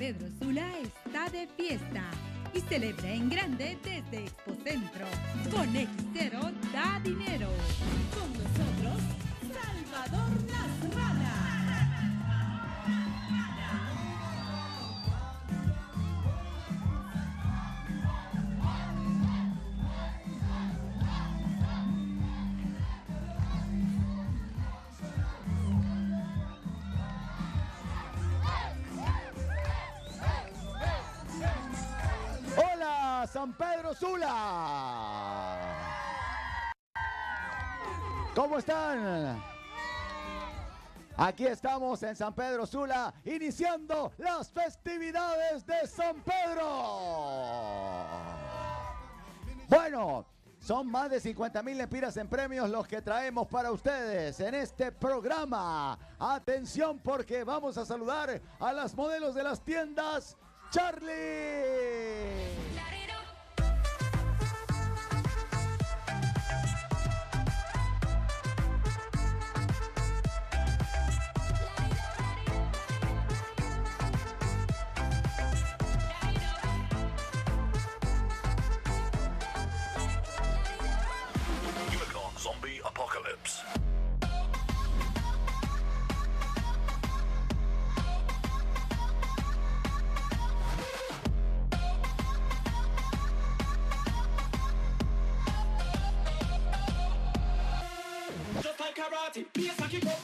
Pedro Sula está de fiesta y celebra en grande desde Expocentro. Con X0 da dinero. Con nosotros, Salvador Nasralla. San Pedro Sula. ¿Cómo están? Aquí estamos en San Pedro Sula, iniciando las festividades de San Pedro. Bueno, son más de 50,000 lempiras en premios los que traemos para ustedes en este programa. Atención, porque vamos a saludar a las modelos de las tiendas Charlie. Zombie Apocalypse. Just like karate, piece like it up.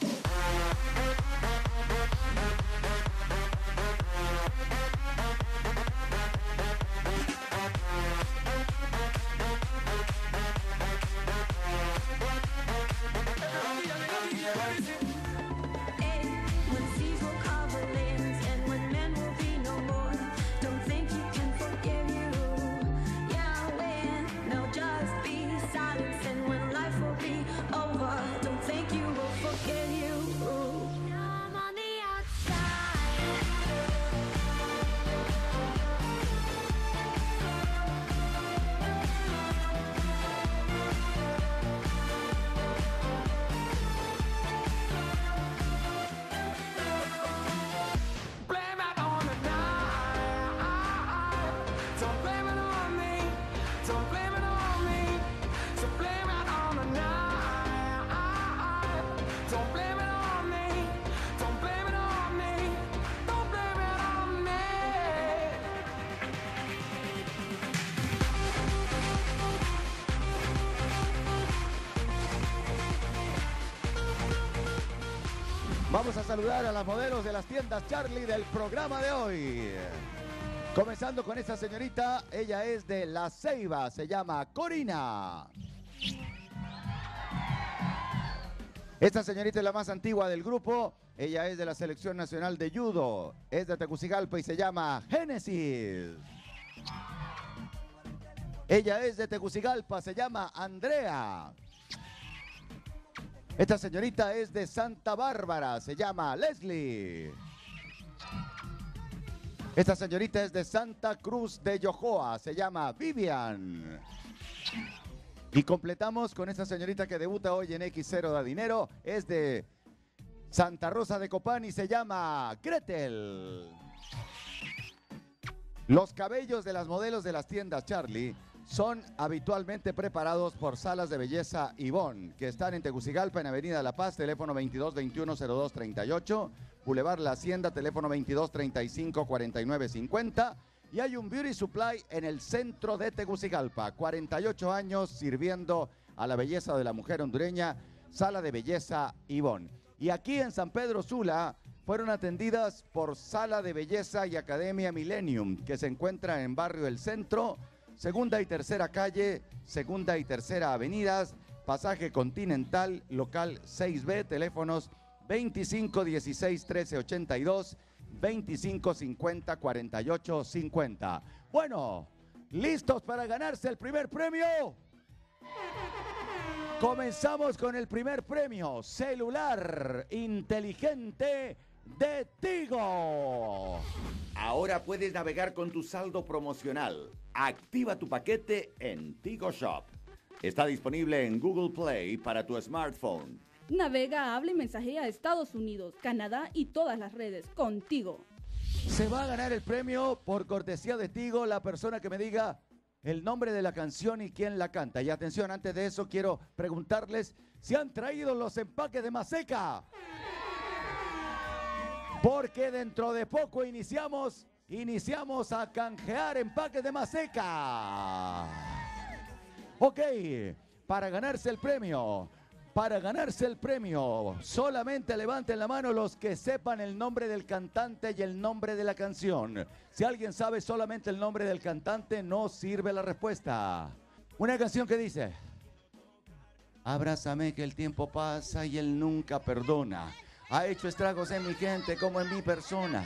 Vamos a saludar a las modelos de las tiendas Charlie del programa de hoy. Comenzando con esta señorita, ella es de La Ceiba, se llama Corina. Esta señorita es la más antigua del grupo, ella es de la Selección Nacional de Judo, es de Tegucigalpa y se llama Génesis. Ella es de Tegucigalpa, se llama Andrea. Esta señorita es de Santa Bárbara, se llama Leslie. Esta señorita es de Santa Cruz de Yojoa, se llama Vivian. Y completamos con esta señorita que debuta hoy en X0 da dinero, es de Santa Rosa de Copán y se llama Gretel. Los cabellos de las modelos de las tiendas Charlie son habitualmente preparados por Salas de Belleza Ivonne, que están en Tegucigalpa, en Avenida La Paz, teléfono 2221-0238, Boulevard La Hacienda, teléfono 2235-4950, y hay un Beauty Supply en el centro de Tegucigalpa, 48 años sirviendo a la belleza de la mujer hondureña, Sala de Belleza Ivonne. Y aquí en San Pedro Sula fueron atendidas por Sala de Belleza y Academia Millennium, que se encuentra en Barrio El Centro, Segunda y Tercera Calle, Segunda y Tercera Avenidas, Pasaje Continental, local 6B, teléfonos 2516-1382, 2550-4850. Bueno, ¿listos para ganarse el primer premio? Comenzamos con el primer premio, celular inteligente de Tigo. Ahora puedes navegar con tu saldo promocional. Activa tu paquete en Tigo Shop. Está disponible en Google Play para tu smartphone. Navega, habla y mensajea a Estados Unidos, Canadá y todas las redes contigo. Se va a ganar el premio por cortesía de Tigo, la persona que me diga el nombre de la canción y quién la canta. Y atención, antes de eso quiero preguntarles si han traído los empaques de Maseca. Porque dentro de poco iniciamos a canjear empaques de Maseca. Ok, para ganarse el premio, solamente levanten la mano los que sepan el nombre del cantante y el nombre de la canción. Si alguien sabe solamente el nombre del cantante, no sirve la respuesta. Una canción que dice: abrázame que el tiempo pasa y él nunca perdona. Ha hecho estragos en mi gente como en mi persona.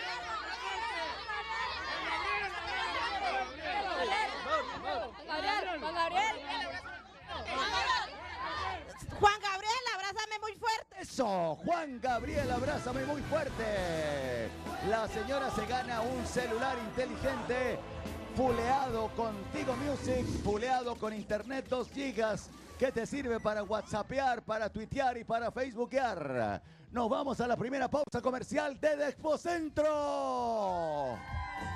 Juan Gabriel, abrázame muy fuerte. Eso, Juan Gabriel, abrázame muy fuerte. La señora se gana un celular inteligente, fuleado con Tigo Music, fuleado con internet 2 gigas, que te sirve para whatsappear, para tuitear y para facebookear. Nos vamos a la primera pausa comercial de Expocentro.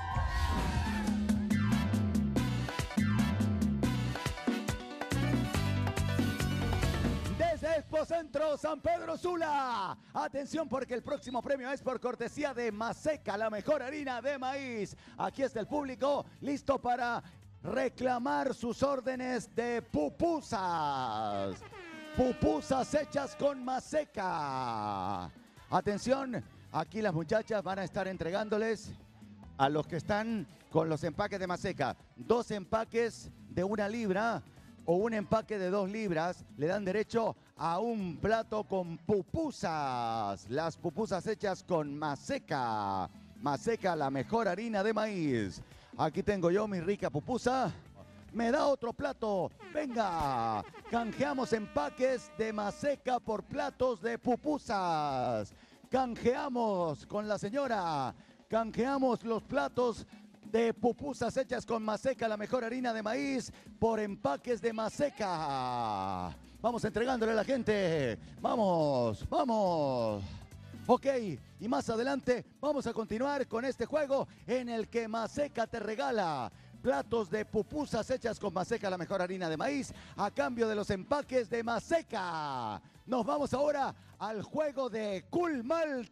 Desde Expocentro San Pedro Sula. Atención porque el próximo premio es por cortesía de Maseca, la mejor harina de maíz. Aquí está el público listo para reclamar sus órdenes de pupusas. Pupusas hechas con Maseca. Atención, aquí las muchachas van a estar entregándoles a los que están con los empaques de Maseca 2 empaques de 1 libra o un empaque de 2 libras. Le dan derecho a un plato con pupusas. Las pupusas hechas con Maseca. Maseca, la mejor harina de maíz. Aquí tengo yo mi rica pupusa. Me da otro plato. Venga, canjeamos empaques de Maseca por platos de pupusas. Canjeamos con la señora. Canjeamos los platos de pupusas hechas con Maseca, la mejor harina de maíz, por empaques de Maseca. Vamos entregándole a la gente. Vamos, vamos. Ok, y más adelante vamos a continuar con este juego en el que Maseca te regala platos de pupusas hechas con Maseca, la mejor harina de maíz, a cambio de los empaques de Maseca. Nos vamos ahora al juego de Cool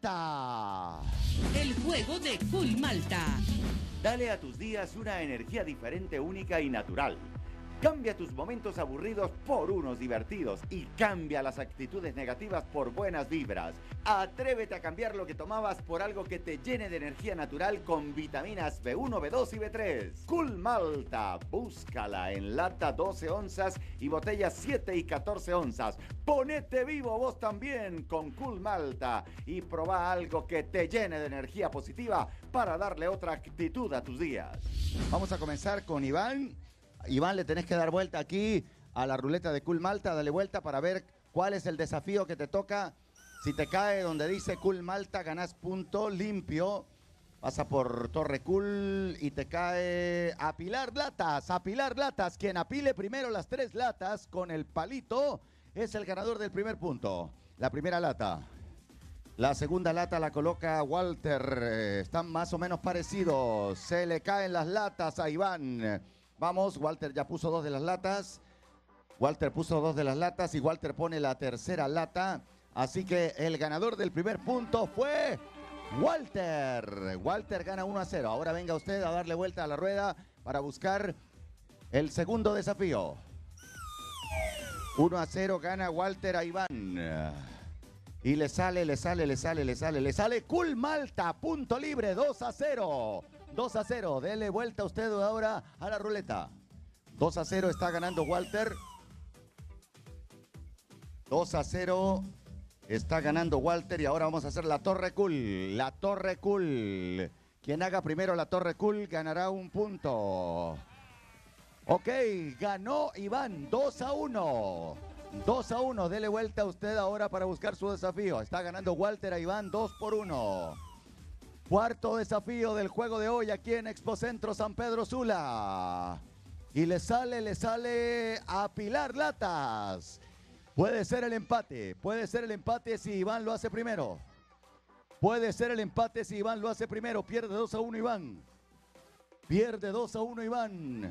Malta. El juego de Cool Malta. Dale a tus días una energía diferente, única y natural. Cambia tus momentos aburridos por unos divertidos y cambia las actitudes negativas por buenas vibras. Atrévete a cambiar lo que tomabas por algo que te llene de energía natural con vitaminas B1, B2 y B3. Cool Malta, búscala en lata 12 onzas y botellas 7 y 14 onzas. Ponete vivo vos también con Cool Malta y probá algo que te llene de energía positiva para darle otra actitud a tus días. Vamos a comenzar con Iván. Iván, le tenés que dar vuelta aquí a la ruleta de Cool Malta. Dale vuelta para ver cuál es el desafío que te toca. Si te cae donde dice Cool Malta, ganás punto limpio. Pasa por Torre Cool y te cae apilar latas. Apilar latas. Quien apile primero las 3 latas con el palito es el ganador del primer punto. La primera lata. La segunda lata la coloca Walter. Están más o menos parecidos. Se le caen las latas a Iván. Vamos, Walter ya puso 2 de las latas. Walter puso 2 de las latas y Walter pone la tercera lata. Así que el ganador del primer punto fue Walter. Walter gana 1-0. Ahora venga usted a darle vuelta a la rueda para buscar el segundo desafío. 1-0 gana Walter a Iván. Y le sale Cool Malta, punto libre, 2-0. 2-0, dele vuelta usted ahora a la ruleta. 2-0 está ganando Walter. 2-0 está ganando Walter y ahora vamos a hacer la Torre Cool. La Torre Cool. Quien haga primero la Torre Cool ganará un punto. Ok, ganó Iván, 2-1. 2-1, dele vuelta a usted ahora para buscar su desafío. Está ganando Walter a Iván 2-1. Cuarto desafío del juego de hoy aquí en Expocentro San Pedro Sula. Y le sale a Pilar Latas. Puede ser el empate si Iván lo hace primero. Puede ser el empate si Iván lo hace primero. Pierde 2-1 Iván. Pierde 2-1 Iván.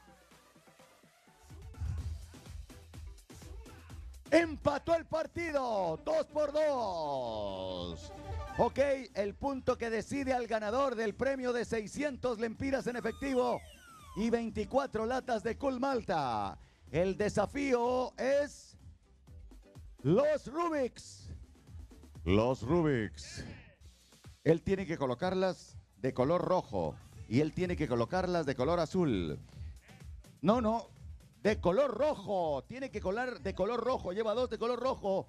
Empató el partido. 2-2. Ok, el punto que decide al ganador del premio de 600 lempiras en efectivo y 24 latas de Cool Malta. El desafío es los Rubiks. Los Rubiks. Él tiene que colocarlas de color rojo y él tiene que colocarlas de color azul. No, de color rojo. Tiene que colar de color rojo. Lleva 2 de color rojo.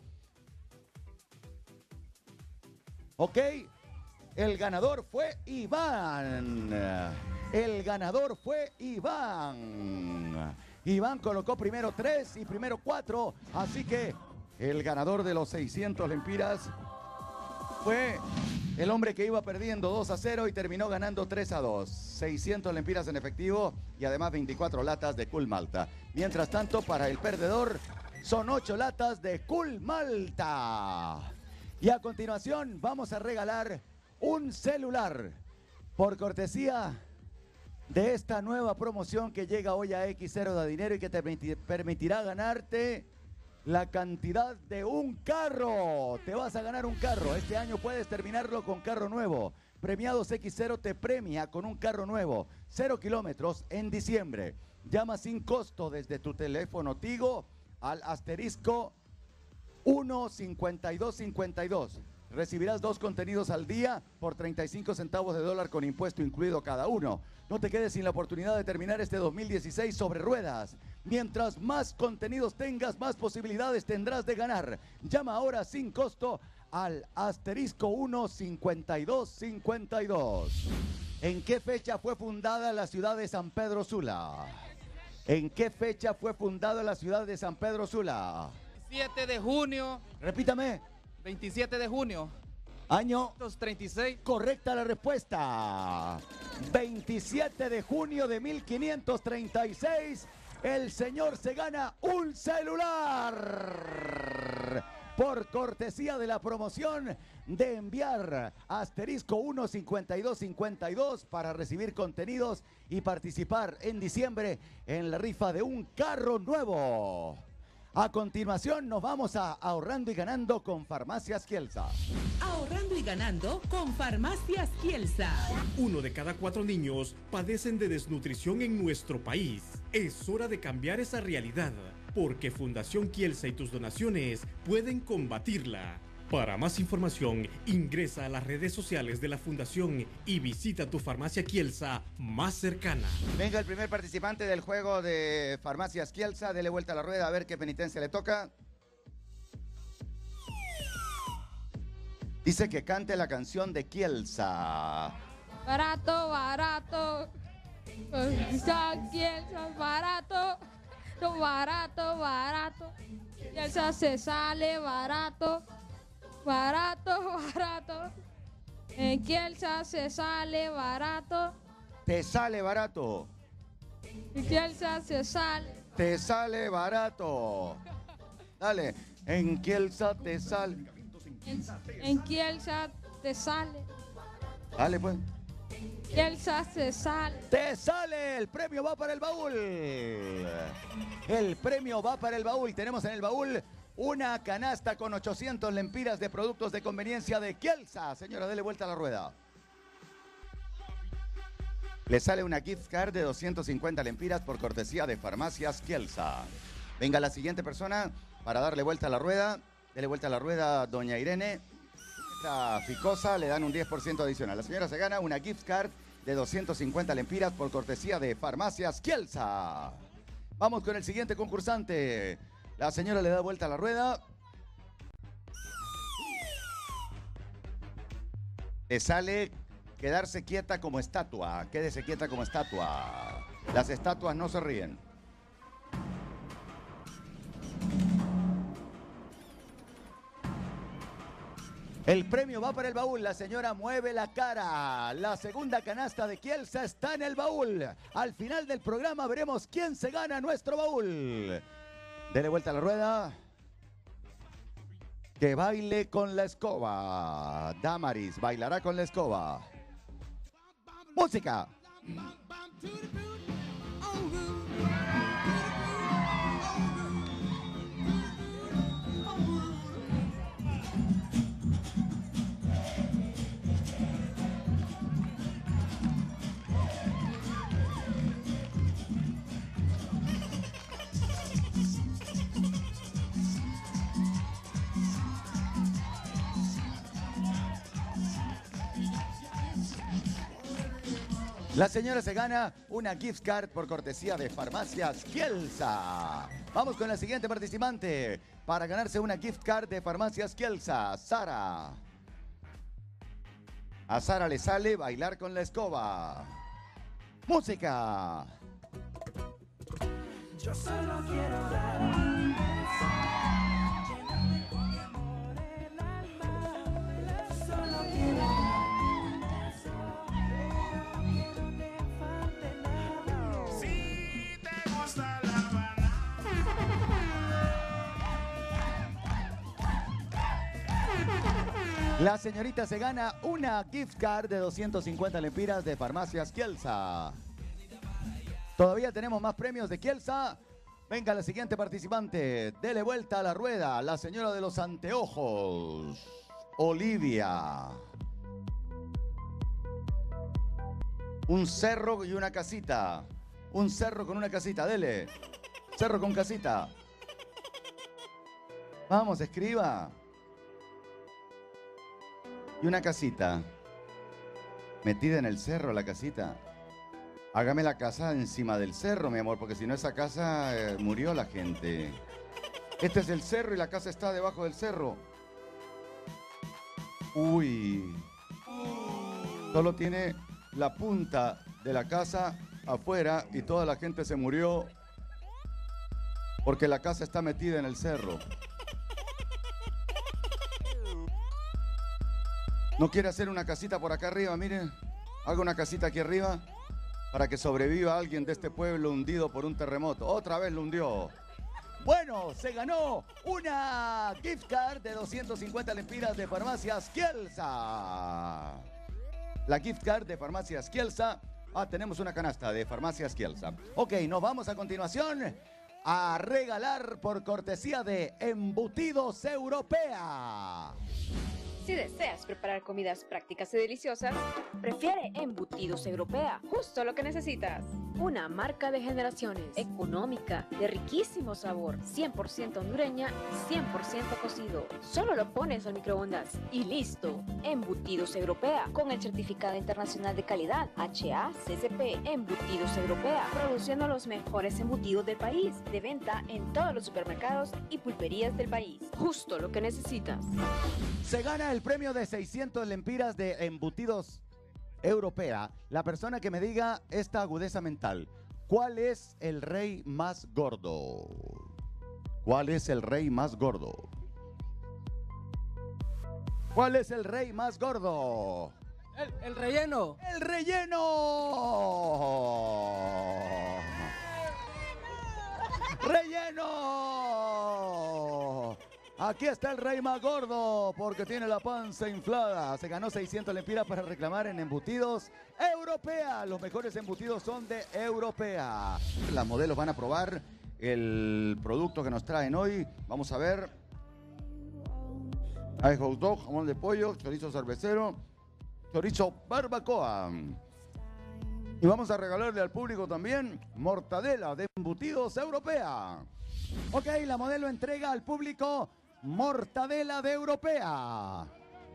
Ok, el ganador fue Iván. El ganador fue Iván. Iván colocó primero 3 y primero 4. Así que el ganador de los 600 lempiras fue el hombre que iba perdiendo 2-0 y terminó ganando 3-2. 600 lempiras en efectivo y además 24 latas de Cool Malta. Mientras tanto, para el perdedor son 8 latas de Cool Malta. Y a continuación vamos a regalar un celular por cortesía de esta nueva promoción que llega hoy a X0 da Dinero y que te permitirá ganarte la cantidad de un carro. Te vas a ganar un carro. Este año puedes terminarlo con carro nuevo. Premiados X0 te premia con un carro nuevo. 0 kilómetros en diciembre. Llama sin costo desde tu teléfono Tigo al asterisco 15252. Recibirás 2 contenidos al día por 35 centavos de dólar con impuesto incluido cada uno. No te quedes sin la oportunidad de terminar este 2016 sobre ruedas. Mientras más contenidos tengas, más posibilidades tendrás de ganar. Llama ahora sin costo al asterisco 15252. ¿En qué fecha fue fundada la ciudad de San Pedro Sula? ¿En qué fecha fue fundada la ciudad de San Pedro Sula? 27 de junio. Repítame. 27 de junio. Año 36. Correcta la respuesta. 27 de junio de 1536. El señor se gana un celular. Por cortesía de la promoción de enviar asterisco 15252 para recibir contenidos y participar en diciembre en la rifa de un carro nuevo. A continuación nos vamos a Ahorrando y Ganando con Farmacias Kielsa. Ahorrando y ganando con Farmacias Kielsa. 1 de cada 4 niños padecen de desnutrición en nuestro país. Es hora de cambiar esa realidad, porque Fundación Kielsa y tus donaciones pueden combatirla. Para más información, ingresa a las redes sociales de la Fundación y visita tu farmacia Kielsa más cercana. Venga el primer participante del juego de Farmacias Kielsa. Dele vuelta a la rueda a ver qué penitencia le toca. Dice que cante la canción de Kielsa. Barato, barato. Kielsa, barato. Barato, barato. Kielsa se sale barato. Barato, barato. En Kielsa se sale barato. Te sale barato. En Kielsa se sale. Te sale barato. Dale. En Kielsa te sale. En Kielsa te sale. Dale pues. Kielsa se sale. Te sale. El premio va para el baúl. El premio va para el baúl. Tenemos en el baúl una canasta con 800 lempiras de productos de conveniencia de Kielsa. Señora, dele vuelta a la rueda. Le sale una gift card de 250 lempiras por cortesía de Farmacias Kielsa. Venga la siguiente persona para darle vuelta a la rueda. Dele vuelta a la rueda, doña Irene. Esta ficosa le dan un 10% adicional. La señora se gana una gift card de 250 lempiras por cortesía de Farmacias Kielsa. Vamos con el siguiente concursante. La señora le da vuelta a la rueda. Le sale quedarse quieta como estatua. Quédese quieta como estatua. Las estatuas no se ríen. El premio va para el baúl. La señora mueve la cara. La segunda canasta de Kielsa está en el baúl. Al final del programa veremos quién se gana nuestro baúl. Dele vuelta a la rueda. Que baile con la escoba. Damaris bailará con la escoba. Música. La señora se gana una gift card por cortesía de Farmacias Kielsa. Vamos con la siguiente participante para ganarse una gift card de Farmacias Kielsa. Sara. A Sara le sale bailar con la escoba. Música. Yo solo quiero dar un beso, llenarme con mi amor el alma. Solo quiero dar un beso, que no te falte nada. Si te gusta la banana. La señorita se gana una gift card de 250 lempiras de Farmacias Kielsa. Todavía tenemos más premios de Kielsa. Venga la siguiente participante. Dele vuelta a la rueda. La señora de los anteojos. Olivia. Un cerro y una casita. Un cerro con una casita. Dele. Cerro con casita. Vamos, escriba. Y una casita. Metida en el cerro la casita. Hágame la casa encima del cerro, mi amor, porque si no esa casa murió la gente. Este es el cerro y la casa está debajo del cerro. Uy. Solo tiene la punta de la casa afuera y toda la gente se murió porque la casa está metida en el cerro. ¿No quiere hacer una casita por acá arriba? Miren, haga una casita aquí arriba para que sobreviva alguien de este pueblo hundido por un terremoto. Otra vez lo hundió. Bueno, se ganó una gift card de 250 lempiras de Farmacias Kielsa. La gift card de Farmacias Kielsa. Tenemos una canasta de Farmacias Kielsa. Ok, nos vamos a continuación a regalar por cortesía de Embutidos Europea. Si deseas preparar comidas prácticas y deliciosas, prefiere Embutidos Europea, justo lo que necesitas. Una marca de generaciones, económica, de riquísimo sabor, 100% hondureña y 100% cocido. Solo lo pones al microondas y listo. Embutidos Europea, con el certificado internacional de calidad HACCP. Embutidos Europea, produciendo los mejores embutidos del país, de venta en todos los supermercados y pulperías del país. Justo lo que necesitas. Se gana el premio de 600 lempiras de Embutidos Europea. La persona que me diga esta agudeza mental. ¿Cuál es el rey más gordo? ¿Cuál es el rey más gordo? ¿Cuál es el rey más gordo? El relleno. ¡El relleno! ¡Relleno! Aquí está el rey más gordo porque tiene la panza inflada. Se ganó 600 lempiras para reclamar en Embutidos Europea. Los mejores embutidos son de Europea. Las modelos van a probar el producto que nos traen hoy. Vamos a ver. Hay hot dog, jamón de pollo, chorizo cervecero, chorizo barbacoa. Y vamos a regalarle al público también mortadela de Embutidos Europea. Ok, la modelo entrega al público mortadela de Europea.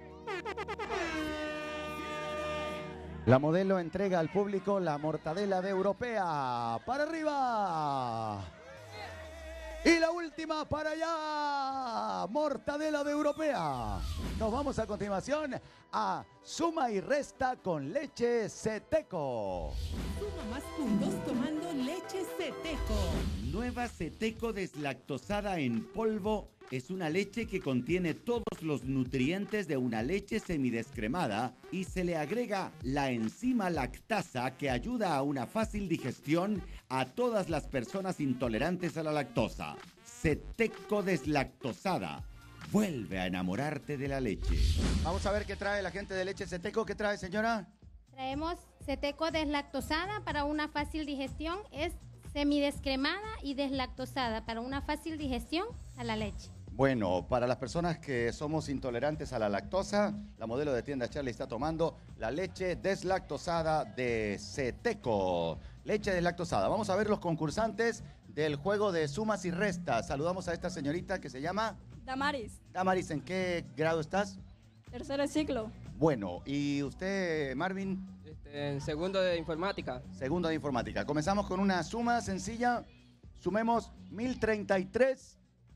La modelo entrega al público la mortadela de Europea. ¡Para arriba! Y la última para allá, mortadela de Europea. Nos vamos a continuación a Suma y Resta con leche Seteco. Suma más puntos tomando leche Seteco. Nueva Seteco deslactosada en polvo es una leche que contiene todos los nutrientes de una leche semidescremada y se le agrega la enzima lactasa que ayuda a una fácil digestión a todas las personas intolerantes a la lactosa. Seteco deslactosada. Vuelve a enamorarte de la leche. Vamos a ver qué trae la gente de Leche Seteco. ¿Qué trae, señora? Traemos Seteco deslactosada para una fácil digestión. Es semidescremada y deslactosada para una fácil digestión a la leche. Bueno, para las personas que somos intolerantes a la lactosa, la modelo de tienda Charlie está tomando la leche deslactosada de Seteco. Leche deslactosada. Vamos a ver los concursantes del juego de sumas y restas. Saludamos a esta señorita que se llama... Damaris, Damaris, ¿en qué grado estás? tercer ciclo. Bueno, ¿y usted, Marvin? En segundo de informática. Segundo de informática. Comenzamos con una suma sencilla. Sumemos 1033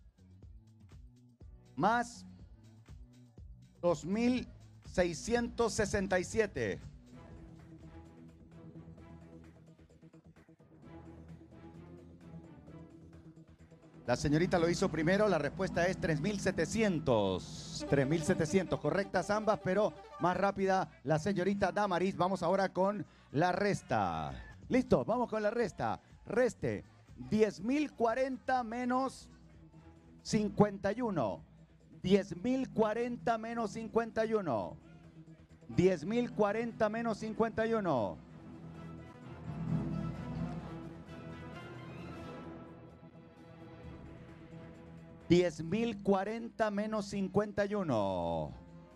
más 2667. La señorita lo hizo primero, la respuesta es 3700. 3700, correctas ambas, pero más rápida la señorita Damaris. Vamos ahora con la resta. Listo, vamos con la resta. Reste 10.040 menos 51. 10.040 menos 51. 10.040 menos 51. 10.040 menos 51.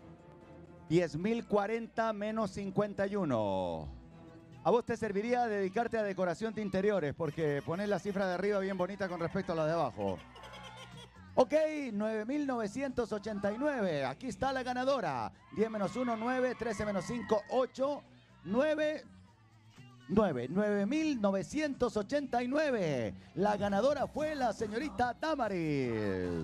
10.040 menos 51. A vos te serviría dedicarte a decoración de interiores porque ponés la cifra de arriba bien bonita con respecto a la de abajo. Ok, 9.989. Aquí está la ganadora. 10 menos 1, 9. 13 menos 5, 8. 9. 9.989. La ganadora fue la señorita Damaris.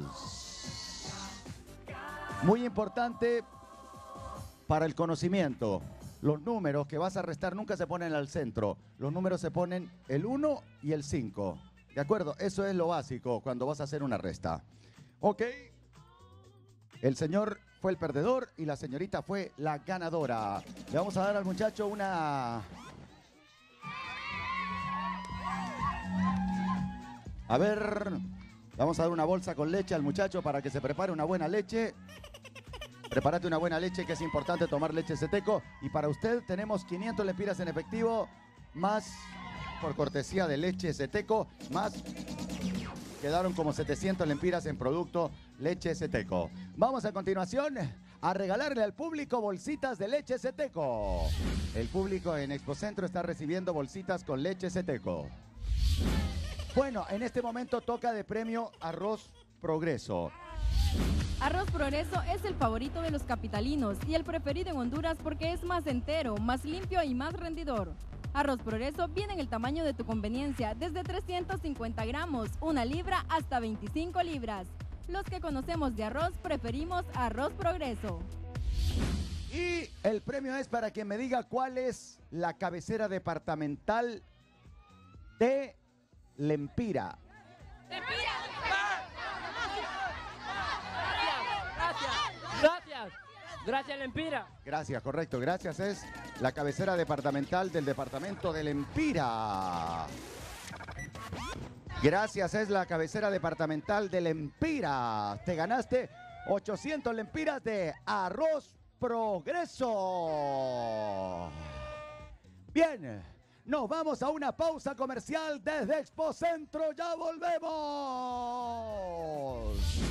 Muy importante para el conocimiento. Los números que vas a restar nunca se ponen al centro. Los números se ponen el 1 y el 5. ¿De acuerdo? Eso es lo básico cuando vas a hacer una resta. Ok. El señor fue el perdedor y la señorita fue la ganadora. Le vamos a dar al muchacho una... A ver, vamos a dar una bolsa con leche al muchacho para que se prepare una buena leche. Prepárate una buena leche, que es importante tomar leche Seteco. Y para usted tenemos 500 lempiras en efectivo, más, por cortesía de leche Seteco, más, quedaron como 700 lempiras en producto leche Seteco. Vamos a continuación a regalarle al público bolsitas de leche Seteco. El público en Expocentro está recibiendo bolsitas con leche Seteco. Bueno, en este momento toca de premio Arroz Progreso. Arroz Progreso es el favorito de los capitalinos y el preferido en Honduras porque es más entero, más limpio y más rendidor. Arroz Progreso viene en el tamaño de tu conveniencia, desde 350 gramos, 1 libra hasta 25 libras. Los que conocemos de arroz preferimos Arroz Progreso. Y el premio es para quien me diga cuál es la cabecera departamental de Lempira. Gracias, Lempira. Gracias, correcto. Gracias es la cabecera departamental del departamento de Lempira. Gracias es la cabecera departamental de Lempira. Te ganaste 800 lempiras de Arroz Progreso. Bien. Nos vamos a una pausa comercial desde Expocentro. ¡Ya volvemos!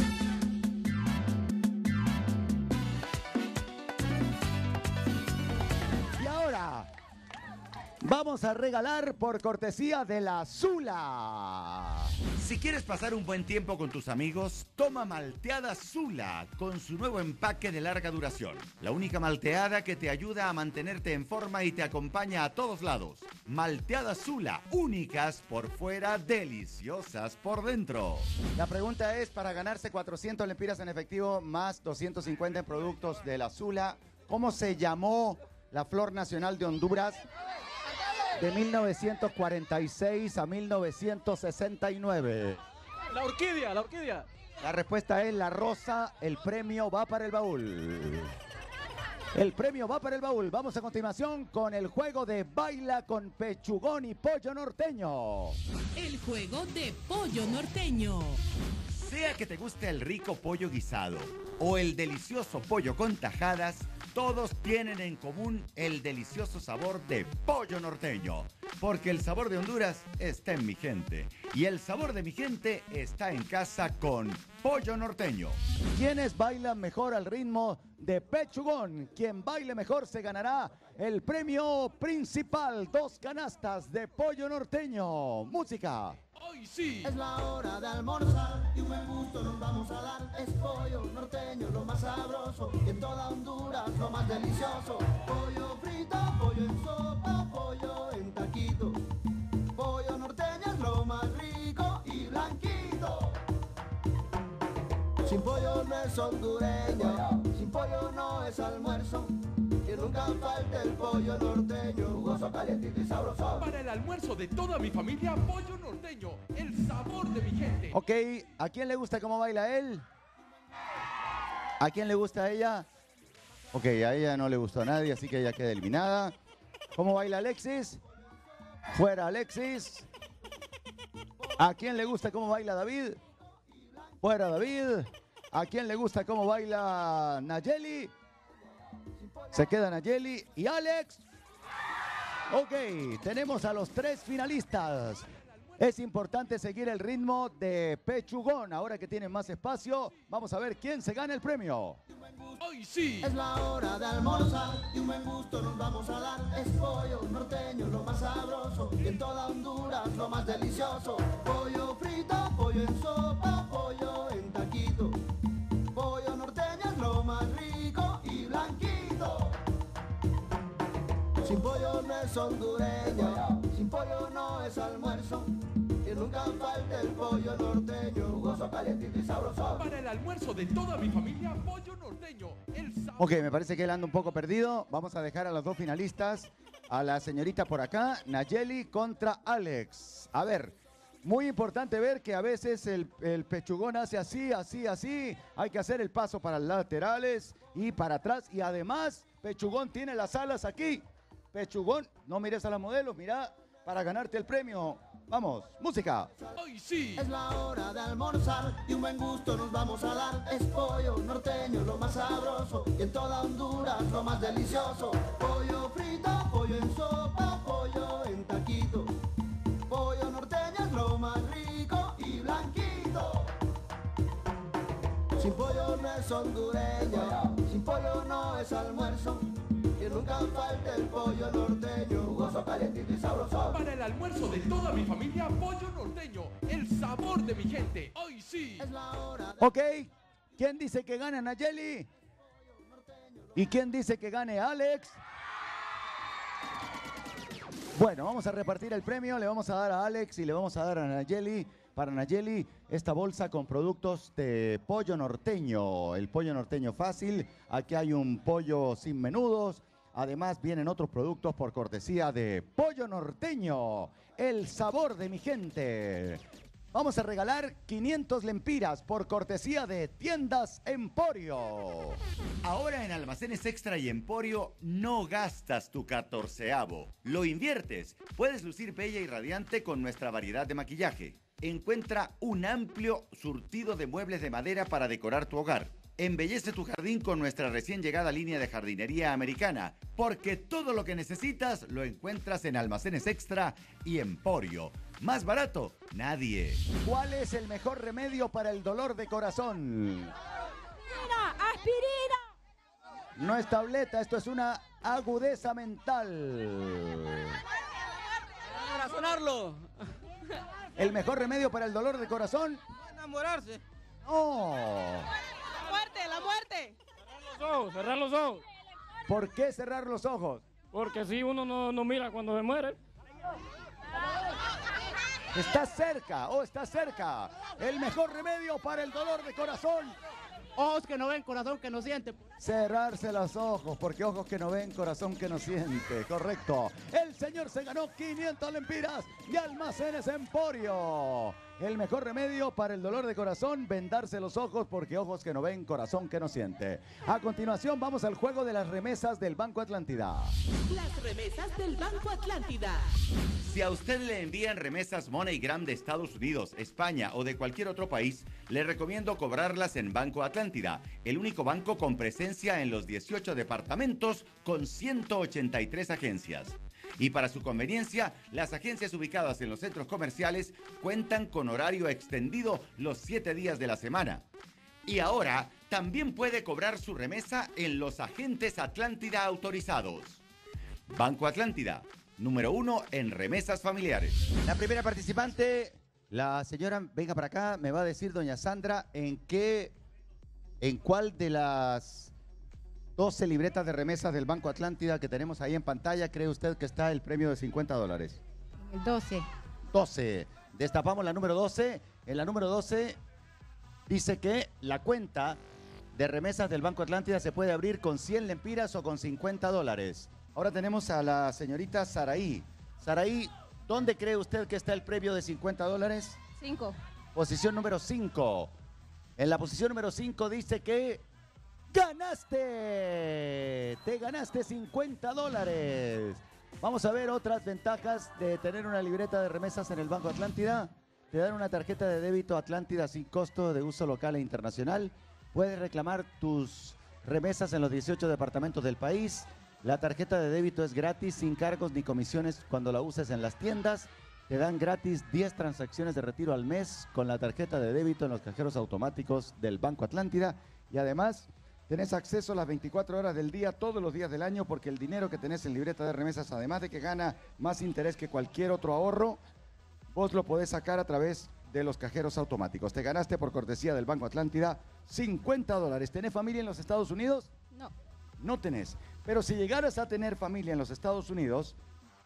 Y ahora vamos a regalar por cortesía de la Zula. Si quieres pasar un buen tiempo con tus amigos, toma malteada Zula con su nuevo empaque de larga duración. La única malteada que te ayuda a mantenerte en forma y te acompaña a todos lados. Malteada Zula, únicas por fuera, deliciosas por dentro. La pregunta es, para ganarse 400 lempiras en efectivo más 250 en productos de la Zula, ¿cómo se llamó la flor nacional de Honduras de 1946 a 1969? La orquídea, la orquídea. La respuesta es la rosa. El premio va para el baúl. El premio va para el baúl. Vamos a continuación con el juego de baila con pechugón y pollo norteño. El juego de pollo norteño. Sea que te guste el rico pollo guisado o el delicioso pollo con tajadas, todos tienen en común el delicioso sabor de pollo norteño. Porque el sabor de Honduras está en mi gente. Y el sabor de mi gente está en casa con pollo norteño. ¿Quiénes bailan mejor al ritmo de Pechugón? Quien baile mejor se ganará el premio principal. 2 canastas de pollo norteño. Música. Hoy sí. Es la hora de almorzar y un buen gusto nos vamos a dar. Es pollo norteño, lo más sabroso. Y en toda Honduras, lo más delicioso. Pollo frito, pollo en sopa, pollo en taquito. Pollo norteño es lo más rico y blanquito. Sin pollo no es hondureño, sin pollo no es almuerzo. Que nunca falte el pollo norteño, jugoso, calientito y sabroso. Para el almuerzo de toda mi familia, pollo norteño, el sabor de mi gente. Ok, ¿a quién le gusta cómo baila él? ¿A quién le gusta a ella? Ok, a ella no le gustó a nadie, así que ella queda eliminada. ¿Cómo baila Alexis? Fuera Alexis. ¿A quién le gusta cómo baila David? Fuera David. ¿A quién le gusta cómo baila Nayeli? Se queda Nayeli y Alex. Ok, tenemos a los 3 finalistas. Es importante seguir el ritmo de Pechugón. Ahora que tienen más espacio, vamos a ver quién se gana el premio. Hoy sí. Es la hora de almorzar y un buen gusto nos vamos a dar. Es pollo norteño, lo más sabroso. Y en toda Honduras, lo más delicioso. Pollo frito, pollo en sopa, pollo en taquito. Pollo norteño es lo más rico y blanquito. Sin pollo no es hondureño, sin pollo no es almuerzo. Que nunca falte el pollo norteño, jugoso, calientito y sabroso. Para el almuerzo de toda mi familia, pollo norteño, el sabor. Ok, me parece que él anda un poco perdido. Vamos a dejar a los 2 finalistas. A la señorita por acá, Nayeli contra Alex. A ver, muy importante ver que a veces el Pechugón hace así, así, así. Hay que hacer el paso para los laterales y para atrás. Y además, Pechugón tiene las alas aquí. Pechugón, no mires a las modelos, mira para ganarte el premio. Vamos, música. Hoy sí. Es la hora de almorzar y un buen gusto nos vamos a dar. Es pollo norteño, lo más sabroso. Y en toda Honduras, lo más delicioso. Pollo frito, pollo en sopa, pollo en taquito. Pollo norteño es lo más rico y blanquito. Sin pollo no es hondureño, sin pollo no es almuerzo. Que nunca falte el pollo norteño, jugoso, calientito y sabroso. Para el almuerzo de toda mi familia, pollo norteño, el sabor de mi gente. Hoy sí. Es la hora. Ok, ¿quién dice que gana Nayeli? ¿Y quién dice que gane Alex? Bueno, vamos a repartir el premio, le vamos a dar a Alex y le vamos a dar a Nayeli. Para Nayeli, esta bolsa con productos de pollo norteño, el pollo norteño fácil. Aquí hay un pollo sin menudos. Además, vienen otros productos por cortesía de Pollo Norteño, el sabor de mi gente. Vamos a regalar 500 lempiras por cortesía de Tiendas Emporio. Ahora en Almacenes Extra y Emporio no gastas tu 14avo, lo inviertes. Puedes lucir bella y radiante con nuestra variedad de maquillaje. Encuentra un amplio surtido de muebles de madera para decorar tu hogar. Embellece tu jardín con nuestra recién llegada línea de jardinería americana, porque todo lo que necesitas lo encuentras en Almacenes Extra y Emporio. Más barato, nadie. ¿Cuál es el mejor remedio para el dolor de corazón? ¡Aspirina! No es tableta, esto es una agudeza mental. Para sonarlo. ¿El mejor remedio para el dolor de corazón? Enamorarse. No. La muerte. Cerrar los ojos. ¿Por qué cerrar los ojos? Porque si uno no mira cuando se muere. Está cerca, está cerca. El mejor remedio para el dolor de corazón. Ojos que no ven, corazón que no siente. Cerrarse los ojos, porque ojos que no ven, corazón que no siente. Correcto. El señor se ganó 500 lempiras de Almacenes Emporio. el mejor remedio para el dolor de corazón, vendarse los ojos, porque ojos que no ven, corazón que no siente. A continuación vamos al juego de las remesas del Banco Atlántida. Las remesas del Banco Atlántida. Si a usted le envían remesas MoneyGram de Estados Unidos, España o de cualquier otro país, le recomiendo cobrarlas en Banco Atlántida, el único banco con presencia en los 18 departamentos con 183 agencias. Y para su conveniencia, las agencias ubicadas en los centros comerciales cuentan con horario extendido los 7 días de la semana. Y ahora también puede cobrar su remesa en los agentes Atlántida autorizados. Banco Atlántida, número 1 en remesas familiares. La primera participante, la señora, venga para acá, me va a decir doña Sandra en cuál de las 12 libretas de remesas del Banco Atlántida que tenemos ahí en pantalla cree usted que está el premio de $50. El 12. 12. Destapamos la número 12. En la número 12 dice que la cuenta de remesas del Banco Atlántida se puede abrir con 100 lempiras o con $50. Ahora tenemos a la señorita Saraí. Saraí, ¿dónde cree usted que está el premio de $50? 5. Posición número 5. En la posición número 5 dice que ¡ganaste! ¡Te ganaste $50! Vamos a ver otras ventajas de tener una libreta de remesas en el Banco Atlántida. Te dan una tarjeta de débito Atlántida sin costo de uso local e internacional. Puedes reclamar tus remesas en los 18 departamentos del país. La tarjeta de débito es gratis, sin cargos ni comisiones cuando la uses en las tiendas. Te dan gratis 10 transacciones de retiro al mes con la tarjeta de débito en los cajeros automáticos del Banco Atlántida. Y además, tenés acceso a las 24 horas del día, todos los días del año, porque el dinero que tenés en libreta de remesas, además de que gana más interés que cualquier otro ahorro, vos lo podés sacar a través de los cajeros automáticos. Te ganaste por cortesía del Banco Atlántida $50. ¿Tenés familia en los Estados Unidos? No. No tenés. Pero si llegaras a tener familia en los Estados Unidos,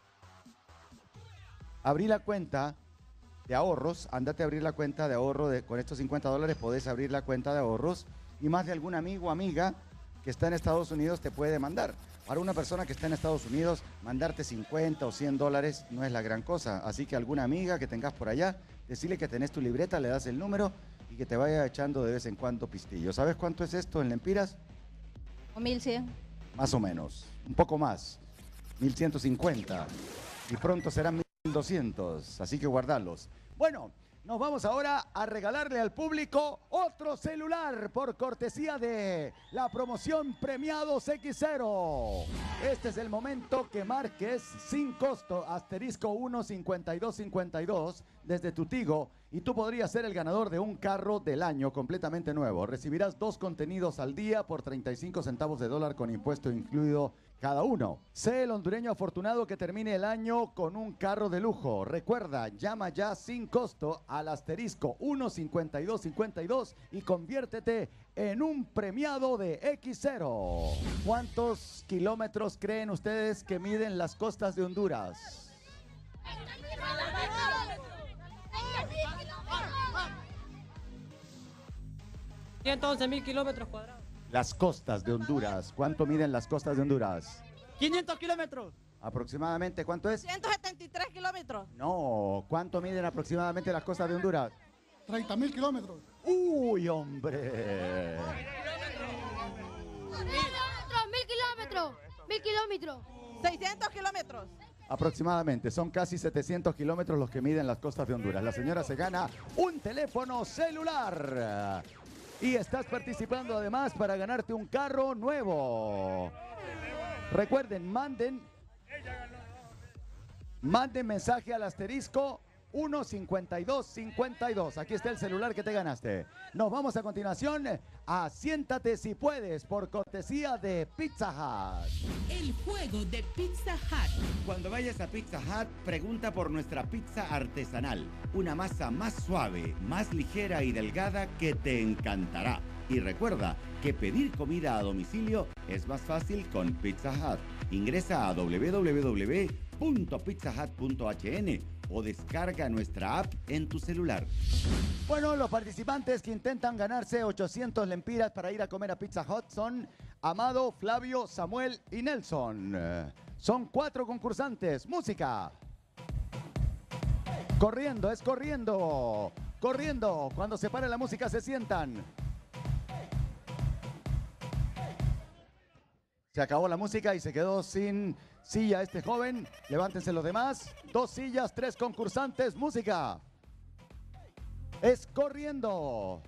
abrí la cuenta de ahorros, andate a abrir la cuenta de ahorro, con estos $50 podés abrir la cuenta de ahorros y más de algún amigo o amiga que está en Estados Unidos te puede mandar. Para una persona que está en Estados Unidos, mandarte $50 o $100 no es la gran cosa. Así que alguna amiga que tengas por allá, decirle que tenés tu libreta, le das el número y que te vaya echando de vez en cuando pistillo. ¿Sabes cuánto es esto en lempiras? O 1100. Más o menos, un poco más, 1150 y pronto serán 1200, así que guardarlos. Bueno, nos vamos ahora a regalarle al público otro celular por cortesía de la promoción Premiados X0. Este es el momento que marques sin costo *15252 desde tu Tigo y tú podrías ser el ganador de un carro del año completamente nuevo. Recibirás 2 contenidos al día por 35 centavos de dólar con impuesto incluido cada uno. Sé el hondureño afortunado que termine el año con un carro de lujo. Recuerda, llama ya sin costo al *15252 y conviértete en un premiado de X0. ¿Cuántos kilómetros creen ustedes que miden las costas de Honduras? 111.000 kilómetros cuadrados. Las costas de Honduras. ¿Cuánto miden las costas de Honduras? 500 kilómetros. Aproximadamente, ¿cuánto es? 173 kilómetros. No, ¿cuánto miden aproximadamente las costas de Honduras? 30.000 kilómetros. ¡Uy, hombre! 1000 kilómetros. 600 kilómetros. Aproximadamente, son casi 700 kilómetros los que miden las costas de Honduras. La señora se gana un teléfono celular. Y estás participando además para ganarte un carro nuevo. Recuerden, manden mensaje al asterisco 15252. Aquí está el celular que te ganaste. Nos vamos a continuación a Siéntate si puedes por cortesía de Pizza Hut. El juego de Pizza Hut. Cuando vayas a Pizza Hut, pregunta por nuestra pizza artesanal. Una masa más suave, más ligera y delgada que te encantará. Y recuerda que pedir comida a domicilio es más fácil con Pizza Hut. Ingresa a www.pizzahut.hn o descarga nuestra app en tu celular. Bueno, los participantes que intentan ganarse 800 lempiras para ir a comer a Pizza Hut son Amado, Flavio, Samuel y Nelson. Son 4 concursantes. Música. Corriendo, es corriendo. corriendo. Cuando se pare la música se sientan. Se acabó la música y se quedó sin silla este joven. Levántense los demás. 2 sillas, 3 concursantes. Música. Es corriendo.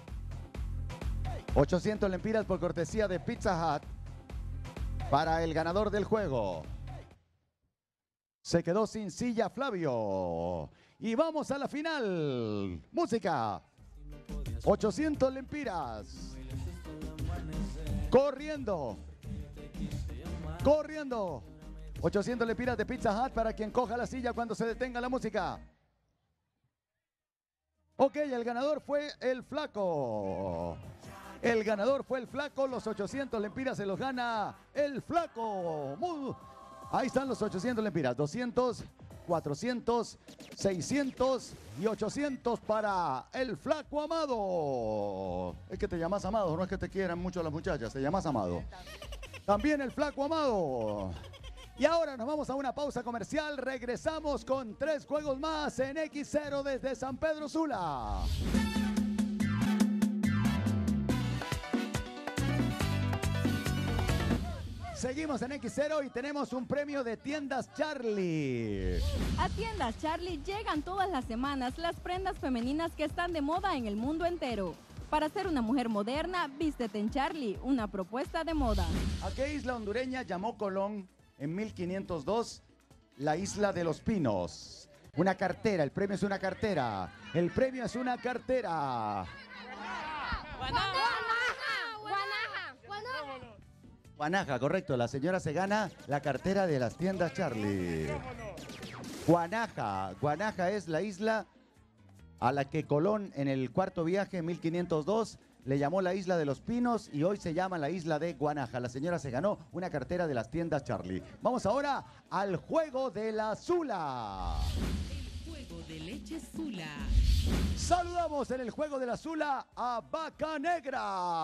800 lempiras por cortesía de Pizza Hut para el ganador del juego. Se quedó sin silla Flavio. Y vamos a la final. Música. 800 lempiras. Corriendo. Corriendo. 800 lempiras de Pizza Hut para quien coja la silla cuando se detenga la música. Ok, el ganador fue el Flaco. El ganador fue el Flaco. Los 800 lempiras se los gana el Flaco. Ahí están los 800 lempiras. 200, 400, 600 y 800 para el Flaco Amado. Es que te llamas Amado, no es que te quieran mucho las muchachas, te llamas Amado. También el Flaco Amado. Y ahora nos vamos a una pausa comercial. Regresamos con 3 juegos más en X0 desde San Pedro Sula. Seguimos en X0 y tenemos un premio de Tiendas Charlie. A Tiendas Charlie llegan todas las semanas las prendas femeninas que están de moda en el mundo entero. Para ser una mujer moderna, vístete en Charlie, una propuesta de moda. ¿A qué isla hondureña llamó Colón en 1502 la Isla de los Pinos? Una cartera, el premio es una cartera. El premio es una cartera. Guanaja, correcto. La señora se gana la cartera de las Tiendas Charlie. Guanaja. Guanaja es la isla a la que Colón en el cuarto viaje en 1502 le llamó la Isla de los Pinos y hoy se llama la Isla de Guanaja. La señora se ganó una cartera de las Tiendas Charlie. Vamos ahora al juego de la Zula. El juego de leche Zula. Saludamos en el juego de la Zula a Vaca Negra.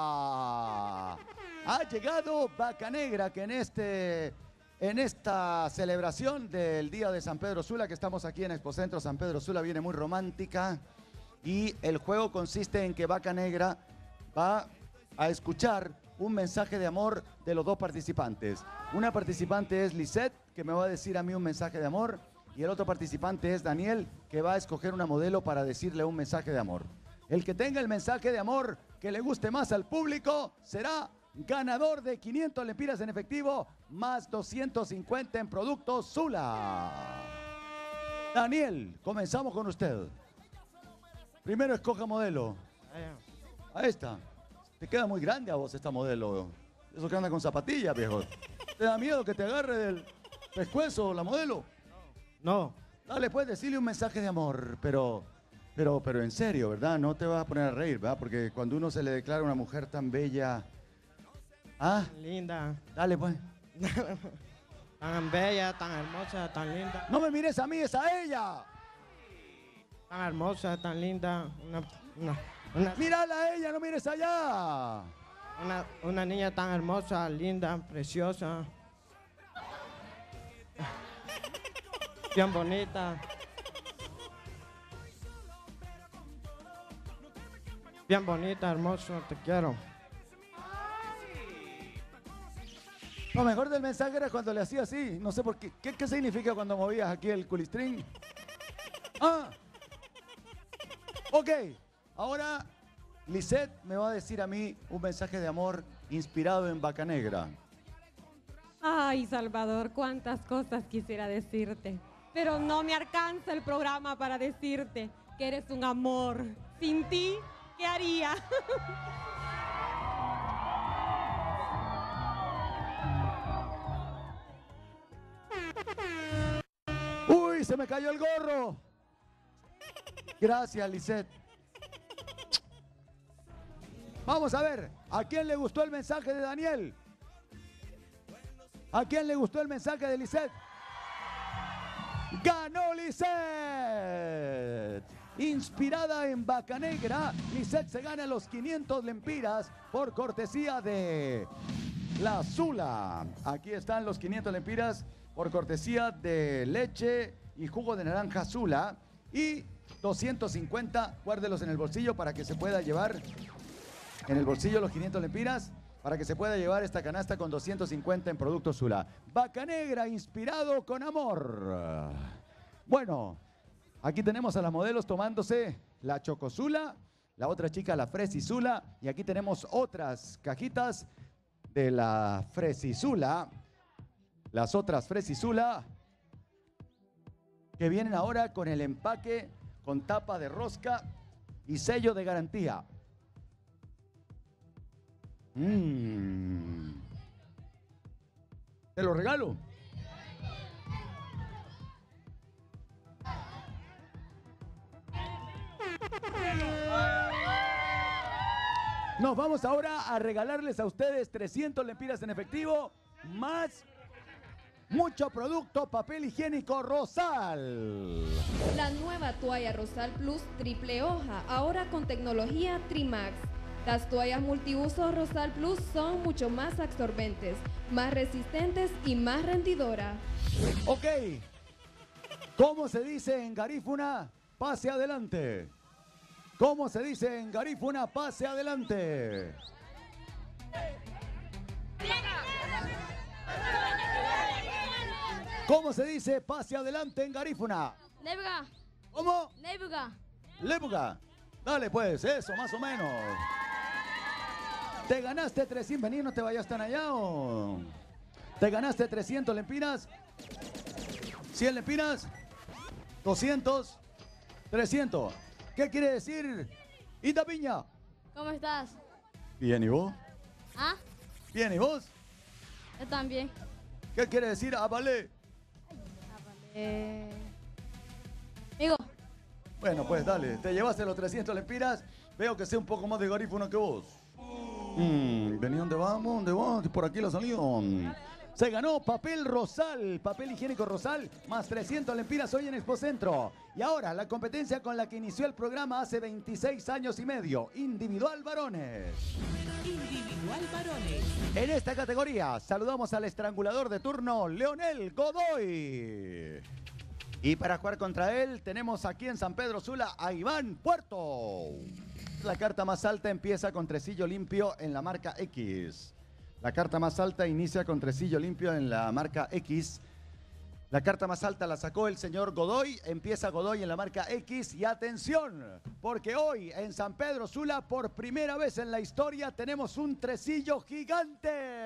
Ha llegado Vaca Negra, que en esta celebración del Día de San Pedro Sula, que estamos aquí en Expocentro San Pedro Sula, viene muy romántica. Y el juego consiste en que Vaca Negra va a escuchar un mensaje de amor de los 2 participantes. Una participante es Lisette, que me va a decir a mí un mensaje de amor. Y el otro participante es Daniel, que va a escoger una modelo para decirle un mensaje de amor. El que tenga el mensaje de amor que le guste más al público será ganador de 500 lempiras en efectivo más 250 en productos Zula. Daniel, comenzamos con usted. Primero escoja modelo. Ahí está. Te queda muy grande a vos esta modelo. Eso que anda con zapatillas, viejo. ¿Te da miedo que te agarre del pescuezo la modelo? No. Dale, puedes decirle un mensaje de amor, pero en serio, ¿verdad? No te vas a poner a reír, ¿verdad? Porque cuando uno se le declara a una mujer tan bella... ¿Ah? Linda. Dale, pues. Tan bella, tan hermosa, tan linda. No me mires a mí, es a ella. Tan hermosa, tan linda. Mírala a ella, no mires allá. Una niña tan hermosa, linda, preciosa. Bien bonita. Bien bonita, hermoso, te quiero. Lo mejor del mensaje era cuando le hacía así. No sé por qué. ¿Qué significa cuando movías aquí el culistrín? Ah. Ok. Ahora Lisette me va a decir a mí un mensaje de amor inspirado en Vaca Negra. Ay, Salvador, cuántas cosas quisiera decirte. Pero no me alcanza el programa para decirte que eres un amor. Sin ti, ¿qué haría? ¡Uy, se me cayó el gorro! Gracias, Lisette. Vamos a ver, ¿a quién le gustó el mensaje de Daniel? ¿A quién le gustó el mensaje de Lisette? ¡Ganó Lisette! Inspirada en Vaca Negra, Lisette se gana los 500 lempiras por cortesía de la Zula. Aquí están los 500 lempiras por cortesía de leche y jugo de naranja Zula. Y 250, guárdelos en el bolsillo para que se pueda llevar en el bolsillo los 500 lempiras, para que se pueda llevar esta canasta con 250 en Productos Sula. Vaca Negra, inspirado con amor. Bueno, aquí tenemos a las modelos tomándose la Chocosula, la otra chica la Fresisula, y aquí tenemos otras cajitas de la Fresisula, las otras Fresisula, que vienen ahora con el empaque, con tapa de rosca y sello de garantía. Te lo regalo. Nos vamos ahora a regalarles a ustedes 300 lempiras en efectivo, más mucho producto, papel higiénico Rosal. La nueva toalla Rosal Plus triple hoja, ahora con tecnología Trimax. Las toallas multiuso Rosal Plus son mucho más absorbentes, más resistentes y más rendidoras. Ok. ¿Cómo se dice en garífuna? Pase adelante. ¿Cómo se dice en garífuna? Pase adelante. ¿Cómo se dice pase adelante en garífuna? Nebuga. ¿Cómo? Nebuga. Lebuga. Dale pues, eso, más o menos. ¿Te ganaste 300? Vení, no te vayas tan allá. ¿O? ¿Te ganaste 300 lempiras? ¿100 lempiras? ¿200? ¿300? ¿Qué quiere decir? Ita Piña. ¿Cómo estás? Bien, ¿y vos? ¿Ah? Bien, ¿y vos? Yo también. ¿Qué quiere decir avalé? Amigo. Bueno, pues dale, te llevaste los 300 lempiras. Veo que sé un poco más de garífuna que vos. ¿Vení dónde vamos? ¿Dónde vamos? Por aquí la salió. Se ganó papel Rosal, papel higiénico Rosal, más 300 lempiras hoy en Expocentro. Y ahora la competencia con la que inició el programa hace 26 años y medio, individual varones. Individual varones. En esta categoría saludamos al estrangulador de turno, Leonel Godoy. Y para jugar contra él tenemos aquí en San Pedro Sula a Iván Puerto. La carta más alta empieza con tresillo limpio en la marca X. La carta más alta inicia con tresillo limpio en la marca X. La carta más alta la sacó el señor Godoy. Empieza Godoy en la marca X. Y atención, porque hoy en San Pedro Sula, por primera vez en la historia, tenemos un tresillo gigante.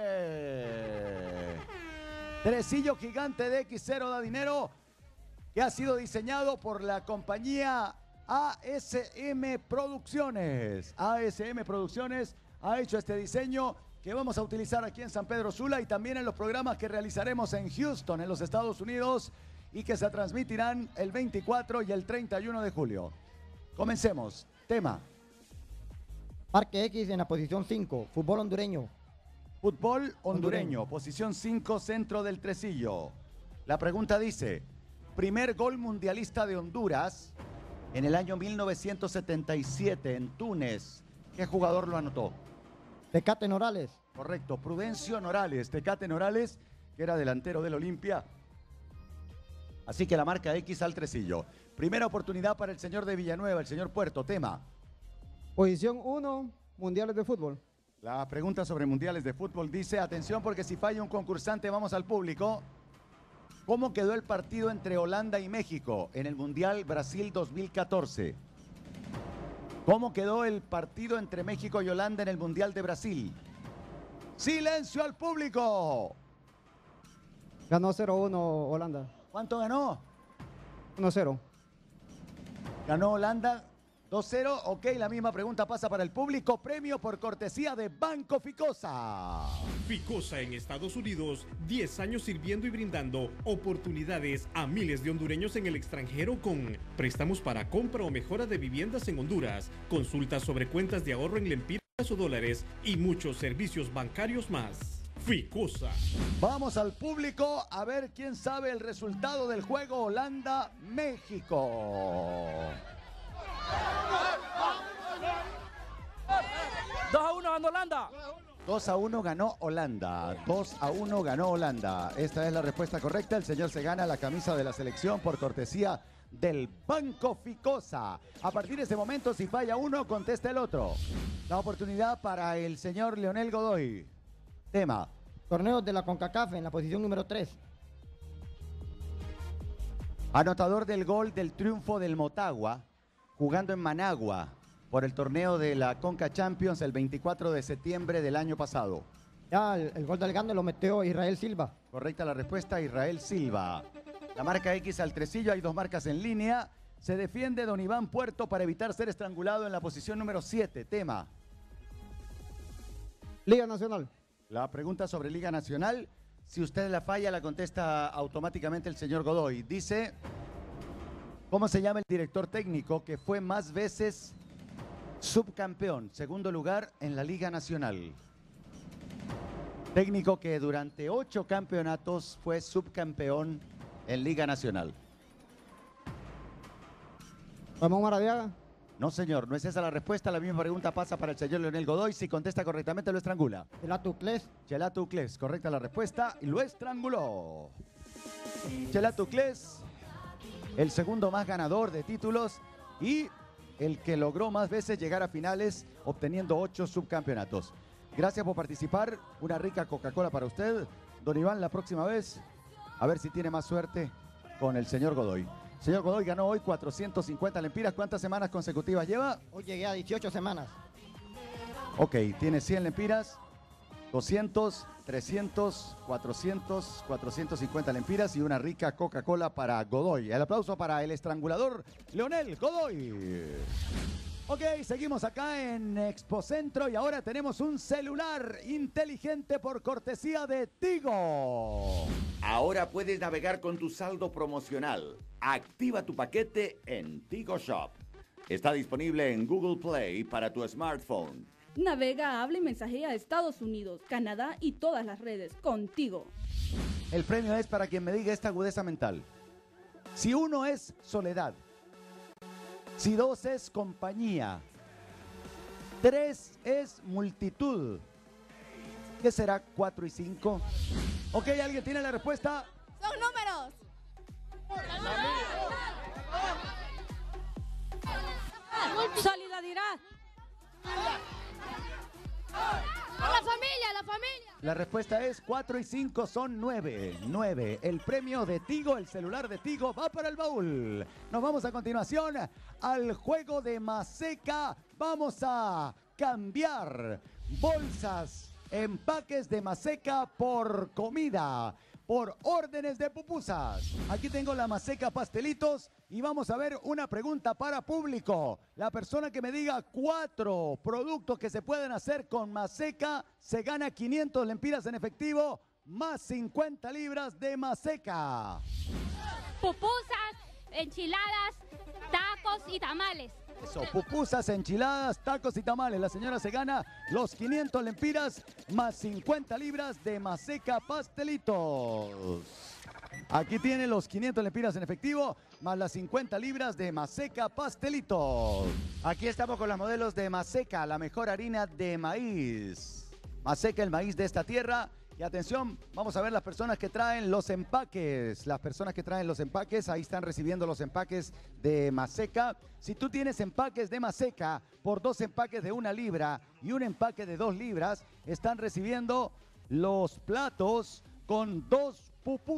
Tresillo gigante de X0 da dinero, que ha sido diseñado por la compañía ASM Producciones. ASM Producciones ha hecho este diseño que vamos a utilizar aquí en San Pedro Sula y también en los programas que realizaremos en Houston, en los Estados Unidos, y que se transmitirán el 24 y el 31 de julio. Comencemos. Tema. Parque X en la posición 5, fútbol hondureño. Fútbol hondureño, posición 5, centro del tresillo. La pregunta dice, primer gol mundialista de Honduras en el año 1977 en Túnez. ¿Qué jugador lo anotó? Tecate Norales. Correcto, Prudencio Norales, Tecate Norales, que era delantero del Olimpia. Así que la marca X al tresillo. Primera oportunidad para el señor de Villanueva, el señor Puerto. Tema. Posición 1, mundiales de fútbol. La pregunta sobre mundiales de fútbol dice, atención porque si falla un concursante vamos al público. ¿Cómo quedó el partido entre Holanda y México en el Mundial Brasil 2014? ¿Cómo quedó el partido entre México y Holanda en el Mundial de Brasil? ¡Silencio al público! Ganó 0-1 Holanda. ¿Cuánto ganó? 1-0. Ganó Holanda 2-0. Ok, la misma pregunta pasa para el público. Premio por cortesía de Banco Ficosa. Ficosa en Estados Unidos, 10 años sirviendo y brindando oportunidades a miles de hondureños en el extranjero con préstamos para compra o mejora de viviendas en Honduras, consultas sobre cuentas de ahorro en lempiras o dólares y muchos servicios bancarios más. Ficosa. Vamos al público a ver quién sabe el resultado del juego Holanda-México. 2-1 ganó Holanda. 2-1 ganó Holanda. 2-1 ganó Holanda. Esta es la respuesta correcta. El señor se gana la camisa de la selección por cortesía del Banco Ficosa. A partir de ese momento, si falla uno, contesta el otro. La oportunidad para el señor Leonel Godoy. Tema. Torneos de la CONCACAF en la posición número 3. Anotador del gol del triunfo del Motagua, jugando en Managua por el torneo de la Conca Champions el 24 de septiembre del año pasado. Ya, el gol del gane lo metió Israel Silva. Correcta la respuesta, Israel Silva. La marca X al tresillo, hay dos marcas en línea. Se defiende don Iván Puerto para evitar ser estrangulado en la posición número 7. Tema. Liga Nacional. La pregunta sobre Liga Nacional, si usted la falla, la contesta automáticamente el señor Godoy. Dice, ¿cómo se llama el director técnico que fue más veces subcampeón, segundo lugar en la Liga Nacional? Técnico que durante 8 campeonatos fue subcampeón en Liga Nacional. Ramón Maradiaga. No, señor, no es esa la respuesta. La misma pregunta pasa para el señor Leonel Godoy. Si contesta correctamente, lo estrangula. Chelato Uclés. Chelato Uclés, correcta la respuesta y lo estranguló. Chelato Uclés, el segundo más ganador de títulos y el que logró más veces llegar a finales, obteniendo 8 subcampeonatos. Gracias por participar. Una rica Coca-Cola para usted. Don Iván, la próxima vez, a ver si tiene más suerte con el señor Godoy. Señor Godoy ganó hoy 450 lempiras. ¿Cuántas semanas consecutivas lleva? Hoy llegué a 18 semanas. Ok, tiene 100 lempiras, 200, 300, 400, 450 lempiras y una rica Coca-Cola para Godoy. El aplauso para el estrangulador Leonel Godoy. Ok, seguimos acá en Expocentro y ahora tenemos un celular inteligente por cortesía de Tigo. Ahora puedes navegar con tu saldo promocional. Activa tu paquete en Tigo Shop. Está disponible en Google Play para tu smartphone. Navega, habla y mensajea a Estados Unidos, Canadá y todas las redes contigo. El premio es para quien me diga esta agudeza mental. Si 1 es soledad, si 2 es compañía, 3 es multitud, ¿qué será 4 y 5? Ok, ¿alguien tiene la respuesta? Son números. Solidaridad. La familia, la familia. La respuesta es 4 y 5 son 9. 9. El premio de Tigo, el celular de Tigo, va para el baúl. Nos vamos a continuación al juego de Maseca. Vamos a cambiar bolsas, empaques de Maseca por comida, por órdenes de pupusas. Aquí tengo la Maseca Pastelitos y vamos a ver una pregunta para público. La persona que me diga 4 productos que se pueden hacer con Maseca se gana 500 lempiras en efectivo más 50 libras de Maseca. Pupusas, enchiladas, tacos y tamales. Eso, pupusas, enchiladas, tacos y tamales. La señora se gana los 500 lempiras más 50 libras de Maseca Pastelitos. Aquí tiene los 500 lempiras en efectivo más las 50 libras de Maseca Pastelitos. Aquí estamos con las modelos de Maseca, la mejor harina de maíz. Maseca, el maíz de esta tierra. Y atención, vamos a ver las personas que traen los empaques. Las personas que traen los empaques, ahí están recibiendo los empaques de Maseca. Si tú tienes empaques de Maseca por 2 empaques de 1 libra y un empaque de 2 libras, están recibiendo los platos con 2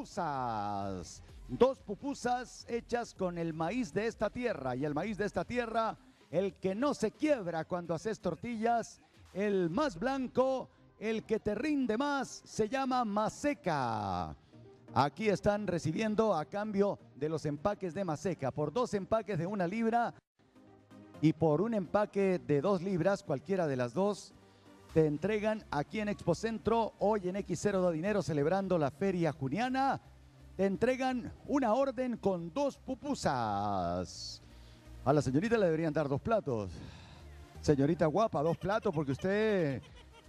pupusas. 2 pupusas hechas con el maíz de esta tierra. Y el maíz de esta tierra, el que no se quiebra cuando haces tortillas, el más blanco, el que te rinde más, se llama Maseca. Aquí están recibiendo a cambio de los empaques de Maseca. Por 2 empaques de 1 libra y por un empaque de 2 libras, cualquiera de las dos, te entregan aquí en Expocentro, hoy en X0 da Dinero, celebrando la Feria Juniana. Te entregan una orden con 2 pupusas. A la señorita le deberían dar 2 platos. Señorita guapa, 2 platos porque usted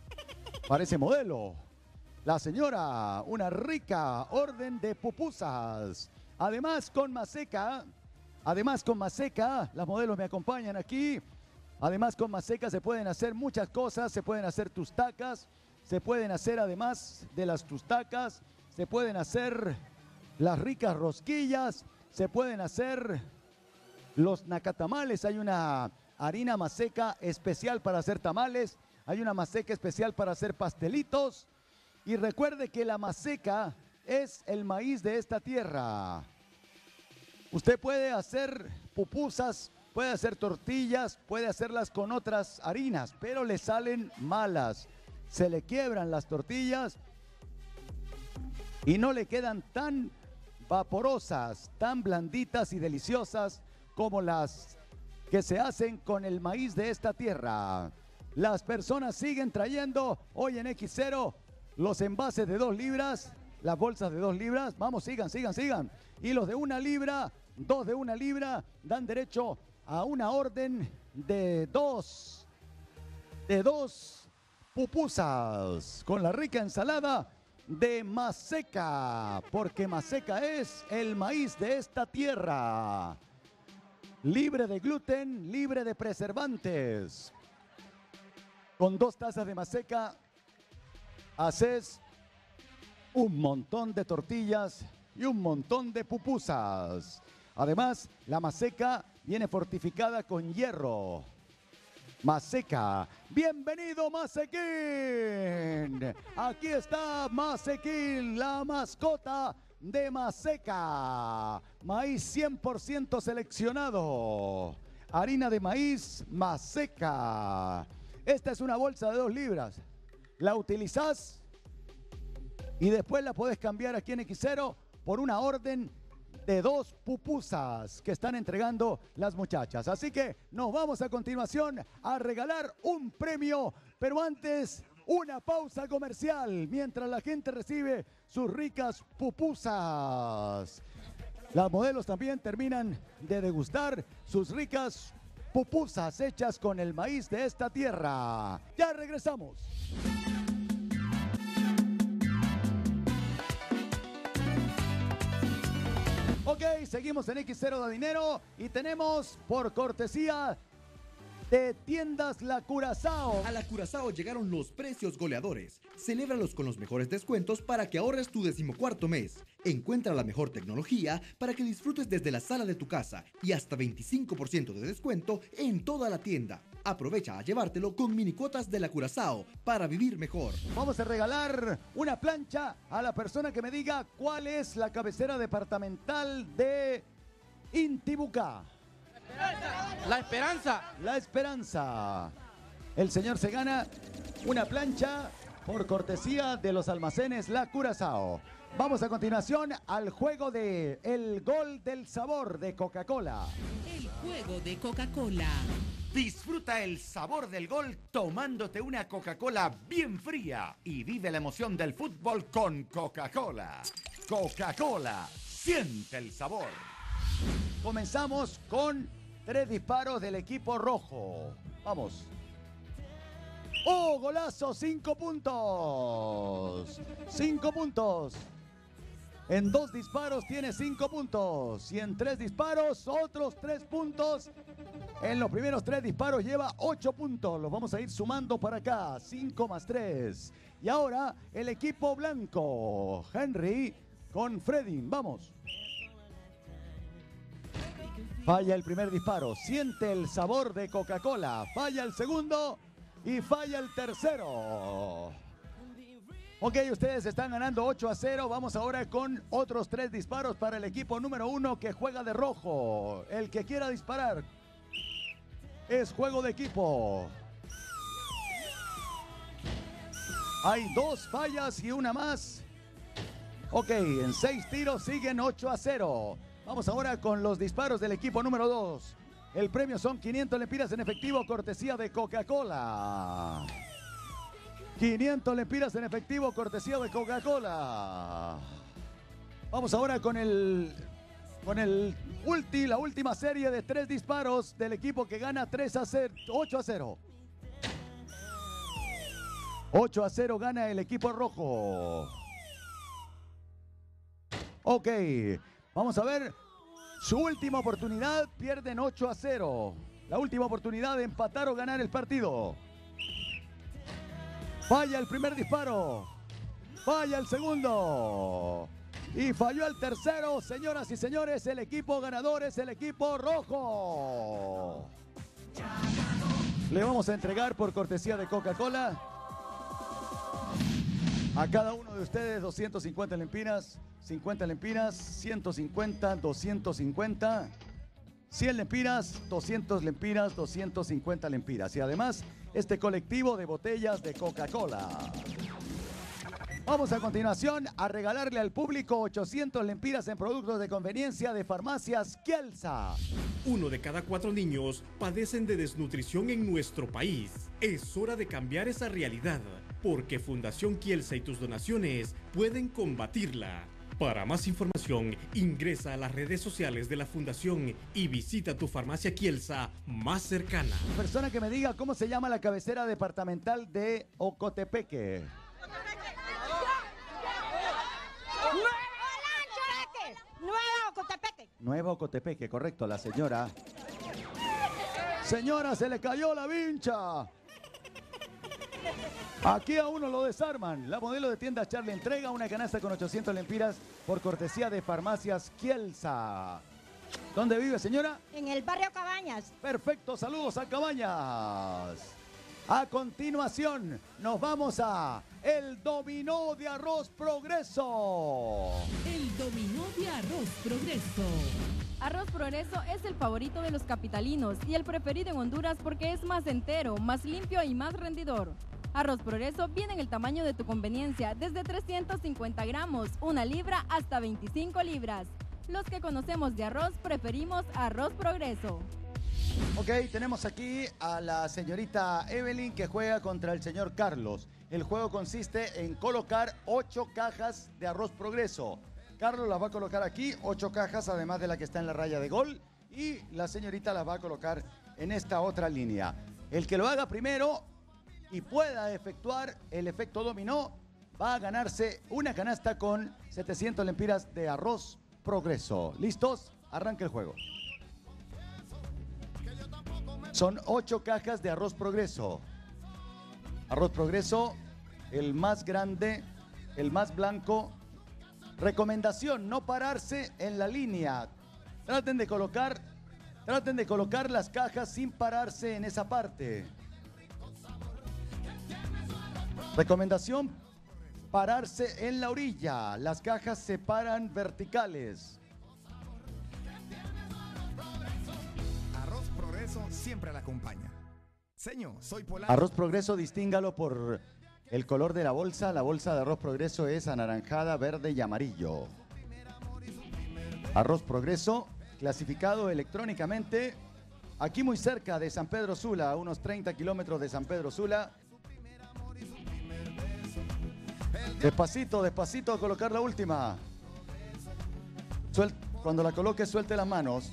parece modelo. La señora, una rica orden de pupusas. Además con Maseca, las modelos me acompañan aquí. Además con Maseca se pueden hacer muchas cosas, se pueden hacer tus tacas, se pueden hacer además de las tustacas, se pueden hacer las ricas rosquillas, se pueden hacer los nacatamales. Hay una harina maseca especial para hacer tamales, hay una maseca especial para hacer pastelitos. Y recuerde que la maseca es el maíz de esta tierra. Usted puede hacer pupusas, puede hacer tortillas, puede hacerlas con otras harinas, pero le salen malas. Se le quiebran las tortillas y no le quedan tan vaporosas, tan blanditas y deliciosas como las que se hacen con el maíz de esta tierra. Las personas siguen trayendo hoy en X0 los envases de 2 libras, las bolsas de 2 libras. Vamos, sigan. Y los de 1 libra, 2 de 1 libra, dan derecho a una orden de dos pupusas con la rica ensalada de maseca, porque maseca es el maíz de esta tierra, libre de gluten, libre de preservantes. Con 2 tazas de maseca haces un montón de tortillas y un montón de pupusas. Además, la maseca viene fortificada con hierro. Maseca. Bienvenido, Masequín. Aquí está Masequín, la mascota de Maseca. Maíz 100% seleccionado. Harina de maíz Maseca. Esta es una bolsa de 2 libras. La utilizás y después la podés cambiar aquí en X0 por una orden de 2 pupusas que están entregando las muchachas. Así que nos vamos a continuación a regalar un premio, pero antes una pausa comercial mientras la gente recibe sus ricas pupusas. Las modelos también terminan de degustar sus ricas pupusas hechas con el maíz de esta tierra. Ya regresamos. Ok, seguimos en X0 da Dinero y tenemos por cortesía de Tiendas La Curazao. A La Curazao llegaron los precios goleadores. Celébralos con los mejores descuentos para que ahorres tu 14º mes. Encuentra la mejor tecnología para que disfrutes desde la sala de tu casa y hasta 25% de descuento en toda la tienda. Aprovecha a llevártelo con minicuotas de La Curazao para vivir mejor. Vamos a regalar una plancha a la persona que me diga cuál es la cabecera departamental de Intibucá. La Esperanza. La Esperanza. El señor se gana una plancha por cortesía de los almacenes La Curazao. Vamos a continuación al juego de El Gol del Sabor de Coca-Cola. El juego de Coca-Cola. Disfruta el sabor del gol tomándote una Coca-Cola bien fría y vive la emoción del fútbol con Coca-Cola. Coca-Cola, siente el sabor. Comenzamos con 3 disparos del equipo rojo. Vamos. ¡Oh, golazo! 5 puntos. 5 puntos. En 2 disparos tiene 5 puntos. Y en 3 disparos, otros 3 puntos. En los primeros 3 disparos lleva 8 puntos. Los vamos a ir sumando para acá. 5 más 3. Y ahora el equipo blanco. Henry con Fredin. Vamos. Falla el primer disparo. Siente el sabor de Coca-Cola. Falla el segundo. Y falla el tercero. Ok, ustedes están ganando 8-0. Vamos ahora con otros 3 disparos para el equipo número 1 que juega de rojo. El que quiera disparar. Es juego de equipo. Hay 2 fallas y una más. Ok, en 6 tiros siguen 8-0. Vamos ahora con los disparos del equipo número 2. El premio son 500 lempiras en efectivo, cortesía de Coca-Cola. 500 lempiras en efectivo, cortesía de Coca-Cola. Vamos ahora con la última serie de 3 disparos del equipo que gana 8-0. 8-0 gana el equipo rojo. Ok, vamos a ver. Su última oportunidad, pierden 8-0. La última oportunidad de empatar o ganar el partido. Falla el primer disparo. Falla el segundo. Y falló el tercero. Señoras y señores, el equipo ganador es el equipo rojo. Le vamos a entregar por cortesía de Coca-Cola a cada uno de ustedes 250 lempiras, 50 lempiras, 150, 250, 100 lempiras, 200 lempiras, 250 lempiras. Y además, este colectivo de botellas de Coca-Cola. Vamos a continuación a regalarle al público 800 lempiras en productos de conveniencia de Farmacias Kielsa. 1 de cada 4 niños padecen de desnutrición en nuestro país. Es hora de cambiar esa realidad, porque Fundación Kielsa y tus donaciones pueden combatirla. Para más información, ingresa a las redes sociales de la Fundación y visita tu farmacia Kielsa más cercana. Persona que me diga cómo se llama la cabecera departamental de Ocotepeque. Nueva Ocotepeque. Nueva Ocotepeque, correcto, la señora. Señora, se le cayó la vincha. Aquí a uno lo desarman. La modelo de tienda Charlie entrega una canasta con 800 lempiras por cortesía de Farmacias Kielsa. ¿Dónde vive, señora? En el barrio Cabañas. Perfecto, saludos a Cabañas. A continuación, nos vamos a el dominó de arroz Progreso. El dominó de arroz Progreso. Arroz Progreso es el favorito de los capitalinos y el preferido en Honduras porque es más entero, más limpio y más rendidor. Arroz Progreso viene en el tamaño de tu conveniencia, desde 350 gramos, 1 libra hasta 25 libras. Los que conocemos de arroz preferimos Arroz Progreso. Ok, tenemos aquí a la señorita Evelyn que juega contra el señor Carlos. El juego consiste en colocar 8 cajas de arroz Progreso. Carlos las va a colocar aquí, 8 cajas, además de la que está en la raya de gol. Y la señorita las va a colocar en esta otra línea. El que lo haga primero y pueda efectuar el efecto dominó, va a ganarse una canasta con 700 lempiras de arroz Progreso. ¿Listos? Arranca el juego. Son 8 cajas de arroz Progreso. Arroz Progreso, el más grande, el más blanco. Recomendación, no pararse en la línea. Traten de colocar las cajas sin pararse en esa parte. Recomendación, pararse en la orilla. Las cajas se paran verticales. Arroz Progreso siempre la acompaña. Señor, soy Polar. Arroz Progreso, distíngalo por el color de la bolsa. La bolsa de Arroz Progreso es anaranjada, verde y amarillo. Arroz Progreso, clasificado electrónicamente, aquí muy cerca de San Pedro Sula, a unos 30 kilómetros de San Pedro Sula. Despacito, despacito a colocar la última. Cuando la coloque, suelte las manos.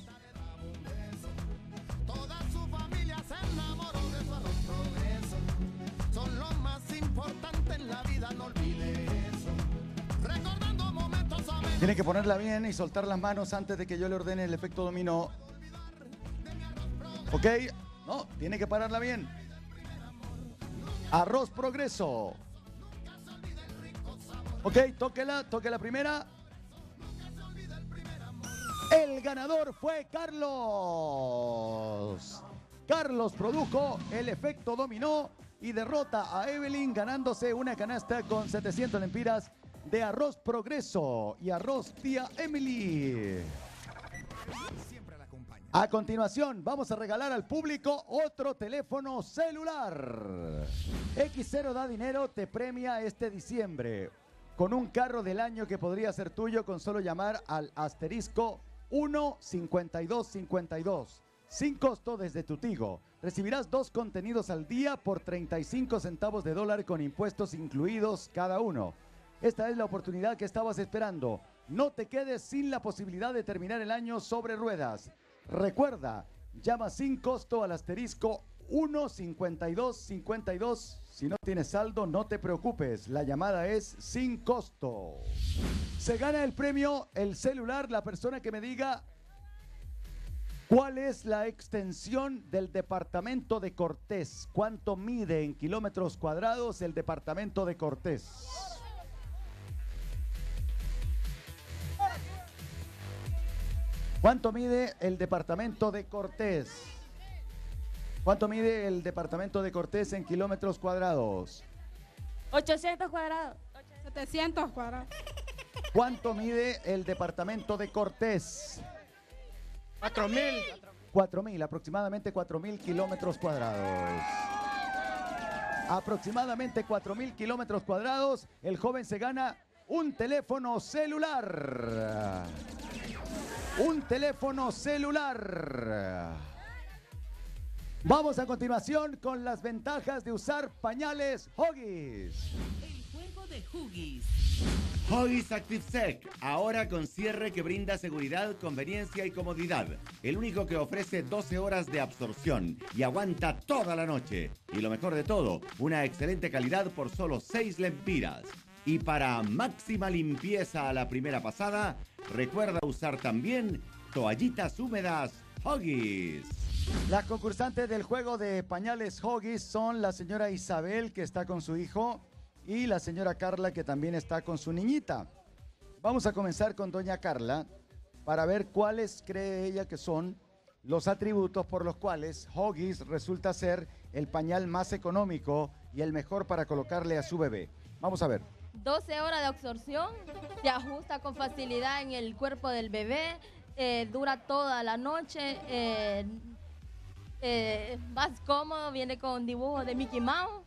Tiene que ponerla bien y soltar las manos antes de que yo le ordene el efecto dominó. ¿Ok? No, tiene que pararla bien. Arroz Progreso. Ok, tóquela, toque la primera. El ganador fue Carlos. Carlos produjo el efecto dominó y derrota a Evelyn ganándose una canasta con 700 lempiras de arroz Progreso y arroz tía Emily. A continuación vamos a regalar al público otro teléfono celular. X0 da dinero te premia este diciembre con un carro del año que podría ser tuyo con solo llamar al asterisco 15252. Sin costo desde tu Tigo. Recibirás 2 contenidos al día por 35 centavos de dólar con impuestos incluidos cada uno. Esta es la oportunidad que estabas esperando. No te quedes sin la posibilidad de terminar el año sobre ruedas. Recuerda, llama sin costo al asterisco 15252. Si no tienes saldo, no te preocupes. La llamada es sin costo. Se gana el premio, el celular, la persona que me diga ¿Cuál es la extensión del departamento de Cortés? ¿Cuánto mide en kilómetros cuadrados el departamento de Cortés? ¿Cuánto mide el departamento de Cortés? ¿Cuánto mide el departamento de Cortés en kilómetros cuadrados? 800 cuadrados. 700 cuadrados. ¿Cuánto mide el departamento de Cortés? 4.000. 4.000, aproximadamente 4.000 kilómetros cuadrados. Aproximadamente 4.000 kilómetros cuadrados. El joven se gana un teléfono celular. Un teléfono celular. Vamos a continuación con las ventajas de usar pañales Huggies. El juego de Huggies. Huggies Active Sec, ahora con cierre que brinda seguridad, conveniencia y comodidad. El único que ofrece 12 horas de absorción y aguanta toda la noche. Y lo mejor de todo, una excelente calidad por solo 6 lempiras. Y para máxima limpieza a la primera pasada, recuerda usar también toallitas húmedas Huggies. Las concursantes del juego de pañales Huggies son la señora Isabel, que está con su hijo, y la señora Carla, que también está con su niñita. Vamos a comenzar con doña Carla para ver cuáles cree ella que son los atributos por los cuales Huggies resulta ser el pañal más económico y el mejor para colocarle a su bebé. Vamos a ver. 12 horas de absorción, se ajusta con facilidad en el cuerpo del bebé, dura toda la noche, más cómodo, viene con dibujos de Mickey Mouse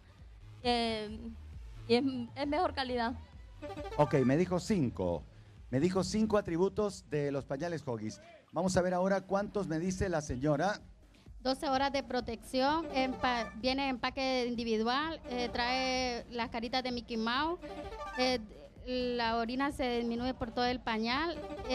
y es mejor calidad. Ok, me dijo 5. Me dijo 5 atributos de los pañales Huggies. Vamos a ver ahora cuántos me dice la señora. 12 horas de protección, viene en empaque individual, trae las caritas de Mickey Mouse, la orina se disminuye por todo el pañal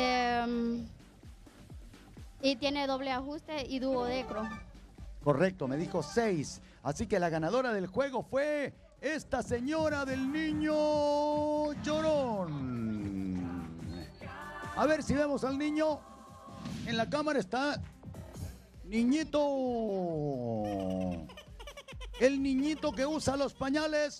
y tiene doble ajuste y duodecro. Correcto, me dijo 6. Así que la ganadora del juego fue esta señora del niño llorón. A ver si vemos al niño. En la cámara está... Niñito. El niñito que usa los pañales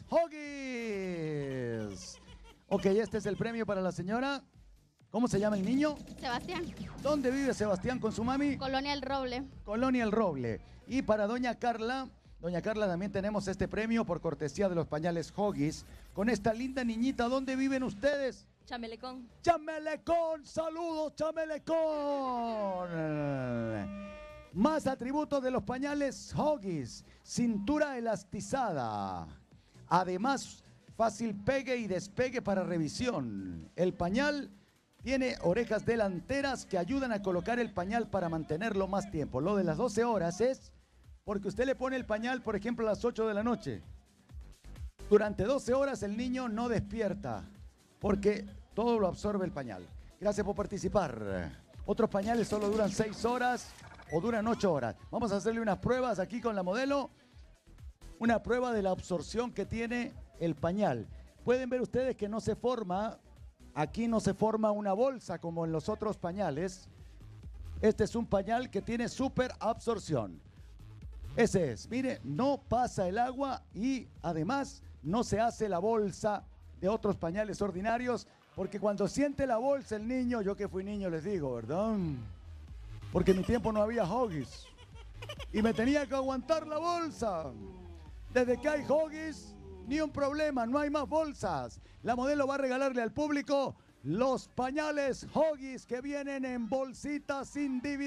Huggies. Ok, este es el premio para la señora. ¿Cómo se llama el niño? Sebastián. ¿Dónde vive Sebastián con su mami? Colonia El Roble. Colonia El Roble. Y para doña Carla también tenemos este premio por cortesía de los pañales Huggies. Con esta linda niñita, ¿dónde viven ustedes? Chamelecón. Chamelecón, saludos Chamelecón. Más atributos de los pañales Huggies. Cintura elastizada. Además, fácil pegue y despegue para revisión. El pañal tiene orejas delanteras que ayudan a colocar el pañal para mantenerlo más tiempo. Lo de las 12 horas es porque usted le pone el pañal, por ejemplo, a las 8 de la noche. Durante 12 horas el niño no despierta porque todo lo absorbe el pañal. Gracias por participar. Otros pañales solo duran 6 horas o duran 8 horas. Vamos a hacerle unas pruebas aquí con la modelo. Una prueba de la absorción que tiene el pañal. Pueden ver ustedes que no se forma, aquí no se forma una bolsa como en los otros pañales. Este es un pañal que tiene súper absorción. Ese es, mire, no pasa el agua y además no se hace la bolsa de otros pañales ordinarios, porque cuando siente la bolsa el niño, yo que fui niño les digo, ¿verdad? Porque en mi tiempo no había Huggies y me tenía que aguantar la bolsa. Desde que hay Huggies, ni un problema, no hay más bolsas. La modelo va a regalarle al público los pañales Huggies que vienen en bolsitas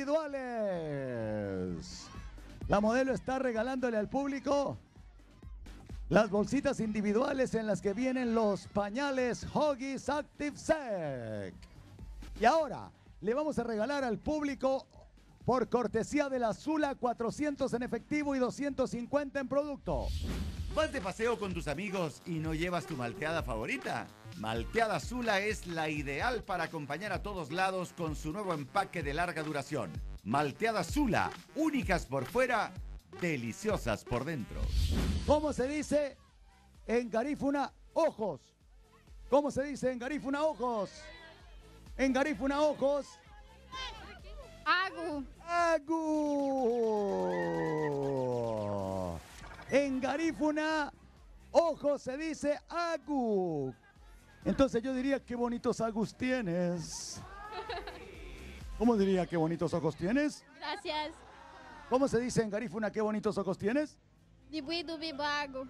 individuales. La modelo está regalándole al público las bolsitas individuales en las que vienen los pañales Huggies Active Sec. Y ahora le vamos a regalar al público, por cortesía de la Zula, 400 en efectivo y 250 en producto. ¿Vas de paseo con tus amigos y no llevas tu malteada favorita? Malteada Zula es la ideal para acompañar a todos lados con su nuevo empaque de larga duración. Malteada Zula, únicas por fuera, deliciosas por dentro. ¿Cómo se dice en garífuna? Ojos. ¿Cómo se dice en garífuna? Ojos. En garífuna, ojos. Agu. Agu. En garífuna, ojo, se dice agu. Entonces yo diría, qué bonitos agus tienes. ¿Cómo diría, qué bonitos ojos tienes? Gracias. ¿Cómo se dice en garífuna, qué bonitos ojos tienes? Dibui dubi bagu.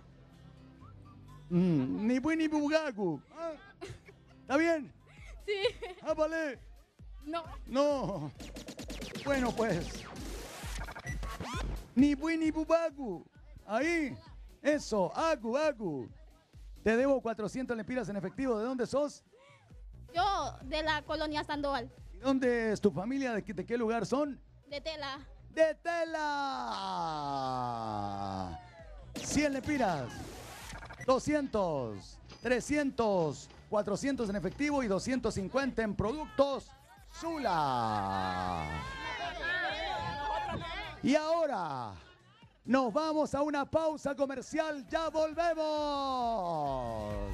Ni bui ni bugagu. Ah, ¿está bien? Sí. Ah, vale. No. No. Bueno, pues. Ni bui ni bubagu. Ahí. Eso. Agu, agu. Te debo 400 lempiras en efectivo. ¿De dónde sos? Yo, de la colonia Sandoval. ¿Y dónde es tu familia? ¿De qué lugar son? De Tela. ¡De Tela! 100 lempiras. 200. 300. 400 en efectivo y 250 en productos Zula. Y ahora nos vamos a una pausa comercial. ¡Ya volvemos!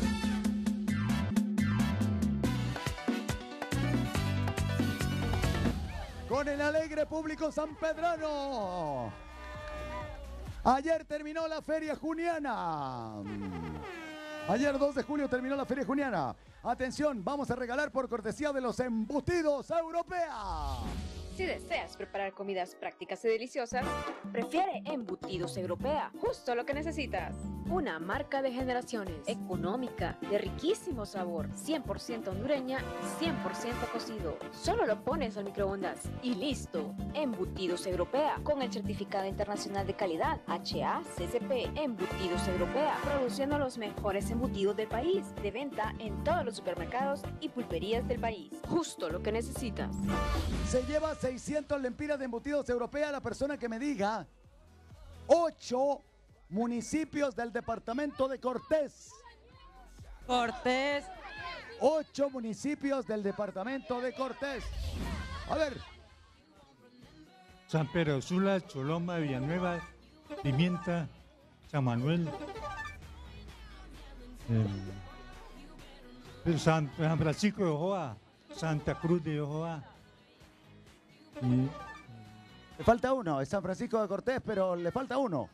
Con el alegre público sanpedrano. Ayer terminó la Feria Juniana. Ayer 2 de julio terminó la Feria Juniana. Atención, vamos a regalar por cortesía de los embutidos Europea. Si deseas preparar comidas prácticas y deliciosas, prefiere Embutidos Europea, justo lo que necesitas. Una marca de generaciones, económica, de riquísimo sabor, 100% hondureña y 100% cocido. Solo lo pones al microondas y listo. Embutidos Europea, con el certificado internacional de calidad HACCP. Embutidos Europea, produciendo los mejores embutidos del país, de venta en todos los supermercados y pulperías del país. Justo lo que necesitas. Se lleva 600 lempiras de embutidos Europea la persona que me diga 8 municipios del departamento de Cortés. Cortés. 8 municipios del departamento de Cortés. A ver. San Pedro Sula, Choloma, Villanueva, Pimienta, San Manuel, San Francisco de Ojoa, Santa Cruz de Ojoa. Le falta uno, es San Francisco de Cortés, pero le falta uno.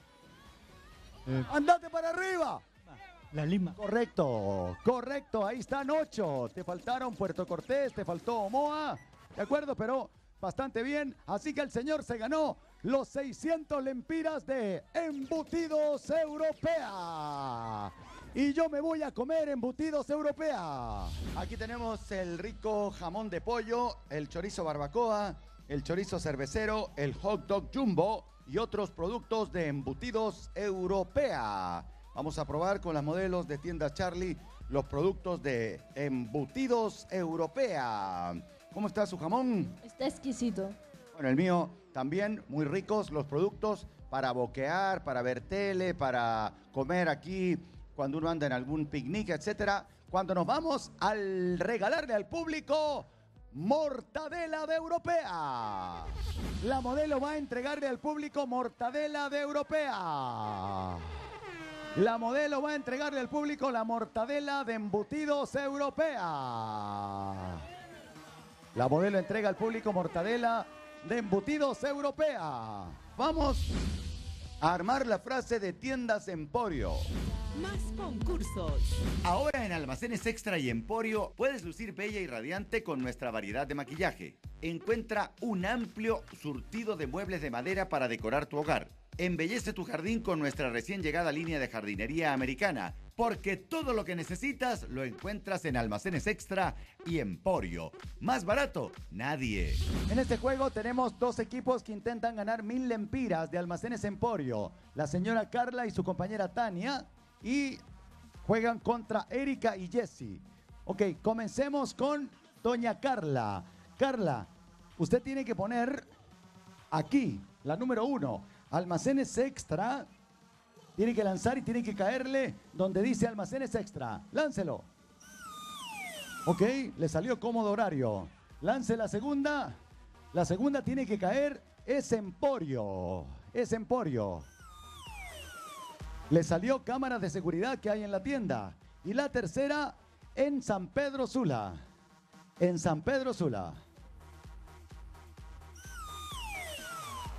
¡Andate para arriba! La Lima. Correcto, correcto, ahí están 8. Te faltaron Puerto Cortés, te faltó Omoa, ¿de acuerdo? Pero bastante bien, así que el señor se ganó los 600 lempiras de Embutidos Europea. Y yo me voy a comer Embutidos Europea. Aquí tenemos el rico jamón de pollo, el chorizo barbacoa, el chorizo cervecero, el hot dog jumbo y otros productos de Embutidos Europea. Vamos a probar con las modelos de tiendas Charlie los productos de Embutidos Europea. ¿Cómo está su jamón? Está exquisito. Bueno, el mío también, muy ricos los productos para boquear, para ver tele, para comer aquí cuando uno anda en algún picnic, etcétera. Cuando nos vamos al regalarle al público mortadela de Europea. La modelo va a entregarle al público mortadela de Europea. La modelo va a entregarle al público la mortadela de Embutidos Europea. La modelo entrega al público mortadela de Embutidos Europea. Vamos a armar la frase de Tiendas Emporio. Más concursos. Ahora en Almacenes Extra y Emporio puedes lucir bella y radiante con nuestra variedad de maquillaje. Encuentra un amplio surtido de muebles de madera para decorar tu hogar. Embellece tu jardín con nuestra recién llegada línea de jardinería americana, porque todo lo que necesitas lo encuentras en Almacenes Extra y Emporio. Más barato, nadie. En este juego tenemos 2 equipos que intentan ganar 1000 lempiras de Almacenes Emporio. La señora Carla y su compañera Tania. Y juegan contra Erika y Jessy. Ok, comencemos con doña Carla. Carla, usted tiene que poner aquí, la número 1, Almacenes Extra. Tiene que lanzar y tiene que caerle donde dice Almacenes Extra. Láncelo. Ok, le salió cómodo horario. Lance la segunda. La segunda tiene que caer, es Emporio. Es Emporio. Le salió cámaras de seguridad que hay en la tienda. Y la tercera en San Pedro Sula. En San Pedro Sula.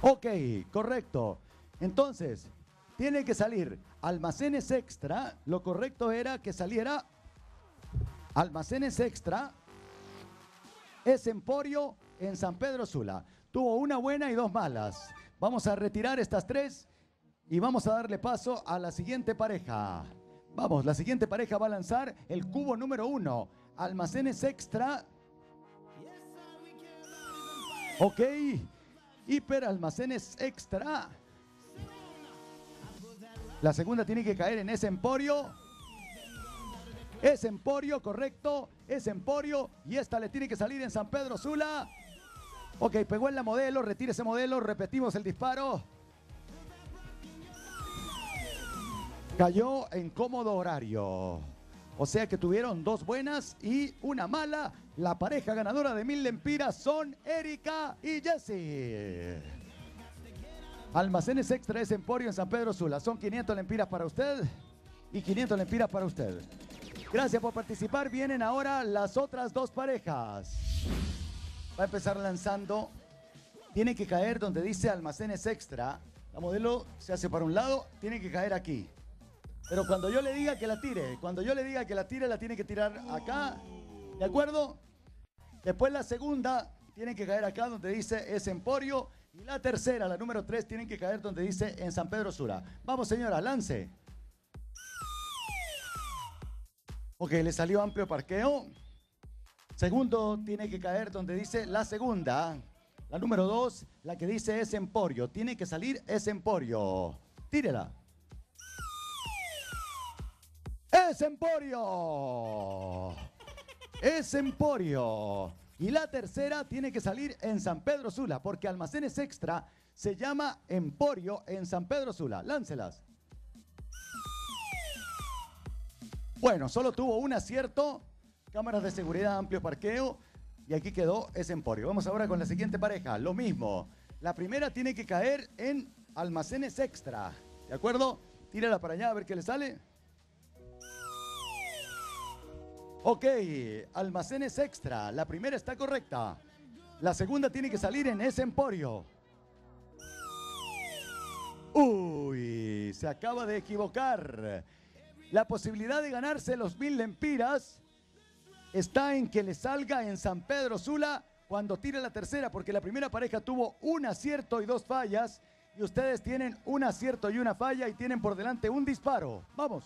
Ok, correcto. Entonces, tiene que salir almacenes extra. Lo correcto era que saliera almacenes extra. Es Emporio en San Pedro Sula. Tuvo una buena y dos malas. Vamos a retirar estas tres y vamos a darle paso a la siguiente pareja. Vamos, la siguiente pareja va a lanzar el cubo número 1. Almacenes extra. Ok. Hiper almacenes extra. La segunda tiene que caer en ese Emporio. Es Emporio, correcto. Es Emporio. Y esta le tiene que salir en San Pedro Sula. Ok, pegó en la modelo. Retire ese modelo. Repetimos el disparo. Cayó en cómodo horario. O sea que tuvieron dos buenas y una mala. La pareja ganadora de 1000 lempiras son Erika y Jessie. Almacenes extra es Emporio en San Pedro Sula. Son 500 lempiras para usted y 500 lempiras para usted. Gracias por participar. Vienen ahora las otras dos parejas. Va a empezar lanzando. Tiene que caer donde dice almacenes extra. La modelo se hace para un lado. Tiene que caer aquí. Pero cuando yo le diga que la tire, la tiene que tirar acá. ¿De acuerdo? Después la segunda tiene que caer acá donde dice es Emporio. Y la tercera, la número 3, tienen que caer donde dice en San Pedro Sula. Vamos, señora, lance. Ok, le salió amplio parqueo. Segundo, tiene que caer donde dice la segunda. La número 2, la que dice es Emporio. Tiene que salir es Emporio. Tírela. ¡Es Emporio! ¡Es Emporio! Y la tercera tiene que salir en San Pedro Sula, porque almacenes extra se llama Emporio en San Pedro Sula. Láncelas. Bueno, solo tuvo un acierto. Cámaras de seguridad, amplio parqueo. Y aquí quedó ese Emporio. Vamos ahora con la siguiente pareja. Lo mismo. La primera tiene que caer en almacenes extra. ¿De acuerdo? Tírala para allá a ver qué le sale. Ok, almacenes extra. La primera está correcta. La segunda tiene que salir en ese Emporio. Uy, se acaba de equivocar. La posibilidad de ganarse los 1000 lempiras está en que le salga en San Pedro Sula cuando tire la tercera, porque la primera pareja tuvo un acierto y dos fallas, y ustedes tienen un acierto y una falla y tienen por delante un disparo. Vamos.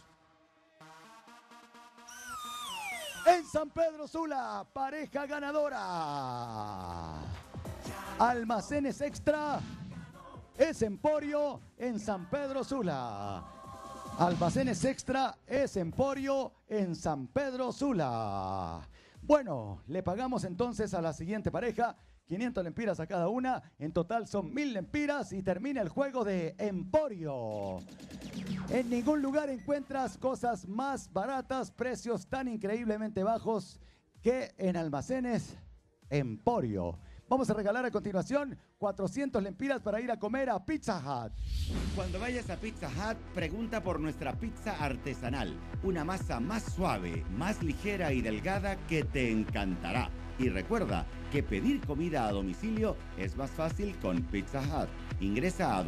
En San Pedro Sula, pareja ganadora. Almacenes extra es Emporio en San Pedro Sula. Almacenes extra es Emporio en San Pedro Sula. Bueno, le pagamos entonces a la siguiente pareja 500 lempiras a cada una. En total son 1000 lempiras y termina el juego de Emporio. En ningún lugar encuentras cosas más baratas, precios tan increíblemente bajos que en Almacenes Emporio. Vamos a regalar a continuación 400 lempiras para ir a comer a Pizza Hut. Cuando vayas a Pizza Hut, pregunta por nuestra pizza artesanal. Una masa más suave, más ligera y delgada que te encantará. Y recuerda que pedir comida a domicilio es más fácil con Pizza Hut. Ingresa a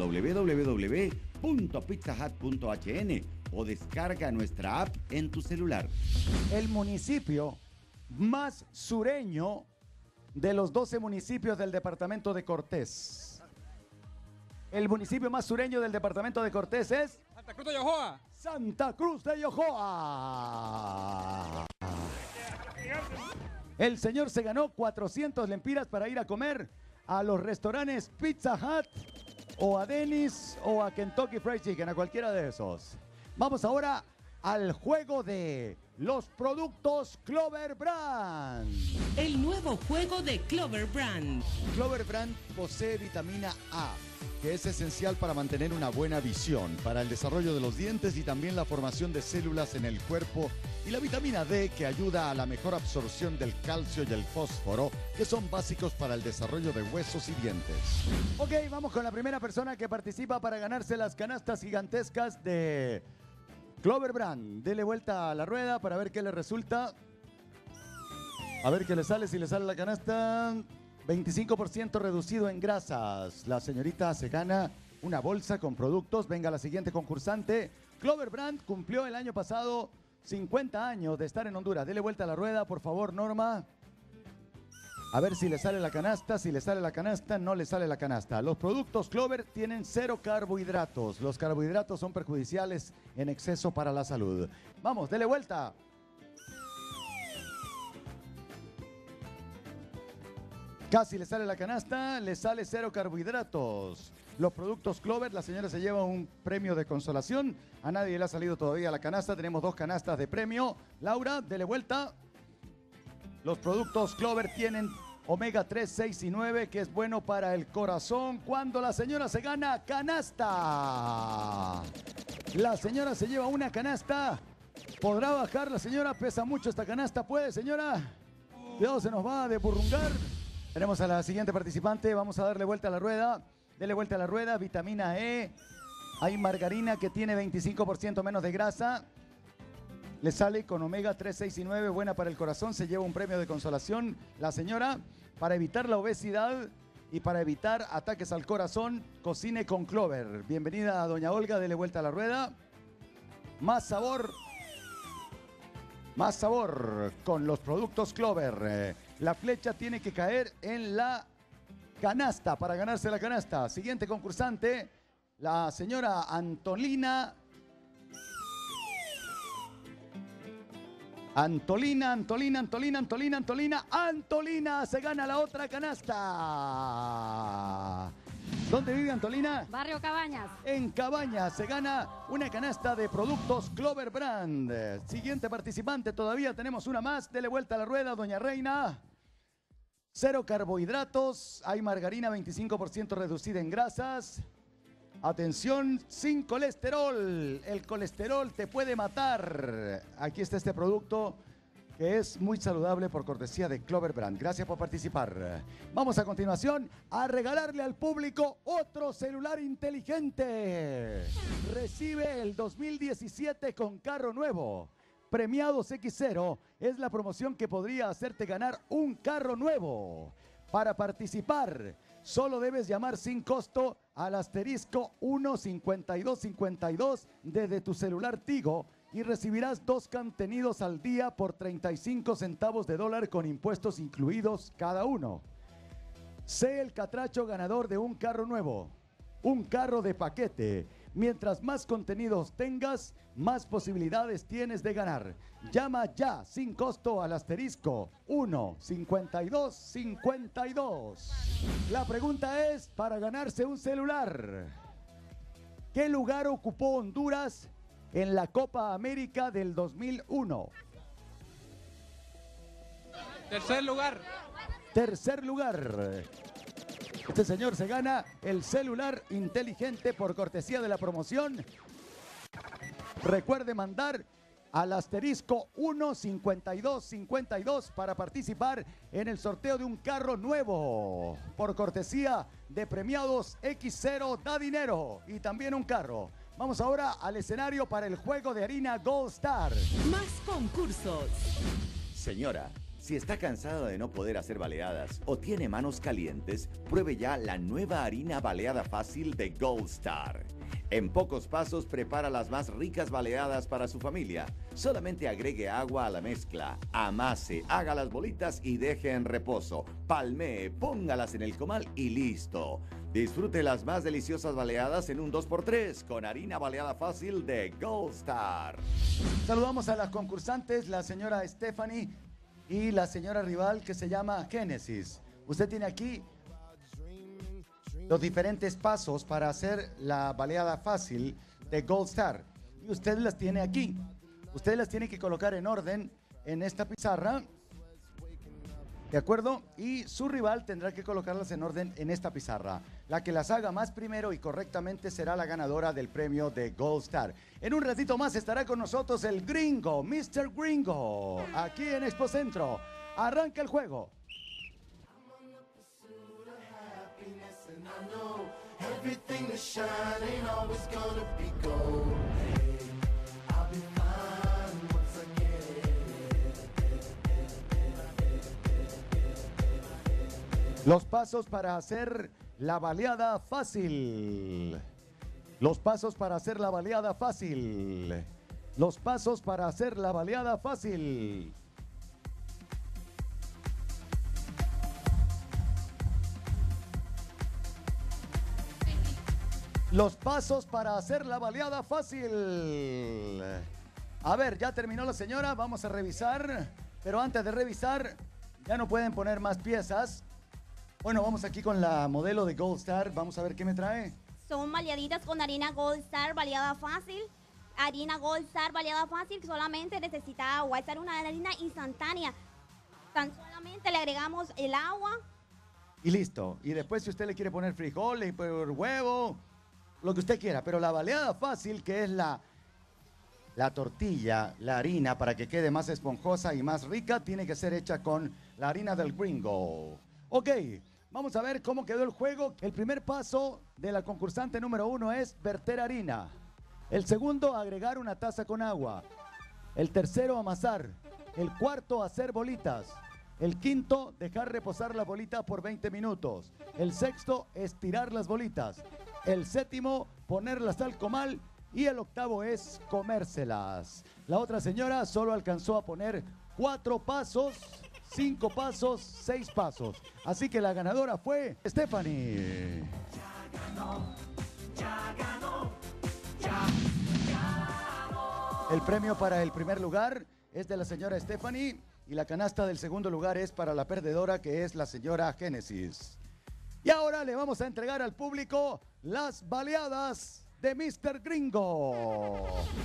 www.pizzahut.hn o descarga nuestra app en tu celular. El municipio más sureño de los 12 municipios del departamento de Cortés. El municipio más sureño del departamento de Cortés es Santa Cruz de Yojoa. Santa Cruz de Yojoa. El señor se ganó 400 lempiras para ir a comer a los restaurantes Pizza Hut o a Denny's o a Kentucky Fried Chicken, a cualquiera de esos. Vamos ahora al juego de los productos Clover Brand. El nuevo juego de Clover Brand. Clover Brand posee vitamina A, que es esencial para mantener una buena visión, para el desarrollo de los dientes y también la formación de células en el cuerpo, y la vitamina D, que ayuda a la mejor absorción del calcio y el fósforo, que son básicos para el desarrollo de huesos y dientes. Ok, vamos con la primera persona que participa para ganarse las canastas gigantescas de Clover Brand. Dele vuelta a la rueda para ver qué le resulta. A ver qué le sale, si le sale la canasta. 25% reducido en grasas. La señorita se gana una bolsa con productos. Venga la siguiente concursante. Clover Brand cumplió el año pasado 50 años de estar en Honduras. Dele vuelta a la rueda, por favor, Norma. A ver si le sale la canasta. Si le sale la canasta, no le sale la canasta. Los productos Clover tienen 0 carbohidratos. Los carbohidratos son perjudiciales en exceso para la salud. Vamos, dele vuelta. Casi le sale la canasta, le sale 0 carbohidratos. Los productos Clover, la señora se lleva un premio de consolación. A nadie le ha salido todavía la canasta. Tenemos 2 canastas de premio. Laura, dele vuelta. Los productos Clover tienen omega 3, 6 y 9, que es bueno para el corazón. Cuando la señora se gana canasta. La señora se lleva una canasta. ¿Podrá bajar la señora? Pesa mucho esta canasta. ¿Puede, señora? Cuidado, se nos va a desburrungar. Tenemos a la siguiente participante. Vamos a darle vuelta a la rueda. Dele vuelta a la rueda. Vitamina E. Hay margarina que tiene 25% menos de grasa. Le sale con omega 3, 6 y 9. Buena para el corazón. Se lleva un premio de consolación. La señora, para evitar la obesidad y para evitar ataques al corazón, cocine con Clover. Bienvenida a doña Olga. Dele vuelta a la rueda. Más sabor. Más sabor con los productos Clover. La flecha tiene que caer en la canasta para ganarse la canasta. Siguiente concursante, la señora Antolina. Antolina se gana la otra canasta. ¿Dónde vive Antolina? Barrio Cabañas. En Cabañas se gana una canasta de productos Clover Brand. Siguiente participante, todavía tenemos una más. Dele vuelta a la rueda, doña Reina. 0 carbohidratos, hay margarina 25% reducida en grasas. Atención, sin colesterol. El colesterol te puede matar. Aquí está este producto que es muy saludable por cortesía de Clover Brand. Gracias por participar. Vamos a continuación a regalarle al público otro celular inteligente. Recibe el 2017 con carro nuevo. Premiados X0 es la promoción que podría hacerte ganar un carro nuevo. Para participar, solo debes llamar sin costo al asterisco 15252 desde tu celular Tigo y recibirás 2 contenidos al día por 35 centavos de dólar con impuestos incluidos cada uno. Sé el catracho ganador de un carro nuevo, un carro de paquete. Mientras más contenidos tengas, más posibilidades tienes de ganar. Llama ya, sin costo, al asterisco 15252. La pregunta es, para ganarse un celular, ¿qué lugar ocupó Honduras en la Copa América del 2001? Tercer lugar. Tercer lugar. Este señor se gana el celular inteligente por cortesía de la promoción. Recuerde mandar al asterisco 15252 para participar en el sorteo de un carro nuevo. Por cortesía de Premiados X0 da dinero y también un carro. Vamos ahora al escenario para el juego de harina Gold Star. Más concursos. Señora, si está cansada de no poder hacer baleadas o tiene manos calientes, pruebe ya la nueva harina baleada fácil de Gold Star. En pocos pasos prepara las más ricas baleadas para su familia. Solamente agregue agua a la mezcla, amase, haga las bolitas y deje en reposo. Palmee, póngalas en el comal y listo. Disfrute las más deliciosas baleadas en un 2x3 con harina baleada fácil de Gold Star. Saludamos a las concursantes, la señora Stephanie y la señora rival que se llama Génesis. Usted tiene aquí los diferentes pasos para hacer la baleada fácil de Gold Star. Y usted las tiene aquí. Usted las tiene que colocar en orden en esta pizarra. ¿De acuerdo? Y su rival tendrá que colocarlas en orden en esta pizarra. La que las haga más primero y correctamente será la ganadora del premio de Gold Star. En un ratito más estará con nosotros el Gringo, Mr. Gringo, aquí en Expo Centro. Arranca el juego. Los pasos para hacer la baleada fácil. Los pasos para hacer la baleada fácil. Los pasos para hacer la baleada fácil. Los pasos para hacer la baleada fácil. A ver, ya terminó la señora, vamos a revisar. Pero antes de revisar, ya no pueden poner más piezas. Bueno, vamos aquí con la modelo de Gold Star. Vamos a ver qué me trae. Son baleaditas con harina Gold Star, baleada fácil. Harina Gold Star, baleada fácil, solamente necesita agua. Esta es una harina instantánea. Tan solamente le agregamos el agua. Y listo. Y después si usted le quiere poner frijoles, por huevo, lo que usted quiera. Pero la baleada fácil, que es la tortilla, la harina, para que quede más esponjosa y más rica, tiene que ser hecha con la harina del Gringo. Ok, vamos a ver cómo quedó el juego. El primer paso de la concursante número 1 es verter harina. El segundo, agregar una taza con agua. El tercero, amasar. El cuarto, hacer bolitas. El quinto, dejar reposar la bolita por 20 minutos. El sexto, estirar las bolitas. El séptimo, ponerlas al comal. Y el octavo es comérselas. La otra señora solo alcanzó a poner 4 pasos, 5 pasos, 6 pasos. Así que la ganadora fue Stephanie. Ya ganó, ya ganó, ya ganó. El premio para el primer lugar es de la señora Stephanie y la canasta del segundo lugar es para la perdedora, que es la señora Génesis. Y ahora le vamos a entregar al público las baleadas de Mr. Gringo.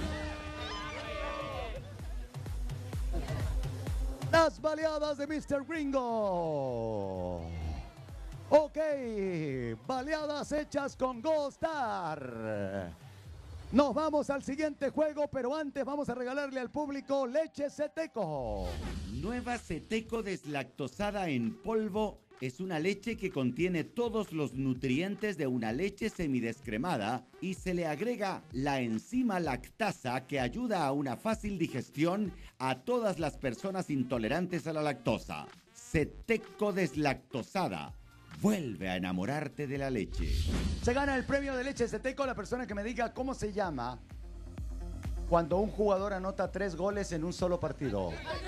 Las baleadas de Mr. Gringo. Ok, baleadas hechas con Gold Star. Nos vamos al siguiente juego, pero antes vamos a regalarle al público leche Seteco. Nueva Seteco deslactosada en polvo es una leche que contiene todos los nutrientes de una leche semidescremada y se le agrega la enzima lactasa que ayuda a una fácil digestión a todas las personas intolerantes a la lactosa. Seteco deslactosada. Vuelve a enamorarte de la leche. Se gana el premio de leche Seteco la persona que me diga cómo se llama cuando un jugador anota 3 goles en un solo partido.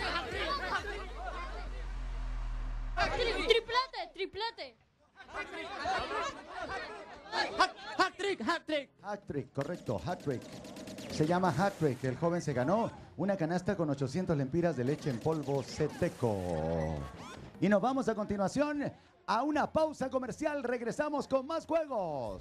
Triplete, triplete. Hat-trick, hat-trick. Hat-trick, correcto, hat-trick. Se llama hat-trick. El joven se ganó una canasta con 800 lempiras de leche en polvo Seteco. Y nos vamos a continuación a una pausa comercial. Regresamos con más juegos.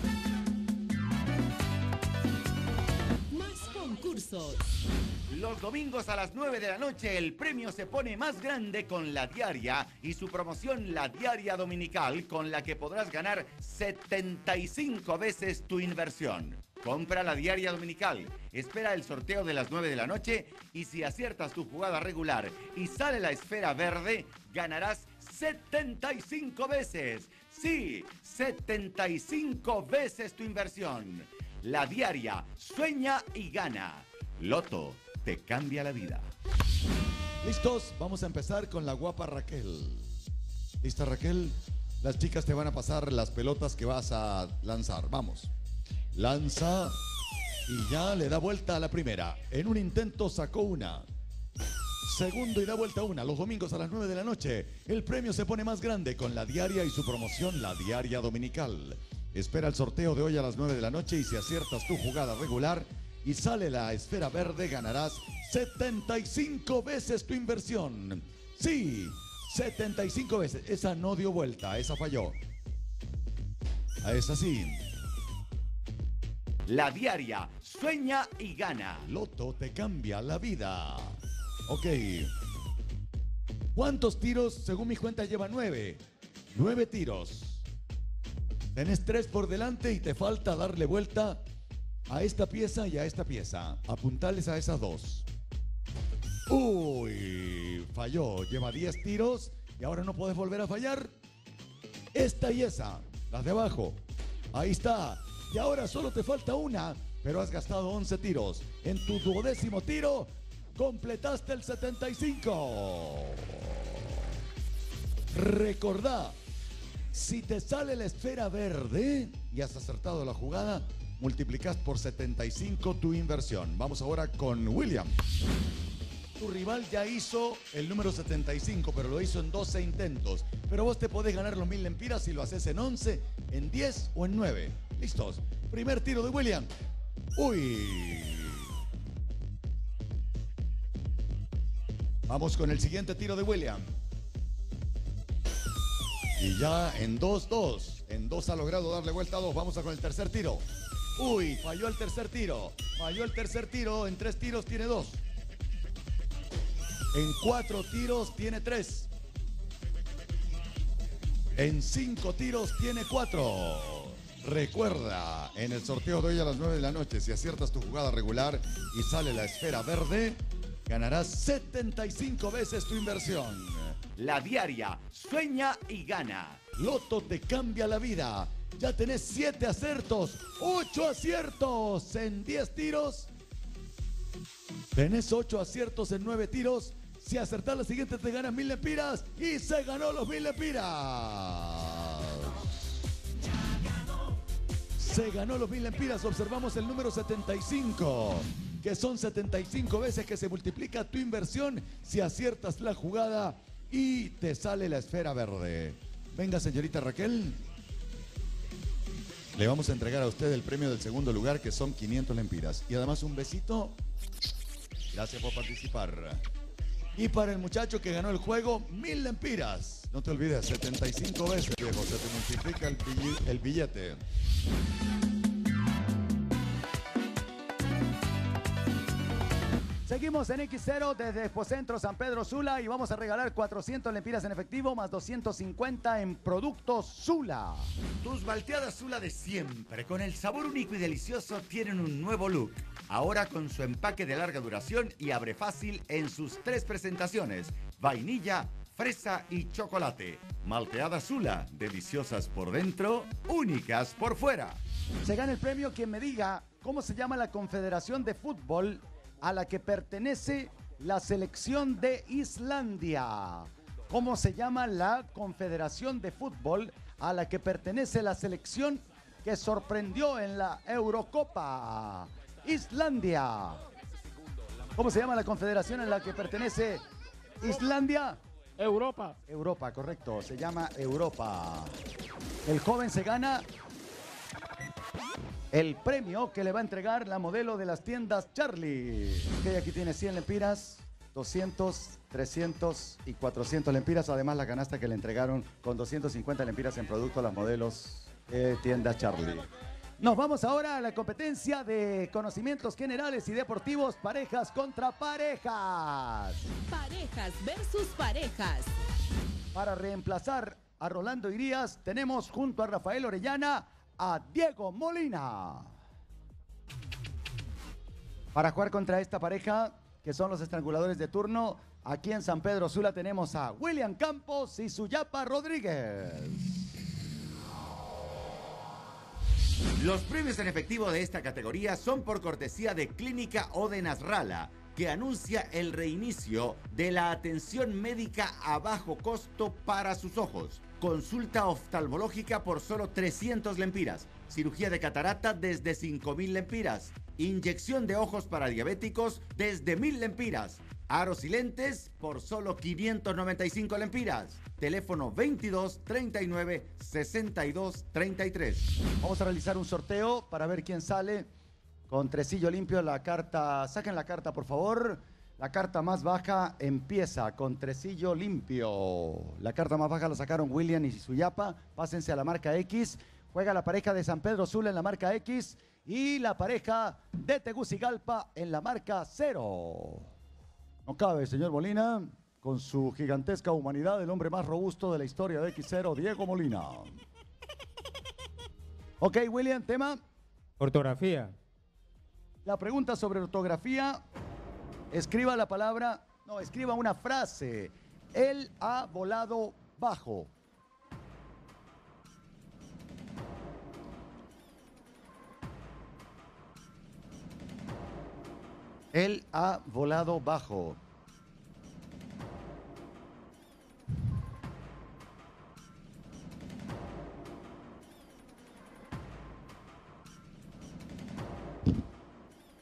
Más concursos. Los domingos a las 9 de la noche el premio se pone más grande con La Diaria y su promoción La Diaria Dominical, con la que podrás ganar 75 veces tu inversión. Compra La Diaria Dominical, espera el sorteo de las 9 de la noche y si aciertas tu jugada regular y sale la esfera verde, ganarás 75 veces. Sí, 75 veces tu inversión. La Diaria, sueña y gana. Loto te cambia la vida. ¿Listos? Vamos a empezar con la guapa Raquel. ¿Lista, Raquel? Las chicas te van a pasar las pelotas que vas a lanzar. Vamos. Lanza y ya le da vuelta a la primera. En un intento sacó una. Segundo y da vuelta una. Los domingos a las 9 de la noche el premio se pone más grande con La Diaria y su promoción La Diaria Dominical. Espera el sorteo de hoy a las 9 de la noche y si aciertas tu jugada regular y sale la esfera verde, ganarás 75 veces tu inversión. Sí, 75 veces. Esa no dio vuelta, esa falló. A esa sí. La Diaria, sueña y gana. Loto te cambia la vida. Ok. ¿Cuántos tiros? Según mi cuenta lleva 9. 9 tiros. Tenés 3 por delante y te falta darle vuelta a esta pieza y a esta pieza. Apuntales a esas 2. Uy, falló. Lleva 10 tiros y ahora no puedes volver a fallar. Esta y esa, las de abajo. Ahí está. Y ahora solo te falta una, pero has gastado 11 tiros. En tu 12º tiro, completaste el 75. Recordá, Si te sale la esfera verde y has acertado la jugada, multiplicas por 75 tu inversión. Vamos ahora con William. Tu rival ya hizo el número 75, pero lo hizo en 12 intentos. Pero vos te podés ganar los 1000 lempiras si lo haces en 11, en 10 o en 9. ¿Listos? Primer tiro de William. ¡Uy! Vamos con el siguiente tiro de William. Y ya en 2-2. En 2 ha logrado darle vuelta a 2. Vamos a con el tercer tiro. Uy, falló el tercer tiro. Falló el tercer tiro. En 3 tiros tiene 2. En 4 tiros tiene 3. En 5 tiros tiene 4. Recuerda, en el sorteo de hoy a las 9 de la noche, si aciertas tu jugada regular y sale la esfera verde, ganarás 75 veces tu inversión. La diaria, sueña y gana. Loto te cambia la vida. Ya tenés 7 aciertos, 8 aciertos en 10 tiros. Tenés 8 aciertos en 9 tiros. Si acertás la siguiente te ganas 1000 lempiras y se ganó los 1000 lempiras. Se ganó los 1000 lempiras. Observamos el número 75, que son 75 veces que se multiplica tu inversión si aciertas la jugada y te sale la esfera verde. Venga, señorita Raquel. Le vamos a entregar a usted el premio del segundo lugar, que son 500 lempiras. Y además un besito. Gracias por participar. Y para el muchacho que ganó el juego, 1000 lempiras. No te olvides, 75 veces, viejo. Se te multiplica el billete. Seguimos en X0 desde Expocentro San Pedro Sula y vamos a regalar 400 lempiras en efectivo más 250 en productos Sula. Tus malteadas Sula de siempre, con el sabor único y delicioso, tienen un nuevo look. Ahora con su empaque de larga duración y abre fácil en sus 3 presentaciones: vainilla, fresa y chocolate. Malteadas Sula, deliciosas por dentro, únicas por fuera. Se gana el premio quien me diga cómo se llama la confederación de fútbol a la que pertenece la selección de Islandia. ¿Cómo se llama la confederación de fútbol a la que pertenece la selección que sorprendió en la Eurocopa? Islandia. ¿Cómo se llama la confederación a la que pertenece Islandia? Europa. Europa, correcto. Se llama Europa. El joven se gana el premio que le va a entregar la modelo de las tiendas Charlie. Ok, aquí tiene 100 lempiras, 200, 300 y 400 lempiras. Además, la canasta que le entregaron con 250 lempiras en producto a las modelos de tiendas Charlie. Nos vamos ahora a la competencia de conocimientos generales y deportivos, parejas contra parejas. Parejas versus parejas. Para reemplazar a Rolando Irías, tenemos junto a Rafael Orellana a Diego Molina. Para jugar contra esta pareja, que son los estranguladores de turno, aquí en San Pedro Sula tenemos a William Campos y Suyapa Rodríguez. Los premios en efectivo de esta categoría son por cortesía de Clínica Ode Nasralla, que anuncia el reinicio de la atención médica a bajo costo para sus ojos. Consulta oftalmológica por solo 300 lempiras. Cirugía de catarata desde 5.000 lempiras. Inyección de ojos para diabéticos desde 1.000 lempiras. Aros y lentes por solo 595 lempiras. Teléfono 22 39 62 33. Vamos a realizar un sorteo para ver quién sale con tresillo limpio. La carta, saquen la carta por favor. La carta más baja empieza con tresillo limpio. La carta más baja la sacaron William y Suyapa. Pásense a la marca X. Juega la pareja de San Pedro Sula en la marca X y la pareja de Tegucigalpa en la marca 0. No cabe, señor Molina, con su gigantesca humanidad, el hombre más robusto de la historia de X0, Diego Molina. Ok, William, tema. Ortografía. La pregunta sobre ortografía. Escriba la palabra, no, escriba una frase. Él ha volado bajo. Él ha volado bajo.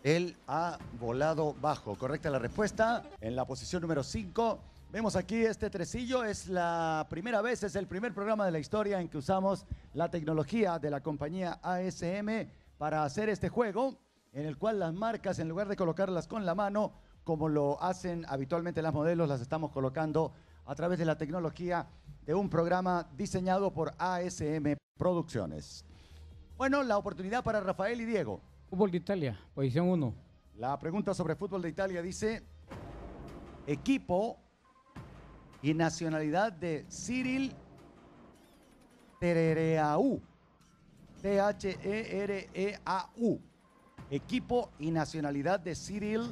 Él ha volado bajo. Correcta la respuesta. En la posición número 5. Vemos aquí este tresillo. Es la primera vez, es el primer programa de la historia en que usamos la tecnología de la compañía ASM para hacer este juego, en el cual las marcas, en lugar de colocarlas con la mano, como lo hacen habitualmente las modelos, las estamos colocando a través de la tecnología de un programa diseñado por ASM Producciones. Bueno, la oportunidad para Rafael y Diego. Fútbol de Italia, posición 1. La pregunta sobre fútbol de Italia dice: equipo y nacionalidad de Cyril Terereau. T-H-E-R-E-A-U. Equipo y nacionalidad de Cyril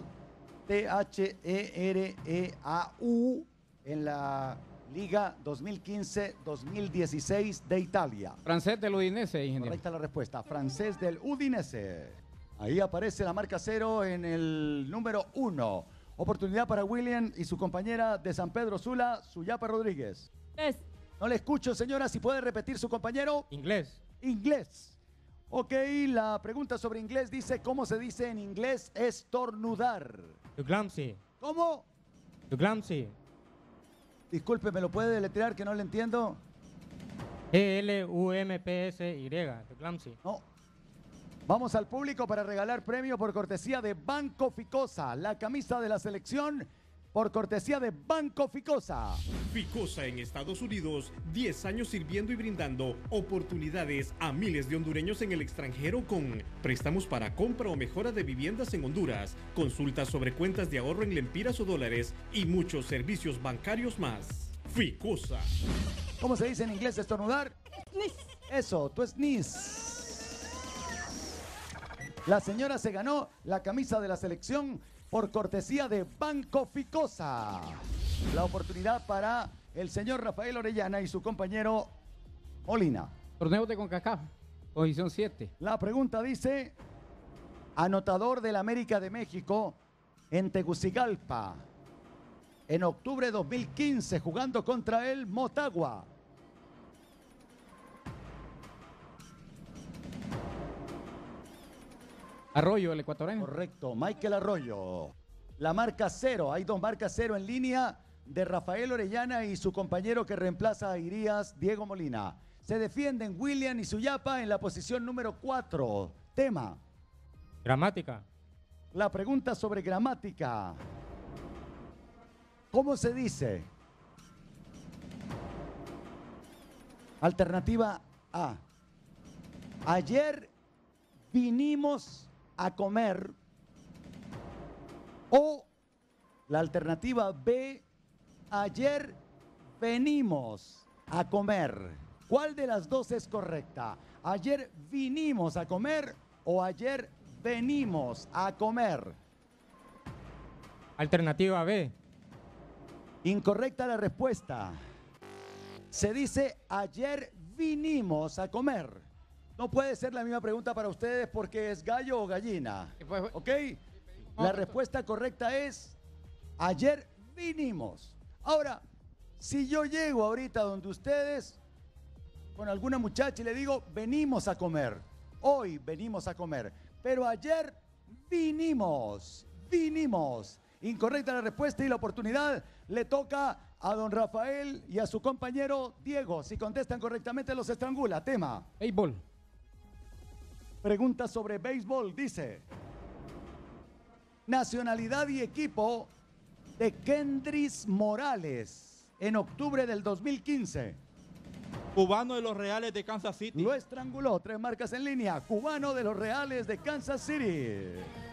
T-H-E-R-E-A-U en la Liga 2015-2016 de Italia. Francés del Udinese, ingeniero. Correcta la respuesta. Francés del Udinese. Ahí aparece la marca 0 en el número 1. Oportunidad para William y su compañera de San Pedro Sula, Suyapa Rodríguez. Inglés. No le escucho, señora. Si puede repetir su compañero. Inglés. Inglés. Ok, la pregunta sobre inglés dice: ¿cómo se dice en inglés estornudar? To clumsy. ¿Cómo? To clumsy. Disculpe, ¿me lo puede deletrear que no le entiendo? E-L-U-M-P-S-Y. To clumsy. No. Vamos al público para regalar premio por cortesía de Banco Ficosa. La camisa de la selección por cortesía de Banco Ficosa. Ficosa en Estados Unidos, 10 años sirviendo y brindando oportunidades a miles de hondureños en el extranjero con préstamos para compra o mejora de viviendas en Honduras, consultas sobre cuentas de ahorro en lempiras o dólares y muchos servicios bancarios más. Ficosa. ¿Cómo se dice en inglés estornudar? Eso, tu sneeze. La señora se ganó la camisa de la selección por cortesía de Banco Ficosa. La oportunidad para el señor Rafael Orellana y su compañero Molina. Torneo de CONCACAF, posición 7. La pregunta dice: anotador del América de México en Tegucigalpa en octubre de 2015 jugando contra el Motagua. Arroyo, el ecuatoriano. Correcto, Michael Arroyo. La marca 0, hay 2 marcas 0 en línea de Rafael Orellana y su compañero que reemplaza a Irías, Diego Molina. Se defienden William y Suyapa en la posición número 4. Tema: gramática. La pregunta sobre gramática. ¿Cómo se dice? Alternativa A: ayer vinimos a comer. O la alternativa B: ayer venimos a comer. ¿Cuál de las dos es correcta? ¿Ayer vinimos a comer o ayer venimos a comer? Alternativa B. Incorrecta la respuesta. Se dice ayer vinimos a comer. No puede ser la misma pregunta para ustedes porque es gallo o gallina. ¿Ok? La respuesta correcta es ayer vinimos. Ahora, si yo llego ahorita donde ustedes con alguna muchacha y le digo venimos a comer, hoy venimos a comer, pero ayer vinimos. Incorrecta la respuesta y la oportunidad le toca a don Rafael y a su compañero Diego. Si contestan correctamente los estrangula. Tema: béisbol. Pregunta sobre béisbol, dice: nacionalidad y equipo de Kendrys Morales en octubre del 2015. Cubano de los Reales de Kansas City. Lo estranguló. 3 marcas en línea. Cubano de los Reales de Kansas City.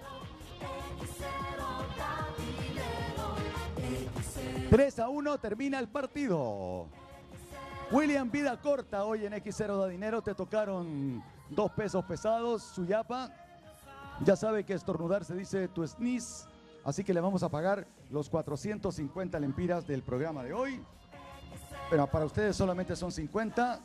3-1 termina el partido. William, vida corta hoy en X0 da dinero. Te tocaron 2 pesos pesados. Suyapa ya sabe que estornudar se dice tu sneeze. Así que le vamos a pagar los 450 lempiras del programa de hoy. Pero para ustedes solamente son 50.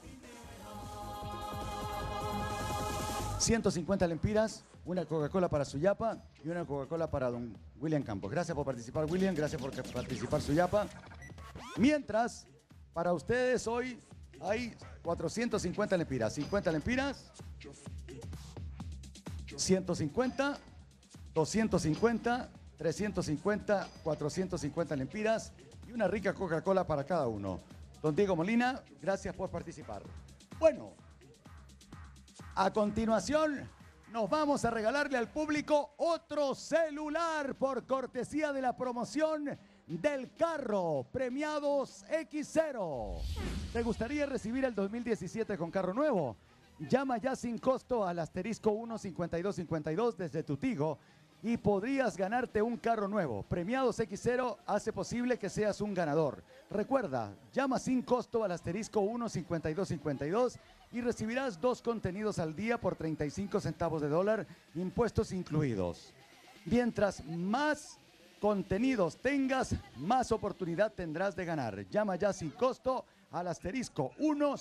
150 lempiras. Una Coca-Cola para Suyapa y una Coca-Cola para don William Campos. Gracias por participar, William. Gracias por participar, Suyapa. Mientras, para ustedes hoy hay 450 lempiras. 50 lempiras. 150. 250, 350, 450 lempiras y una rica Coca-Cola para cada uno. Don Diego Molina, gracias por participar. Bueno, a continuación nos vamos a regalarle al público otro celular por cortesía de la promoción del carro Premiados X0. ¿Te gustaría recibir el 2017 con carro nuevo? Llama ya sin costo al asterisco 15252 desde tu Tigo y podrías ganarte un carro nuevo. Premiados X0 hace posible que seas un ganador. Recuerda, llama sin costo al asterisco 15252 y recibirás 2 contenidos al día por 35 centavos de dólar, impuestos incluidos. Mientras más contenidos tengas, más oportunidad tendrás de ganar. Llama ya sin costo al asterisco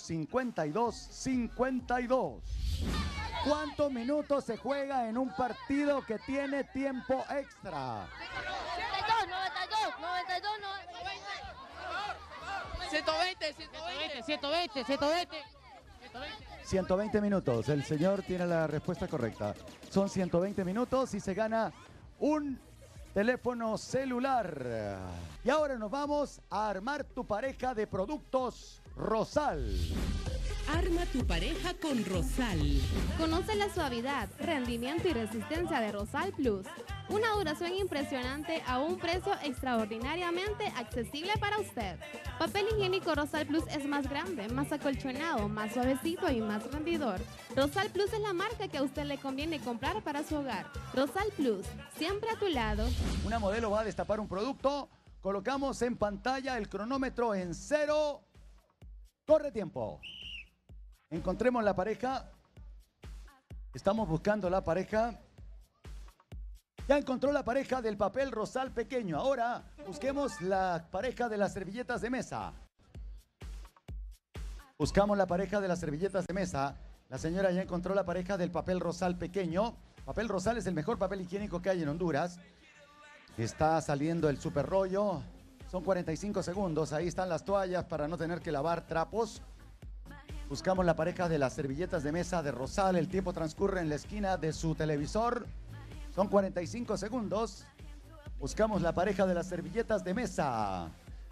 15252. ¿Cuántos minutos se juega en un partido que tiene tiempo extra? 120 minutos. El señor tiene la respuesta correcta. Son 120 minutos y se gana un teléfono celular. Y ahora nos vamos a armar tu pareja de productos Rosal. Arma tu pareja con Rosal. Conoce la suavidad, rendimiento y resistencia de Rosal Plus. Una duración impresionante a un precio extraordinariamente accesible para usted. Papel higiénico Rosal Plus es más grande, más acolchonado, más suavecito y más rendidor. Rosal Plus es la marca que a usted le conviene comprar para su hogar. Rosal Plus, siempre a tu lado. Una modelo va a destapar un producto. Colocamos en pantalla el cronómetro en 0. Corre tiempo. Encontremos la pareja. Estamos buscando la pareja. Ya encontró la pareja del papel Rosal pequeño. Ahora busquemos la pareja de las servilletas de mesa. Buscamos la pareja de las servilletas de mesa. La señora ya encontró la pareja del papel Rosal pequeño. Papel Rosal es el mejor papel higiénico que hay en Honduras. Está saliendo el super rollo. Son 45 segundos. Ahí están las toallas para no tener que lavar trapos. Buscamos la pareja de las servilletas de mesa de Rosal. El tiempo transcurre en la esquina de su televisor. Son 45 segundos. Buscamos la pareja de las servilletas de mesa.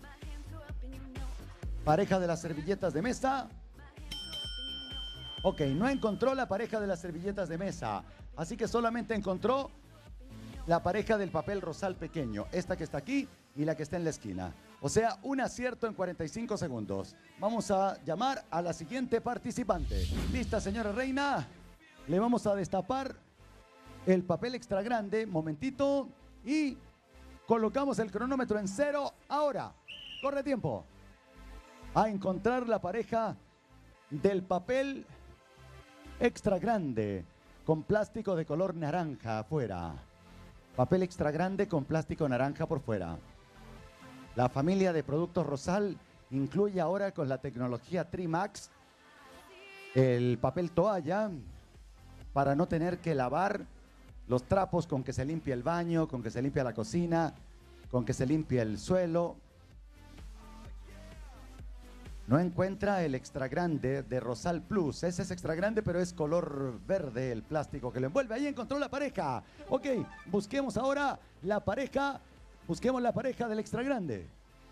Pareja de las servilletas de mesa. Ok, no encontró la pareja de las servilletas de mesa. Así que solamente encontró la pareja del papel Rosal pequeño. Esta que está aquí y la que está en la esquina. O sea, un acierto en 45 segundos. Vamos a llamar a la siguiente participante. ¿Lista, señora Reina? Le vamos a destapar el papel extra grande. Momentito. Y colocamos el cronómetro en 0. Ahora, corre tiempo. A encontrar la pareja del papel extra grande con plástico de color naranja afuera. Papel extra grande con plástico naranja por fuera. La familia de productos Rosal incluye ahora con la tecnología Trimax el papel toalla para no tener que lavar los trapos con que se limpia el baño, con que se limpia la cocina, con que se limpia el suelo. No encuentra el extra grande de Rosal Plus. Ese es extra grande, pero es color verde el plástico que lo envuelve. Ahí encontró la pareja. Ok, busquemos ahora la pareja. Busquemos la pareja del extra grande.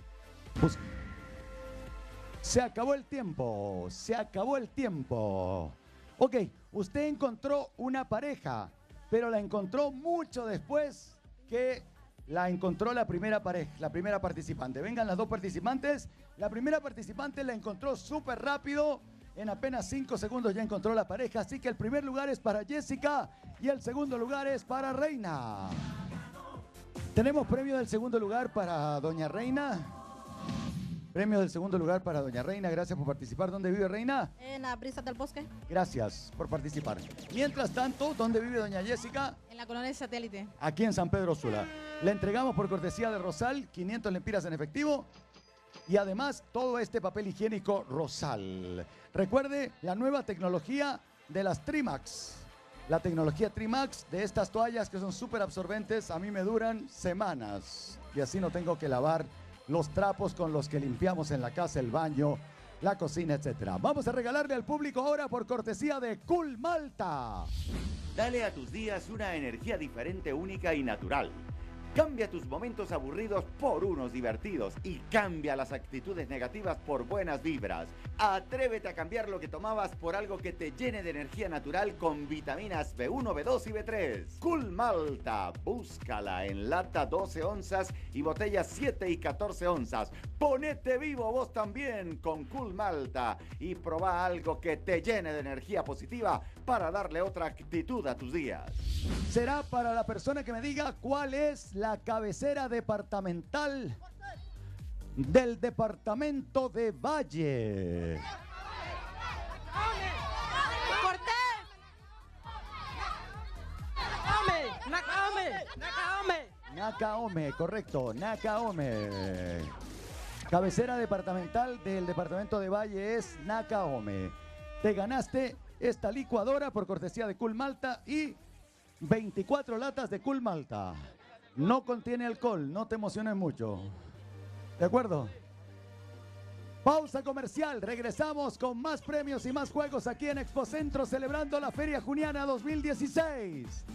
Se acabó el tiempo. Se acabó el tiempo. Ok, usted encontró una pareja, pero la encontró mucho después que la encontró la primera pareja, la primera participante. Vengan las dos participantes. La primera participante la encontró súper rápido. En apenas 5 segundos ya encontró la pareja. Así que el primer lugar es para Jessica y el segundo lugar es para Reina. Tenemos premio del segundo lugar para Doña Reina. Premio del segundo lugar para Doña Reina. Gracias por participar. ¿Dónde vive Reina? En la brisa del bosque. Gracias por participar. Mientras tanto, ¿dónde vive Doña Jessica? En la colonia Satélite. Aquí en San Pedro Sula. Le entregamos por cortesía de Rosal 500 lempiras en efectivo y además todo este papel higiénico Rosal. Recuerde la nueva tecnología de las Trimax. La tecnología Trimax de estas toallas que son súper absorbentes, a mí me duran semanas y así no tengo que lavar los trapos con los que limpiamos en la casa, el baño, la cocina, etcétera. Vamos a regalarle al público ahora por cortesía de Cool Malta. Dale a tus días una energía diferente, única y natural. Cambia tus momentos aburridos por unos divertidos y cambia las actitudes negativas por buenas vibras. Atrévete a cambiar lo que tomabas por algo que te llene de energía natural con vitaminas B1, B2 y B3. Cool Malta, búscala en lata 12 onzas y botellas 7 y 14 onzas. Ponete vivo vos también con Cool Malta y probá algo que te llene de energía positiva para darle otra actitud a tus días. Será para la persona que me diga cuál es la cabecera departamental del departamento de Valle. Cortés. Nacaome. Nacaome, correcto, Nacaome. Cabecera departamental del departamento de Valle es Nacaome. Te ganaste esta licuadora por cortesía de Cool Malta y 24 latas de Cool Malta. No contiene alcohol, no te emociones mucho. ¿De acuerdo? Pausa comercial, regresamos con más premios y más juegos aquí en Expo Centro celebrando la Feria Juniana 2016.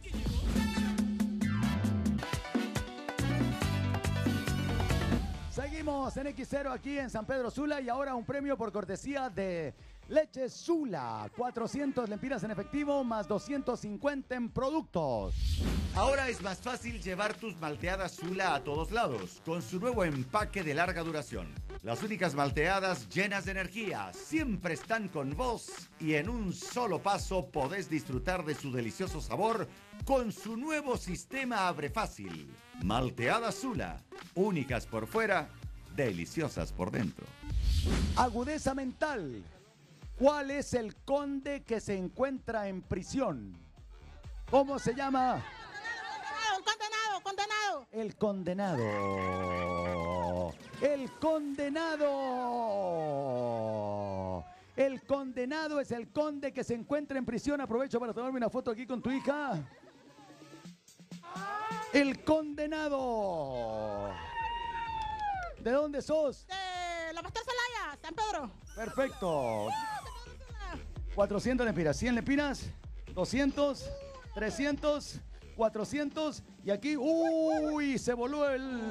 Seguimos en X0 aquí en San Pedro Sula y ahora un premio por cortesía de Leche Sula. 400 lempiras en efectivo más 250 en productos. Ahora es más fácil llevar tus malteadas Sula a todos lados con su nuevo empaque de larga duración. Las únicas malteadas llenas de energía siempre están con vos y en un solo paso podés disfrutar de su delicioso sabor con su nuevo sistema Abre Fácil. Malteadas Sula, únicas por fuera, deliciosas por dentro. Agudeza mental. ¿Cuál es el conde que se encuentra en prisión? ¿Cómo se llama? Condenado. El condenado. El condenado. El condenado es el conde que se encuentra en prisión. Aprovecho para tomarme una foto aquí con tu hija. El condenado. ¿De dónde sos? De la Pastor Celaya, San Pedro. Perfecto. 400 lempiras, 100 lempiras, 200, 300, 400 y aquí, uy, se voló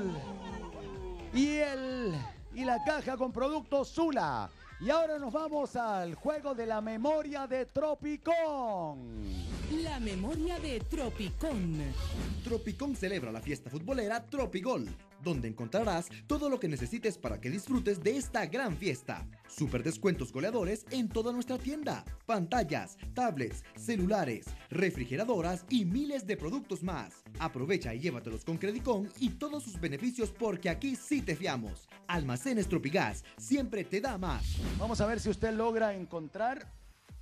y la caja con productos Sula. Y ahora nos vamos al juego de la memoria de Tropicón. La memoria de Tropicón. Tropicón celebra la fiesta futbolera Tropigol, donde encontrarás todo lo que necesites para que disfrutes de esta gran fiesta. Super descuentos goleadores en toda nuestra tienda. Pantallas, tablets, celulares, refrigeradoras y miles de productos más. Aprovecha y llévatelos con Credicón y todos sus beneficios porque aquí sí te fiamos. Almacenes Tropigas, siempre te da más. Vamos a ver si usted logra encontrar.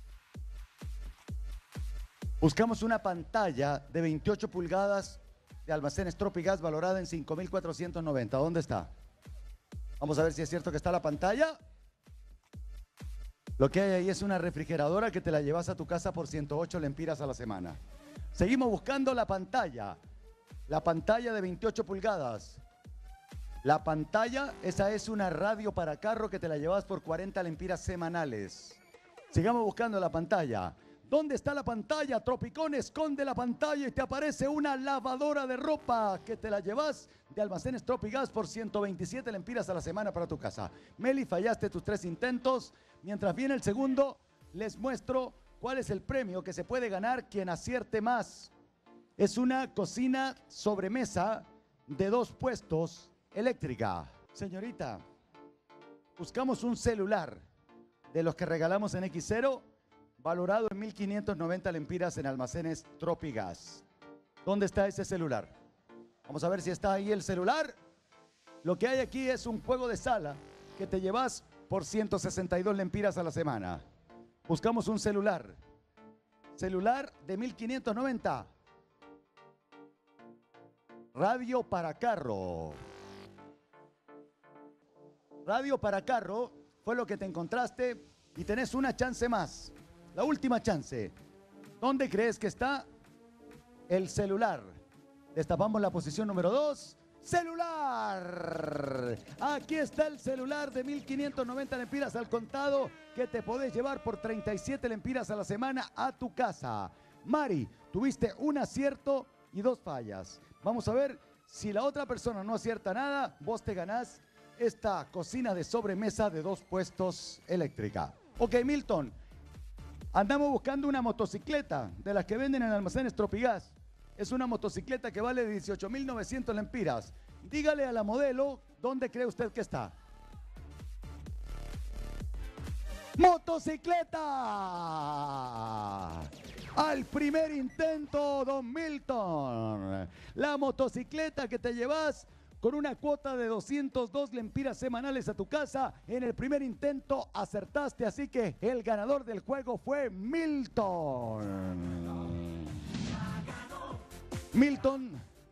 Buscamos una pantalla de 28 pulgadas de Almacenes Tropigas valorada en 5,490. ¿Dónde está? Vamos a ver si es cierto que está la pantalla. Lo que hay ahí es una refrigeradora que te la llevas a tu casa por 108 lempiras a la semana. Seguimos buscando la pantalla. La pantalla de 28 pulgadas. La pantalla, esa es una radio para carro que te la llevas por 40 lempiras semanales. Sigamos buscando la pantalla. ¿Dónde está la pantalla? Tropicón esconde la pantalla y te aparece una lavadora de ropa que te la llevas de Almacenes Tropigas por 127 lempiras a la semana para tu casa. Meli, fallaste tus 3 intentos. Mientras viene el segundo, les muestro cuál es el premio que se puede ganar quien acierte más. Es una cocina sobremesa de 2 puestos eléctrica. Señorita, buscamos un celular de los que regalamos en X0 valorado en 1,590 lempiras en Almacenes Tropigas. ¿Dónde está ese celular? Vamos a ver si está ahí el celular. Lo que hay aquí es un juego de sala que te llevas por 162 lempiras a la semana. Buscamos un celular. Celular de 1,590. Radio para carro. Radio para carro fue lo que te encontraste y tenés una chance más. La última chance. ¿Dónde crees que está el celular? Destapamos la posición número 2. celular. Aquí está el celular de 1.590 lempiras al contado que te podés llevar por 37 lempiras a la semana a tu casa. Mari, tuviste un acierto y 2 fallas. Vamos a ver si la otra persona no acierta nada, vos te ganás esta cocina de sobremesa de 2 puestos eléctrica. Ok, Milton, andamos buscando una motocicleta de las que venden en almacenes Tropigas. Es una motocicleta que vale 18.900 lempiras. Dígale a la modelo dónde cree usted que está. ¡Motocicleta! Al primer intento, don Milton. La motocicleta que te llevas con una cuota de 202 lempiras semanales a tu casa. En el primer intento acertaste, así que el ganador del juego fue Milton. Milton,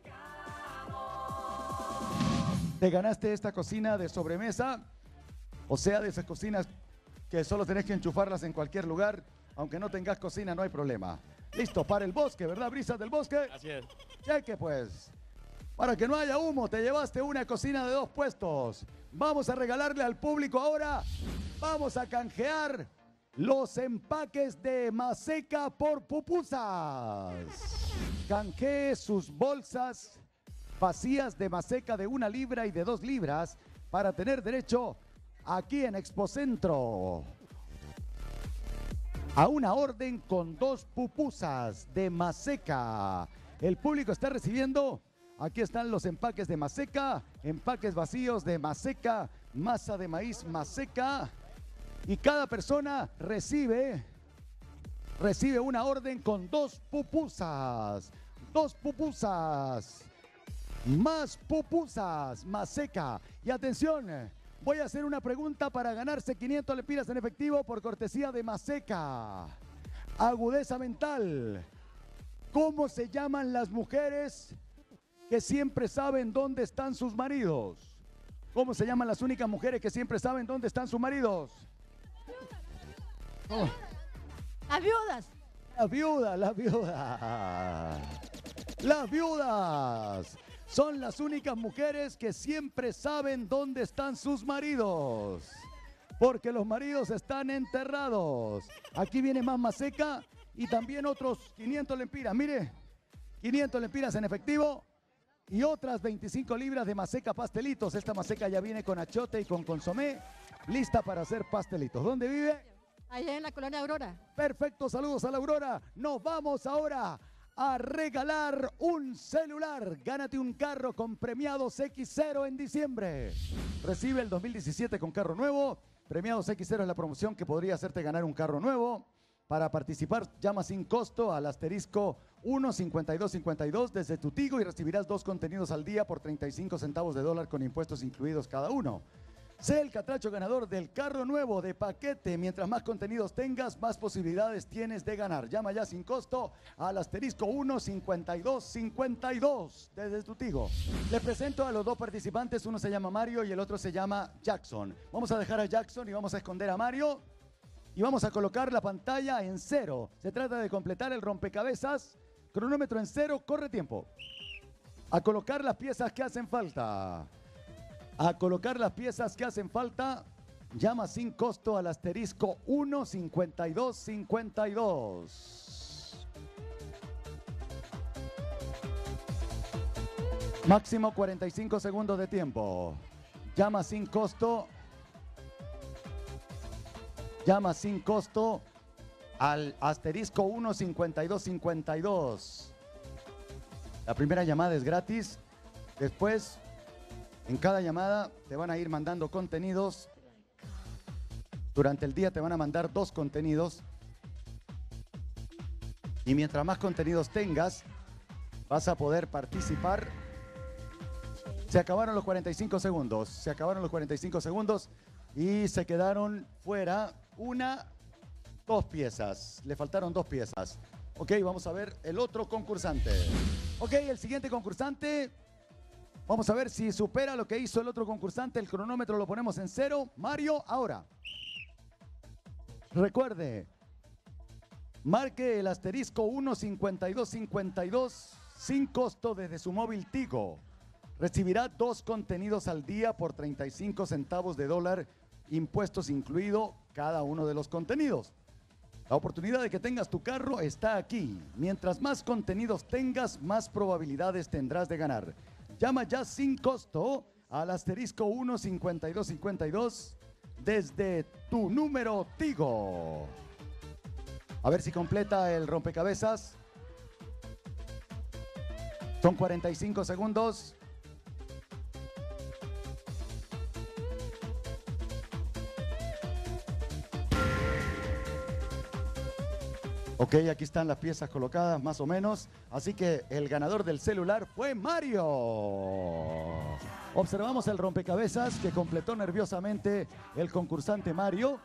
te ganaste esta cocina de sobremesa, o sea, de esas cocinas que solo tenés que enchufarlas en cualquier lugar, aunque no tengas cocina, no hay problema. Listo, para el bosque, ¿verdad, Brisas del Bosque? Así es. Cheque, pues. Para que no haya humo, te llevaste una cocina de 2 puestos. Vamos a regalarle al público ahora, vamos a canjear los empaques de Maseca por pupusas. Canjee sus bolsas vacías de Maseca de 1 libra y de 2 libras para tener derecho aquí en Expocentro a una orden con 2 pupusas de Maseca. El público está recibiendo, aquí están los empaques de Maseca, empaques vacíos de Maseca, masa de maíz Maseca, y cada persona recibe una orden con 2 pupusas. 2 pupusas. Más pupusas Maseca. Y atención, voy a hacer una pregunta para ganarse 500 lempiras en efectivo por cortesía de Maseca. Agudeza mental. ¿Cómo se llaman las mujeres que siempre saben dónde están sus maridos? ¿Cómo se llaman las únicas mujeres que siempre saben dónde están sus maridos? Oh. Las viudas. Las viudas, las viudas. Las viudas son las únicas mujeres que siempre saben dónde están sus maridos, porque los maridos están enterrados. Aquí viene más Maseca y también otros 500 lempiras. Mire, 500 lempiras en efectivo y otras 25 libras de Maseca pastelitos. Esta Maseca ya viene con achote y con consomé, lista para hacer pastelitos. ¿Dónde vive? Allá en la colonia Aurora. Perfecto, saludos a la Aurora. Nos vamos ahora a regalar un celular. Gánate un carro con premiados X0 en diciembre. Recibe el 2017 con carro nuevo. Premiados X0 es la promoción que podría hacerte ganar un carro nuevo. Para participar, llama sin costo al asterisco 15252 desde tu Tigo y recibirás 2 contenidos al día por 35 centavos de dólar con impuestos incluidos cada uno. Sé el catracho ganador del carro nuevo de paquete. Mientras más contenidos tengas, más posibilidades tienes de ganar. Llama ya sin costo al asterisco 15252 desde tu Tigo. Le presento a los 2 participantes. Uno se llama Mario y el otro se llama Jackson. Vamos a dejar a Jackson y vamos a esconder a Mario. Y vamos a colocar la pantalla en 0. Se trata de completar el rompecabezas. Cronómetro en 0, corre tiempo. A colocar las piezas que hacen falta. A colocar las piezas que hacen falta, llama sin costo al asterisco 15252. Máximo 45 segundos de tiempo. Llama sin costo. Llama sin costo al asterisco 15252. La primera llamada es gratis. Después, en cada llamada te van a ir mandando contenidos. Durante el día te van a mandar 2 contenidos. Y mientras más contenidos tengas, vas a poder participar. Se acabaron los 45 segundos. Se acabaron los 45 segundos y se quedaron fuera 2 piezas. Le faltaron 2 piezas. Ok, vamos a ver el otro concursante. Ok, el siguiente concursante. Vamos a ver si supera lo que hizo el otro concursante. El cronómetro lo ponemos en 0. Mario, ahora. Recuerde, marque el asterisco 15252 sin costo desde su móvil Tigo. Recibirá 2 contenidos al día por 35 centavos de dólar, impuestos incluido cada uno de los contenidos. La oportunidad de que tengas tu carro está aquí. Mientras más contenidos tengas, más probabilidades tendrás de ganar. Llama ya sin costo al asterisco 15252 desde tu número Tigo. A ver si completa el rompecabezas. Son 45 segundos. Ok, aquí están las piezas colocadas más o menos. Así que el ganador del celular fue Mario. Observamos el rompecabezas que completó nerviosamente el concursante Mario.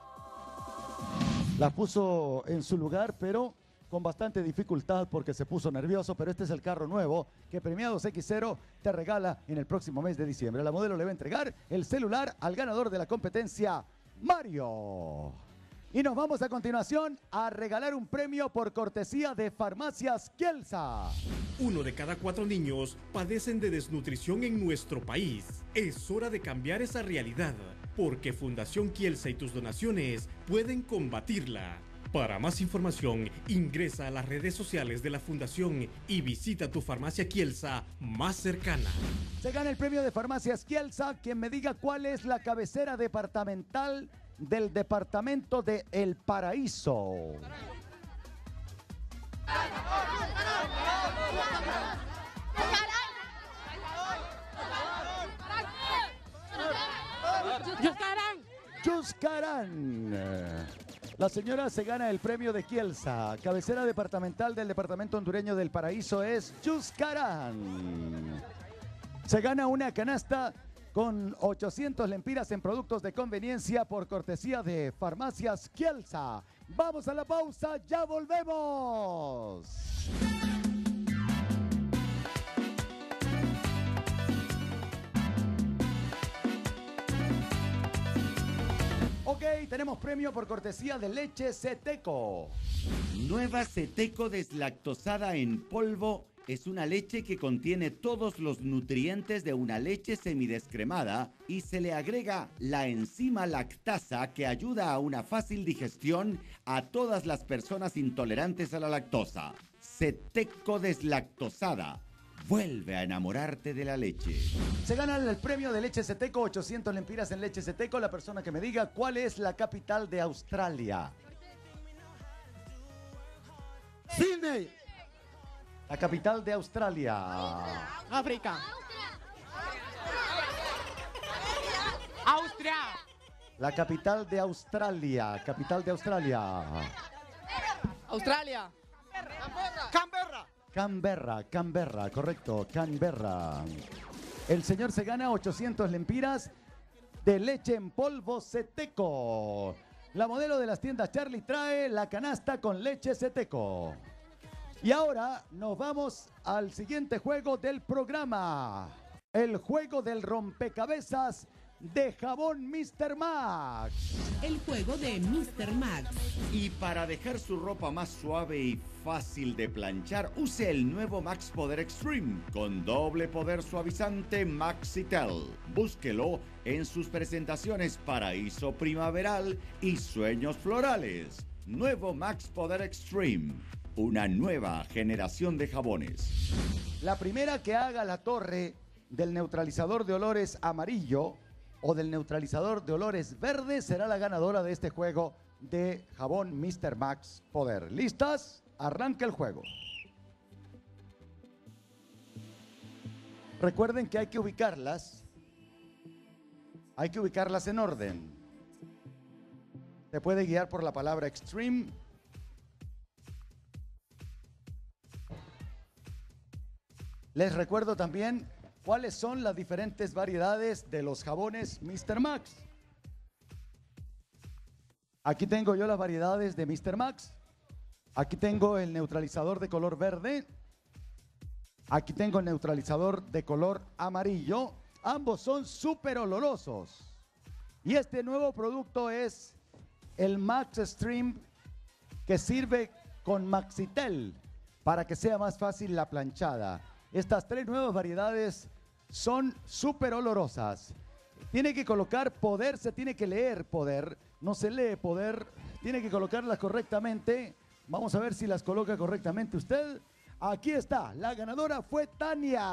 La puso en su lugar, pero con bastante dificultad porque se puso nervioso. Pero este es el carro nuevo que Premiados X0 te regala en el próximo mes de diciembre. La modelo le va a entregar el celular al ganador de la competencia, Mario. Y nos vamos a continuación a regalar un premio por cortesía de Farmacias Kielsa. 1 de cada 4 niños padecen de desnutrición en nuestro país. Es hora de cambiar esa realidad, porque Fundación Kielsa y tus donaciones pueden combatirla. Para más información, ingresa a las redes sociales de la Fundación y visita tu farmacia Kielsa más cercana. Se gana el premio de Farmacias Kielsa. Quien me diga cuál es la cabecera departamental del departamento de El Paraíso. Yuscarán. La señora se gana el premio de Kielsa. Cabecera departamental del departamento hondureño del Paraíso es Yuscarán. Se gana una canasta con 800 lempiras en productos de conveniencia por cortesía de Farmacias Kielsa. Vamos a la pausa, ya volvemos. Ok, tenemos premio por cortesía de leche Seteco. Nueva Seteco deslactosada en polvo. Es una leche que contiene todos los nutrientes de una leche semidescremada y se le agrega la enzima lactasa que ayuda a una fácil digestión a todas las personas intolerantes a la lactosa. Seteco deslactosada. Vuelve a enamorarte de la leche. Se gana el premio de leche Seteco, 800 lempiras en leche Seteco. La persona que me diga cuál es la capital de Australia. Sydney. La capital de Australia. África. Austria. La capital de Australia. Capital de Australia. Australia. Canberra. Canberra, correcto. Canberra. El señor se gana 800 lempiras de leche en polvo Seteco. La modelo de las tiendas Charlie trae la canasta con leche Seteco. Y ahora nos vamos al siguiente juego del programa. El juego del rompecabezas de jabón Mr. Max. El juego de Mr. Max. Y para dejar su ropa más suave y fácil de planchar, use el nuevo Max Poder Extreme con doble poder suavizante Maxitel. Búsquelo en sus presentaciones Paraíso Primaveral y Sueños Florales. Nuevo Max Poder Extreme. Una nueva generación de jabones. La primera que haga la torre del neutralizador de olores amarillo o del neutralizador de olores verde será la ganadora de este juego de jabón Mr. Max Poder. ¿Listas? Arranca el juego. Recuerden que hay que ubicarlas. Hay que ubicarlas en orden. Se puede guiar por la palabra extreme. Les recuerdo también cuáles son las diferentes variedades de los jabones Mr. Max. Aquí tengo yo las variedades de Mr. Max. Aquí tengo el neutralizador de color verde. Aquí tengo el neutralizador de color amarillo. Ambos son súper olorosos. Y este nuevo producto es el Max Stream, que sirve con Maxitel para que sea más fácil la planchada. Estas tres nuevas variedades son súper olorosas. Tiene que colocar poder, se tiene que leer poder. No se lee poder, tiene que colocarlas correctamente. Vamos a ver si las coloca correctamente usted. Aquí está, la ganadora fue Tania.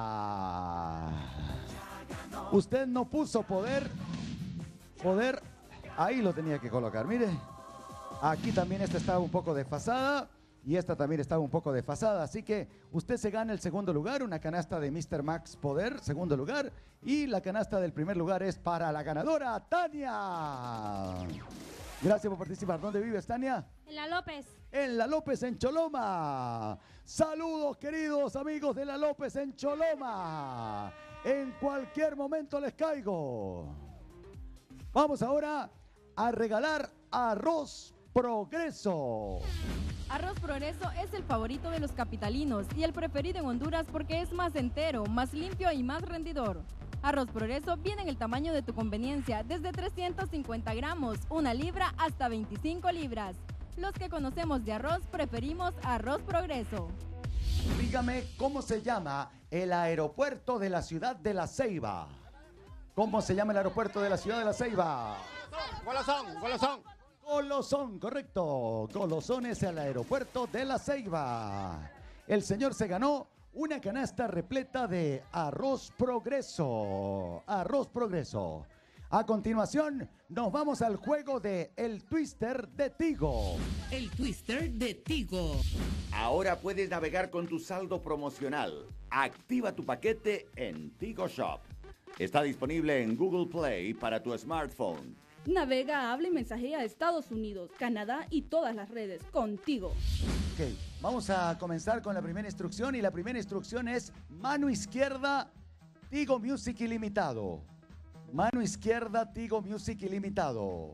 Usted no puso poder. Poder, ahí lo tenía que colocar, mire. Aquí también esta estaba un poco desfasada. Y esta también estaba un poco desfasada. Así que usted se gana el segundo lugar, una canasta de Mr. Max Poder, segundo lugar. Y la canasta del primer lugar es para la ganadora, Tania. Gracias por participar. ¿Dónde vives, Tania? En La López. En La López, en Choloma. Saludos, queridos amigos de La López, en Choloma. En cualquier momento les caigo. Vamos ahora a regalar arroz Progreso. Arroz Progreso es el favorito de los capitalinos y el preferido en Honduras porque es más entero, más limpio y más rendidor. Arroz Progreso viene en el tamaño de tu conveniencia, desde 350 gramos, 1 libra hasta 25 libras. Los que conocemos de arroz preferimos Arroz Progreso. Dígame cómo se llama el aeropuerto de la ciudad de La Ceiba. ¿Cómo se llama el aeropuerto de la ciudad de La Ceiba? Golosón. Golosón, correcto. Golosón es el aeropuerto de La Ceiba. El señor se ganó una canasta repleta de Arroz Progreso. Arroz Progreso. A continuación, nos vamos al juego de El Twister de Tigo. El Twister de Tigo. Ahora puedes navegar con tu saldo promocional. Activa tu paquete en Tigo Shop. Está disponible en Google Play para tu smartphone. Navega, habla y mensajea a Estados Unidos, Canadá y todas las redes contigo. Ok, vamos a comenzar con la primera instrucción y la primera instrucción es mano izquierda, Tigo Music ilimitado. Mano izquierda, Tigo Music ilimitado.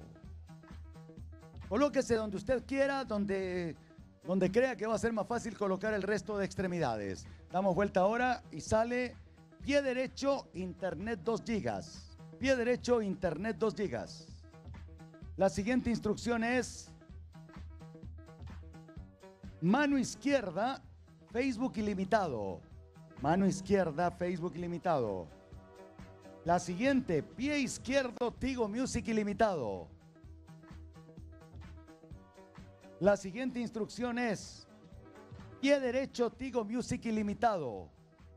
Colóquese donde usted quiera, donde crea que va a ser más fácil colocar el resto de extremidades. Damos vuelta ahora y sale pie derecho, internet 2 gigas. Pie derecho, internet 2 gigas. La siguiente instrucción es mano izquierda, Facebook ilimitado. Mano izquierda, Facebook ilimitado. La siguiente, pie izquierdo, Tigo Music ilimitado. La siguiente instrucción es pie derecho, Tigo Music ilimitado.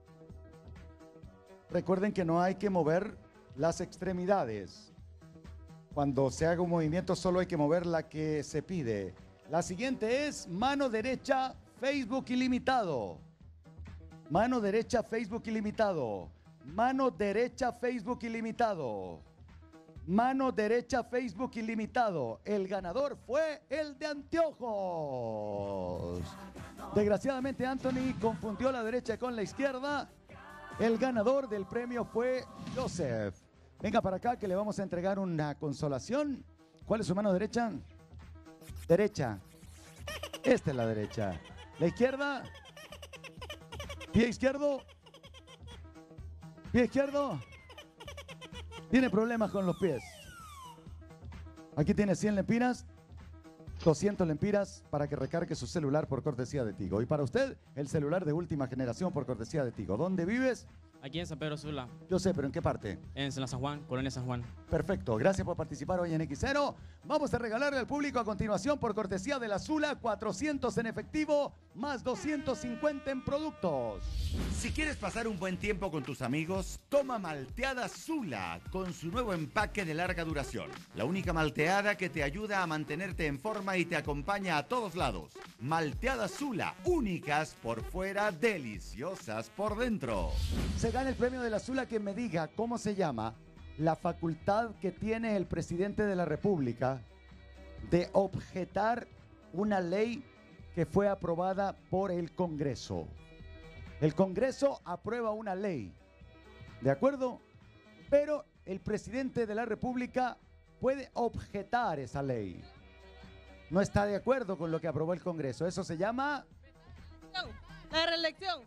Recuerden que no hay que mover las extremidades. Cuando se haga un movimiento solo hay que mover la que se pide. La siguiente es mano derecha, Facebook ilimitado. Mano derecha, Facebook ilimitado. Mano derecha, Facebook ilimitado. Mano derecha, Facebook ilimitado. El ganador fue el de anteojos. Desgraciadamente Anthony confundió la derecha con la izquierda. El ganador del premio fue Joseph. Venga para acá que le vamos a entregar una consolación. ¿Cuál es su mano derecha? Derecha. Esta es la derecha. La izquierda. Pie izquierdo. Pie izquierdo. Tiene problemas con los pies. Aquí tiene 100 lempiras. 200 lempiras para que recargue su celular por cortesía de Tigo. Y para usted, el celular de última generación por cortesía de Tigo. ¿Dónde vives? Aquí en San Pedro Sula. Yo sé, pero ¿en qué parte? En la San Juan, Colonia San Juan. Perfecto, gracias por participar hoy en X0. Vamos a regalarle al público a continuación por cortesía de la Sula 400 en efectivo más 250 en productos. Si quieres pasar un buen tiempo con tus amigos, toma malteada Sula con su nuevo empaque de larga duración. La única malteada que te ayuda a mantenerte en forma y te acompaña a todos lados. Malteada Sula, únicas por fuera, deliciosas por dentro. Se gana el premio de la Sula quien me diga cómo se llama la facultad que tiene el presidente de la República de objetar una ley que fue aprobada por el Congreso. El Congreso aprueba una ley, ¿de acuerdo? Pero el presidente de la República puede objetar esa ley. No está de acuerdo con lo que aprobó el Congreso. Eso se llama... La reelección.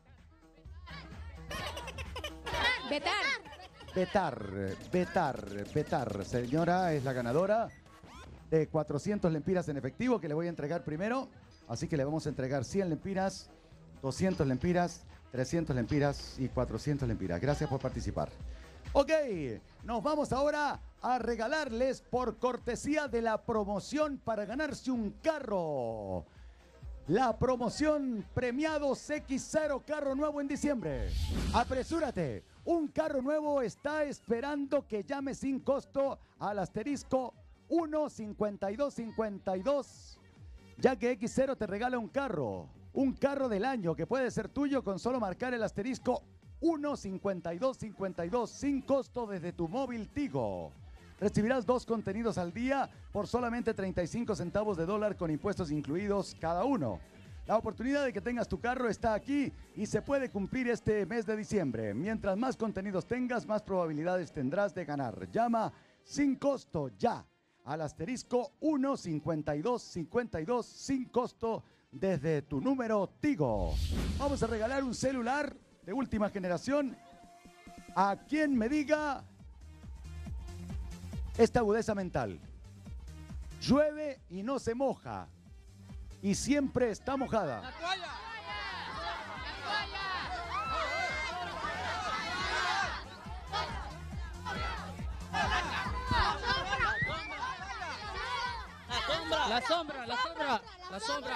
Vetar. Señora, es la ganadora de 400 lempiras en efectivo que le voy a entregar primero. Así que le vamos a entregar 100 lempiras, 200 lempiras 300 lempiras y 400 lempiras. Gracias por participar. Ok, nos vamos ahora a regalarles por cortesía de la promoción para ganarse un carro. La promoción Premiados X0 carro nuevo en diciembre. Apresúrate, un carro nuevo está esperando que llames sin costo al asterisco 15252, ya que X0 te regala un carro del año que puede ser tuyo con solo marcar el asterisco 15252 sin costo desde tu móvil Tigo. Recibirás 2 contenidos al día por solamente 35 centavos de dólar con impuestos incluidos cada uno. La oportunidad de que tengas tu carro está aquí y se puede cumplir este mes de diciembre. Mientras más contenidos tengas, más probabilidades tendrás de ganar. Llama sin costo ya al asterisco 15252 sin costo desde tu número Tigo. Vamos a regalar un celular de última generación a quien me diga esta agudeza mental. Llueve y no se moja y siempre está mojada. ¡La toalla! La sombra, la sombra, la sombra.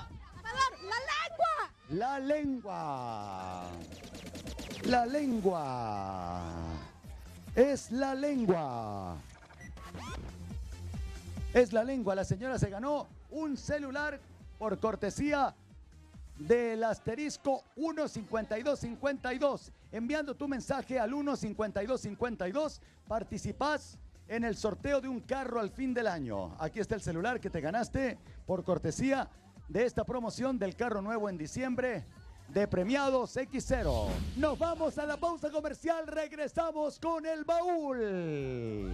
La lengua. La lengua. Es la lengua. Es la lengua. La señora se ganó un celular por cortesía del asterisco 15252. Enviando tu mensaje al 15252, participás en el sorteo de un carro al fin del año. Aquí está el celular que te ganaste por cortesía de esta promoción del carro nuevo en diciembre de Premiados X0. Nos vamos a la pausa comercial, regresamos con el baúl.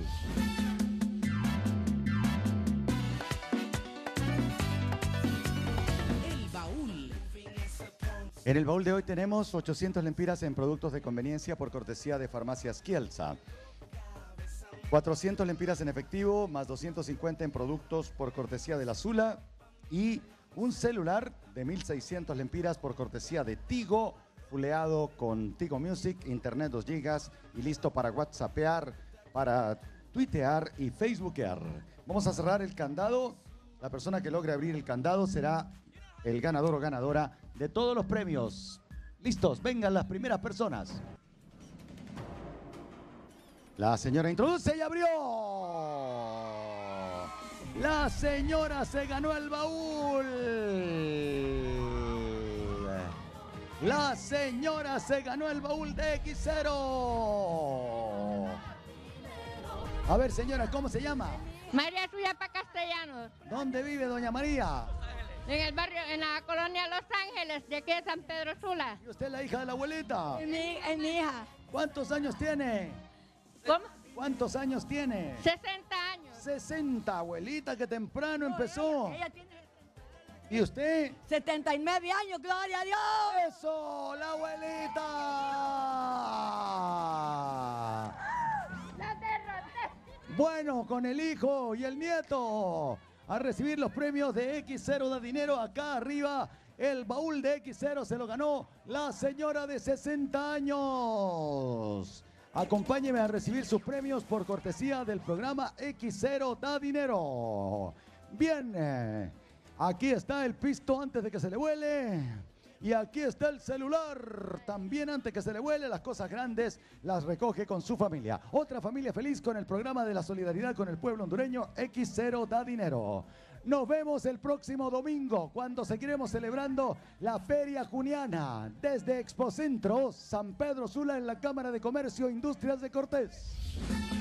El baúl. En el baúl de hoy tenemos 800 lempiras en productos de conveniencia por cortesía de Farmacias Kielsa. 400 lempiras en efectivo, más 250 en productos por cortesía de la Zula. Y un celular de 1.600 lempiras por cortesía de Tigo, fuleado con Tigo Music, internet 2 gigas y listo para whatsappear, para tuitear y facebookear. Vamos a cerrar el candado. La persona que logre abrir el candado será el ganador o ganadora de todos los premios. Listos, vengan las primeras personas. La señora introduce y abrió. La señora se ganó el baúl. La señora se ganó el baúl de X0. A ver, señora, ¿cómo se llama? María Suyapa Castellanos. ¿Dónde vive doña María? En el barrio, en la colonia Los Ángeles, de aquí de San Pedro Sula. ¿Y usted es la hija de la abuelita? Es mi hija. ¿Cuántos años tiene? ¿Cómo? ¿Cuántos años tiene? 60 años. 60, abuelita, que temprano empezó. Ella tiene... ¿Y usted? 79 años, gloria a Dios. ¡Eso, la abuelita! ¡La derroté! Bueno, con el hijo y el nieto a recibir los premios de X0 de dinero. Acá arriba, el baúl de X0 se lo ganó la señora de 60 años. Acompáñeme a recibir sus premios por cortesía del programa X0 da dinero. Bien, aquí está el pisto antes de que se le vuele. Y aquí está el celular también antes que se le vuele. Las cosas grandes las recoge con su familia. Otra familia feliz con el programa de la solidaridad con el pueblo hondureño. X0 da dinero. Nos vemos el próximo domingo cuando seguiremos celebrando la Feria Juniana desde Expocentro, San Pedro Sula, en la Cámara de Comercio e Industrias de Cortés.